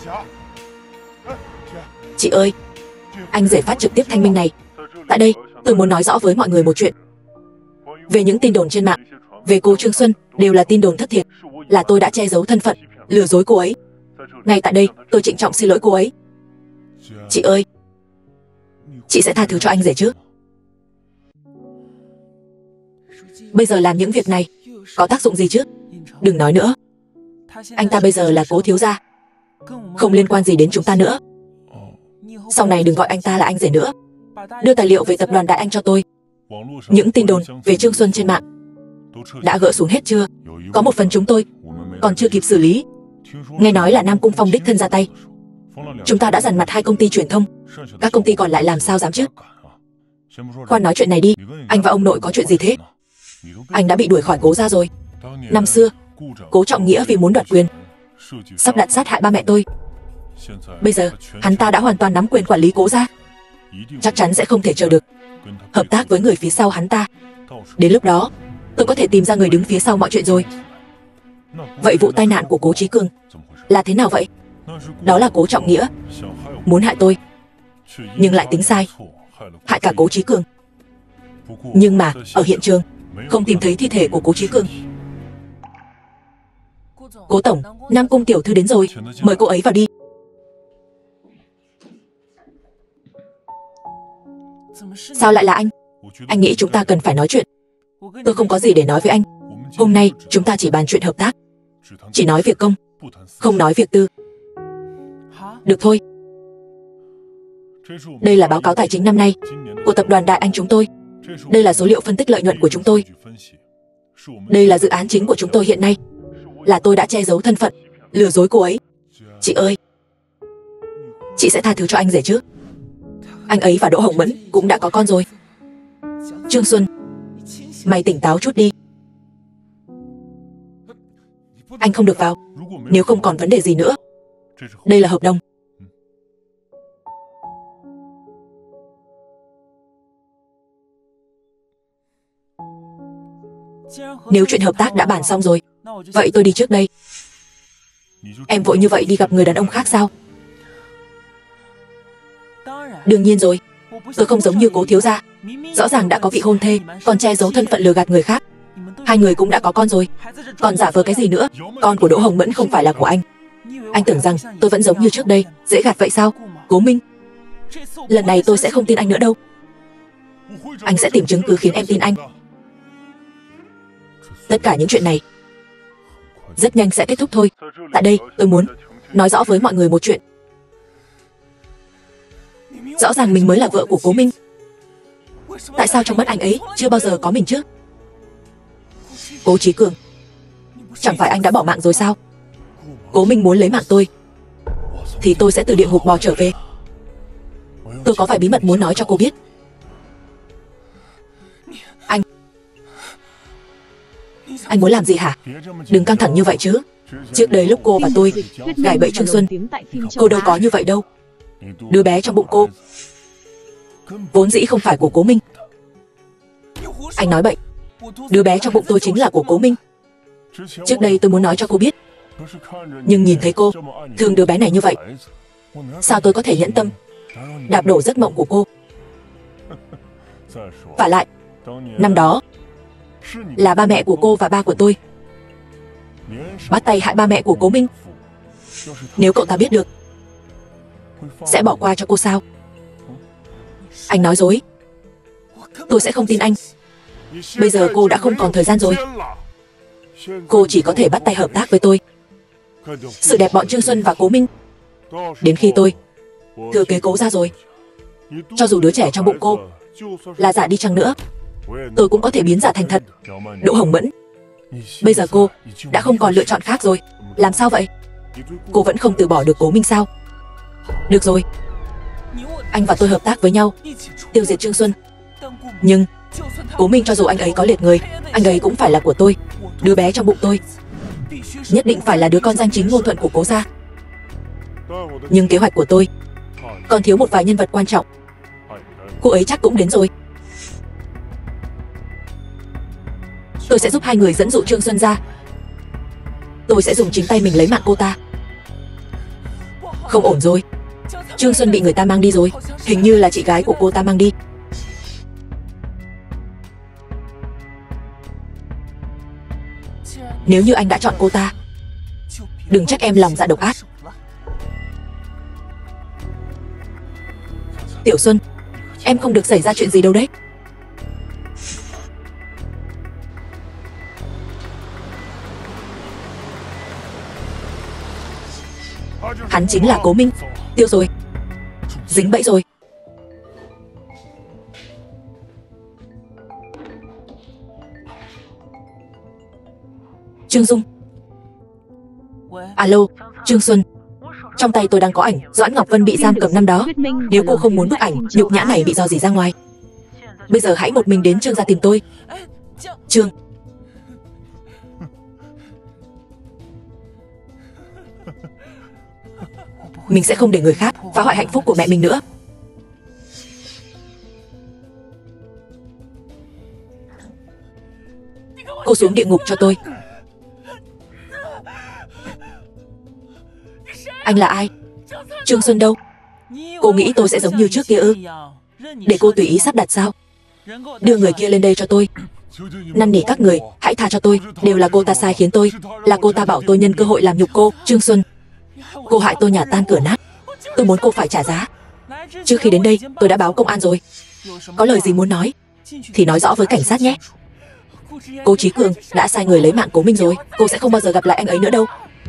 Chị ơi, anh rể phát trực tiếp thanh minh này. Tại đây, tôi muốn nói rõ với mọi người một chuyện. Về những tin đồn trên mạng, về cô Trương Xuân đều là tin đồn thất thiệt, là tôi đã che giấu thân phận, lừa dối cô ấy. Ngay tại đây, tôi trịnh trọng xin lỗi cô ấy. Chị ơi, chị sẽ tha thứ cho anh rể chứ? Bây giờ làm những việc này có tác dụng gì chứ? Đừng nói nữa. Anh ta bây giờ là Cố thiếu gia, không liên quan gì đến chúng ta nữa. Sau này đừng gọi anh ta là anh rể nữa. Đưa tài liệu về tập đoàn Đại Anh cho tôi. Những tin đồn về Trương Xuân trên mạng đã gỡ xuống hết chưa? Có một phần chúng tôi còn chưa kịp xử lý. Nghe nói là Nam Cung Phong đích thân ra tay. Chúng ta đã dằn mặt 2 công ty truyền thông. Các công ty còn lại làm sao dám chứ? Khoan nói chuyện này đi. Anh và ông nội có chuyện gì thế? Anh đã bị đuổi khỏi Cố gia rồi. Năm xưa, Cố Trọng Nghĩa vì muốn đoạt quyền, sắp đặt sát hại ba mẹ tôi. Bây giờ, hắn ta đã hoàn toàn nắm quyền quản lý Cố gia. Chắc chắn sẽ không thể chờ được hợp tác với người phía sau hắn ta. Đến lúc đó, tôi có thể tìm ra người đứng phía sau mọi chuyện rồi. Vậy vụ tai nạn của Cố Chí Cường là thế nào vậy? Đó là Cố Trọng Nghĩa muốn hại tôi, nhưng lại tính sai, hại cả Cố Chí Cường. Nhưng mà ở hiện trường không tìm thấy thi thể của Cố Chí Cường. Cố tổng, Nam Cung tiểu thư đến rồi, mời cô ấy vào đi. Sao lại là anh? Anh nghĩ chúng ta cần phải nói chuyện. Tôi không có gì để nói với anh. Hôm nay chúng ta chỉ bàn chuyện hợp tác, chỉ nói việc công, không nói việc tư. Được thôi. Đây là báo cáo tài chính năm nay của tập đoàn Đại Anh chúng tôi. Đây là số liệu phân tích lợi nhuận của chúng tôi. Đây là dự án chính của chúng tôi hiện nay. Là tôi đã che giấu thân phận, lừa dối cô ấy. Chị ơi, chị sẽ tha thứ cho anh rể chứ? Anh ấy và Đỗ Hồng Mẫn cũng đã có con rồi. Trương Xuân, mày tỉnh táo chút đi. Anh không được vào, nếu không còn vấn đề gì nữa. Đây là hợp đồng. Nếu chuyện hợp tác đã bàn xong rồi, vậy tôi đi trước đây. Em vội như vậy đi gặp người đàn ông khác sao? Đương nhiên rồi. Tôi không giống như Cố thiếu gia, rõ ràng đã có vị hôn thê, còn che giấu thân phận lừa gạt người khác. Hai người cũng đã có con rồi, còn giả vờ cái gì nữa? Con của Đỗ Hồng Mẫn không phải là của anh. Anh tưởng rằng tôi vẫn giống như trước đây, dễ gạt vậy sao? Cố Minh, lần này tôi sẽ không tin anh nữa đâu. Anh sẽ tìm chứng cứ khiến em tin anh. Tất cả những chuyện này rất nhanh sẽ kết thúc thôi. Tại đây, tôi muốn nói rõ với mọi người một chuyện. Rõ ràng mình mới là vợ của Cố Minh. Tại sao trong mắt anh ấy chưa bao giờ có mình chứ? Cố Chí Cường, chẳng phải anh đã bỏ mạng rồi sao? Cố Minh muốn lấy mạng tôi, thì tôi sẽ từ địa ngục bò trở về. Tôi có phải bí mật muốn nói cho cô biết? Anh muốn làm gì hả? Đừng căng thẳng như vậy chứ. Trước đây lúc cô và tôi gài bẫy Trương Xuân, cô đâu có như vậy đâu. Đứa bé trong bụng cô vốn dĩ không phải của Cố Minh. Anh nói bậy. Đứa bé trong bụng tôi chính là của Cố Minh. Trước đây tôi muốn nói cho cô biết, nhưng nhìn thấy cô thương đứa bé này như vậy, sao tôi có thể nhẫn tâm đạp đổ giấc mộng của cô? Vả lại, năm đó là ba mẹ của cô và ba của tôi bắt tay hại ba mẹ của Cố Minh. Nếu cậu ta biết được, sẽ bỏ qua cho cô sao? Anh nói dối. Tôi sẽ không tin anh. Bây giờ cô đã không còn thời gian rồi. Cô chỉ có thể bắt tay hợp tác với tôi. Sự đẹp bọn Trương Xuân và Cố Minh. Đến khi tôi thừa kế Cố ra rồi, cho dù đứa trẻ trong bụng cô là giả đi chăng nữa, tôi cũng có thể biến giả thành thật. Đỗ Hồng Mẫn, bây giờ cô đã không còn lựa chọn khác rồi. Làm sao vậy? Cô vẫn không từ bỏ được Cố Minh sao? Được rồi, anh và tôi hợp tác với nhau, tiêu diệt Trương Xuân. Nhưng Cố Minh cho dù anh ấy có liệt người, anh ấy cũng phải là của tôi. Đứa bé trong bụng tôi nhất định phải là đứa con danh chính ngôn thuận của Cố gia. Nhưng kế hoạch của tôi còn thiếu một vài nhân vật quan trọng. Cô ấy chắc cũng đến rồi. Tôi sẽ giúp hai người dẫn dụ Trương Xuân ra. Tôi sẽ dùng chính tay mình lấy mạng cô ta. Không ổn rồi. Trương Xuân bị người ta mang đi rồi. Hình như là chị gái của cô ta mang đi. Nếu như anh đã chọn cô ta, đừng trách em lòng dạ độc ác. Tiểu Xuân, em không được xảy ra chuyện gì đâu đấy. Hắn chính là Cố Minh. Tiêu rồi. Dính bẫy rồi. Trương Dung. Alo, Trương Xuân. Trong tay tôi đang có ảnh Doãn Ngọc Vân bị giam cầm năm đó. Nếu cô không muốn bức ảnh nhục nhã này bị rò rỉ ra ngoài, bây giờ hãy một mình đến Trương gia tìm tôi. Trương. Mình sẽ không để người khác phá hoại hạnh phúc của mẹ mình nữa. Cô xuống địa ngục cho tôi. Anh là ai? Trương Xuân đâu? Cô nghĩ tôi sẽ giống như trước kia ư? Để cô tùy ý sắp đặt sao? Đưa người kia lên đây cho tôi. Năn nỉ các người, hãy tha cho tôi. Đều là cô ta sai khiến tôi. Là cô ta bảo tôi nhân cơ hội làm nhục cô. Trương Xuân, cô hại tôi nhà tan cửa nát. Tôi muốn cô phải trả giá. Trước khi đến đây tôi đã báo công an rồi. Có lời gì muốn nói thì nói rõ với cảnh sát nhé. Cố Chí Cường đã sai người lấy mạng Cố Minh rồi. Cô sẽ không bao giờ gặp lại anh ấy nữa đâu.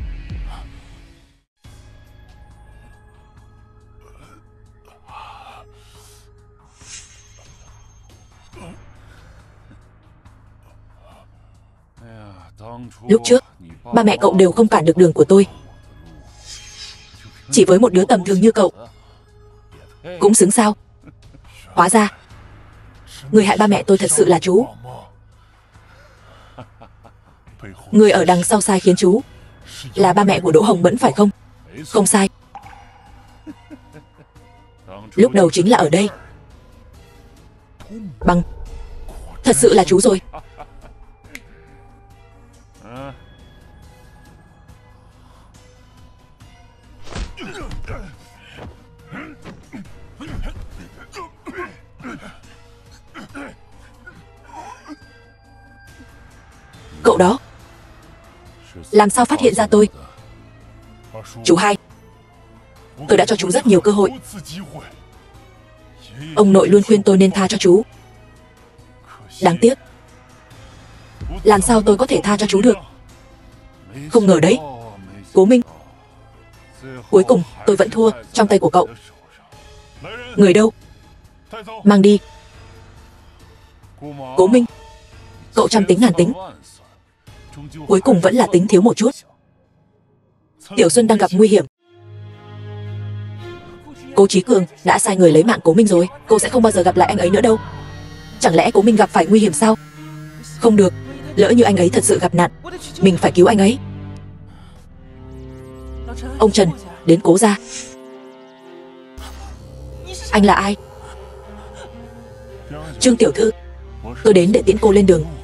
Lúc trước ba mẹ cậu đều không cản được đường của tôi. Chỉ với một đứa tầm thường như cậu cũng xứng sao? Hóa ra người hại ba mẹ tôi thật sự là chú. Người ở đằng sau sai khiến chú là ba mẹ của Đỗ Hồng Mẫn phải không? Không sai. Lúc đầu chính là ở đây. Bằng thật sự là chú rồi. Cậu đó làm sao phát hiện ra tôi? Chú hai, tôi đã cho chú rất nhiều cơ hội. Ông nội luôn khuyên tôi nên tha cho chú. Đáng tiếc, làm sao tôi có thể tha cho chú được? Không ngờ đấy, Cố Minh, cuối cùng tôi vẫn thua trong tay của cậu. Người đâu? Mang đi. Cố Minh, cậu trăm tính ngàn tính, cuối cùng vẫn là tính thiếu một chút. Tiểu Xuân đang gặp nguy hiểm. Cố Chí Cường đã sai người lấy mạng Cố Minh rồi. Cô sẽ không bao giờ gặp lại anh ấy nữa đâu. Chẳng lẽ Cố Minh gặp phải nguy hiểm sao? Không được, lỡ như anh ấy thật sự gặp nạn, mình phải cứu anh ấy. Ông Trần, đến Cố gia. Anh là ai? Trương tiểu thư, tôi đến để tiễn cô lên đường.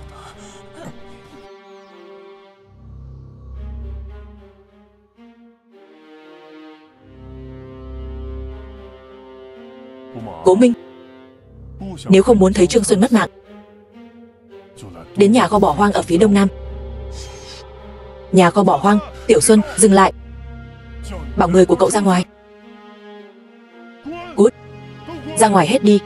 Cố Minh, nếu không muốn thấy Trương Xuân mất mạng, đến nhà kho bỏ hoang ở phía đông nam. Nhà kho bỏ hoang. Tiểu Xuân, dừng lại. Bảo người của cậu ra ngoài. Cút, ra ngoài hết đi.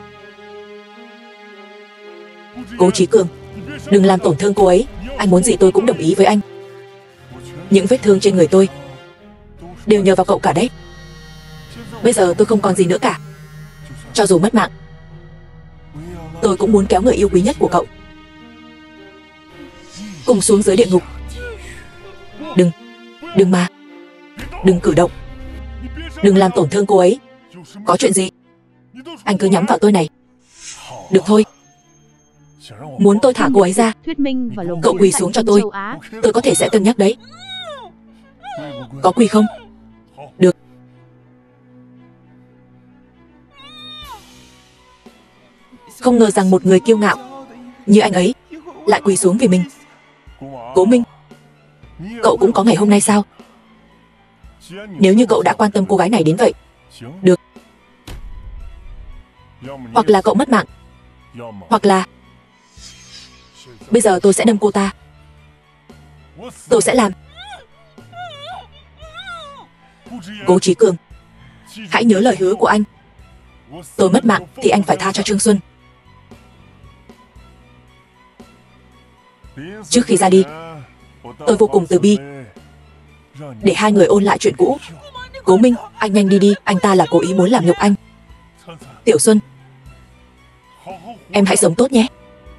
Cố Chí Cường, đừng làm tổn thương cô ấy. Anh muốn gì tôi cũng đồng ý với anh. Những vết thương trên người tôi đều nhờ vào cậu cả đấy. Bây giờ tôi không còn gì nữa cả. Cho dù mất mạng, tôi cũng muốn kéo người yêu quý nhất của cậu cùng xuống dưới địa ngục. Đừng mà. Đừng cử động. Đừng làm tổn thương cô ấy. Có chuyện gì anh cứ nhắm vào tôi này. Được thôi. Muốn tôi thả cô ấy ra, cậu quỳ xuống cho tôi. Tôi có thể sẽ cân nhắc đấy. Có quỳ không? Được. Không ngờ rằng một người kiêu ngạo như anh ấy lại quỳ xuống vì mình. Cố Minh, cậu cũng có ngày hôm nay sao? Nếu như cậu đã quan tâm cô gái này đến vậy, được. Hoặc là cậu mất mạng, hoặc là bây giờ tôi sẽ đâm cô ta. tôi sẽ làm. Cố Chí Cường, hãy nhớ lời hứa của anh. Tôi mất mạng thì anh phải tha cho Trương Xuân. Trước khi ra đi, tôi vô cùng từ bi, để hai người ôn lại chuyện cũ. Cố Minh, anh nhanh đi đi, anh ta là cố ý muốn làm nhục anh. Tiểu Xuân, em hãy sống tốt nhé.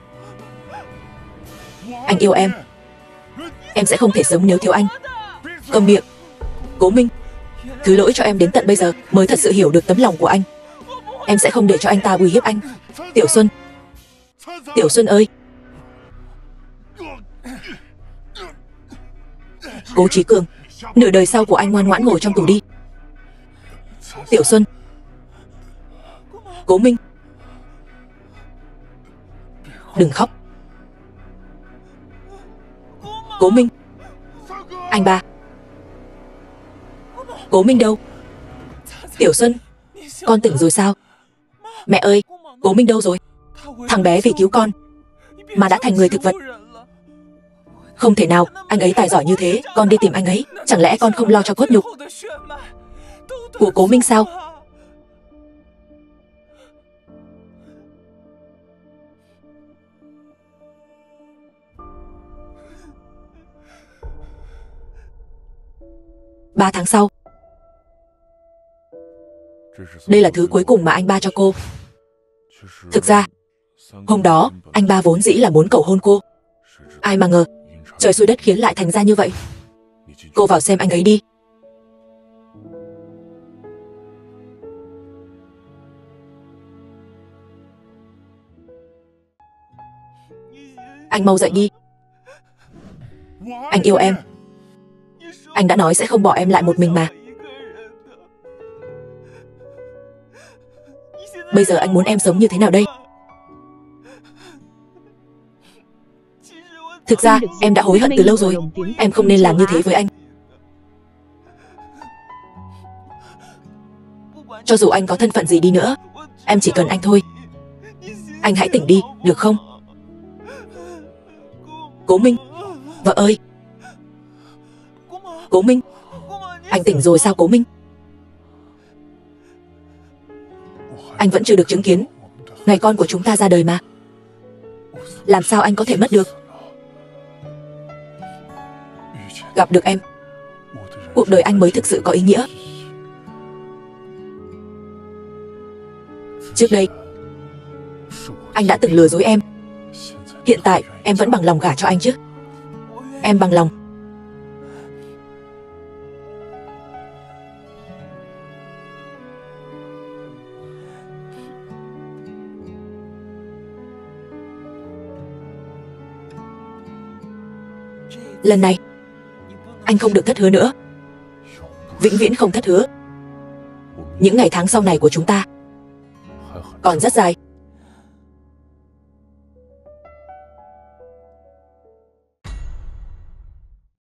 Anh yêu em. Em sẽ không thể sống nếu thiếu anh. Câm miệng. Cố Minh, thứ lỗi cho em đến tận bây giờ mới thật sự hiểu được tấm lòng của anh. Em sẽ không để cho anh ta uy hiếp anh. Tiểu Xuân. Tiểu Xuân ơi. Cố Chí Cường, nửa đời sau của anh ngoan ngoãn ngồi trong tù đi. Tiểu Xuân. Cố Minh, đừng khóc. Cố Minh. Anh ba. Cố Minh đâu? Tiểu Xuân, con tỉnh rồi sao? Mẹ ơi, Cố Minh đâu rồi? Thằng bé vì cứu con mà đã thành người thực vật. Không thể nào, anh ấy tài giỏi như thế, con đi tìm anh ấy. Chẳng lẽ con không lo cho cốt nhục của Cố Minh sao? Ba tháng sau. Đây là thứ cuối cùng mà anh ba cho cô. Thực ra, hôm đó, anh ba vốn dĩ là muốn cầu hôn cô. Ai mà ngờ, trời xui đất khiến lại thành ra như vậy. Cô vào xem anh ấy đi. Anh mau dậy đi. Anh yêu em. Anh đã nói sẽ không bỏ em lại một mình mà. Bây giờ anh muốn em sống như thế nào đây? Thực ra, em đã hối hận từ lâu rồi. Em không nên làm như thế với anh. Cho dù anh có thân phận gì đi nữa, em chỉ cần anh thôi. Anh hãy tỉnh đi, được không? Cố Minh. Vợ ơi. Cố Minh. Anh tỉnh rồi sao Cố Minh? Anh vẫn chưa được chứng kiến ngày con của chúng ta ra đời mà. Làm sao anh có thể mất được? Gặp được em, cuộc đời anh mới thực sự có ý nghĩa. Trước đây, anh đã từng lừa dối em. Hiện tại, em vẫn bằng lòng gả cho anh chứ? Em bằng lòng. Lần này, anh không được thất hứa nữa. Vĩnh viễn không thất hứa. Những ngày tháng sau này của chúng ta còn rất dài.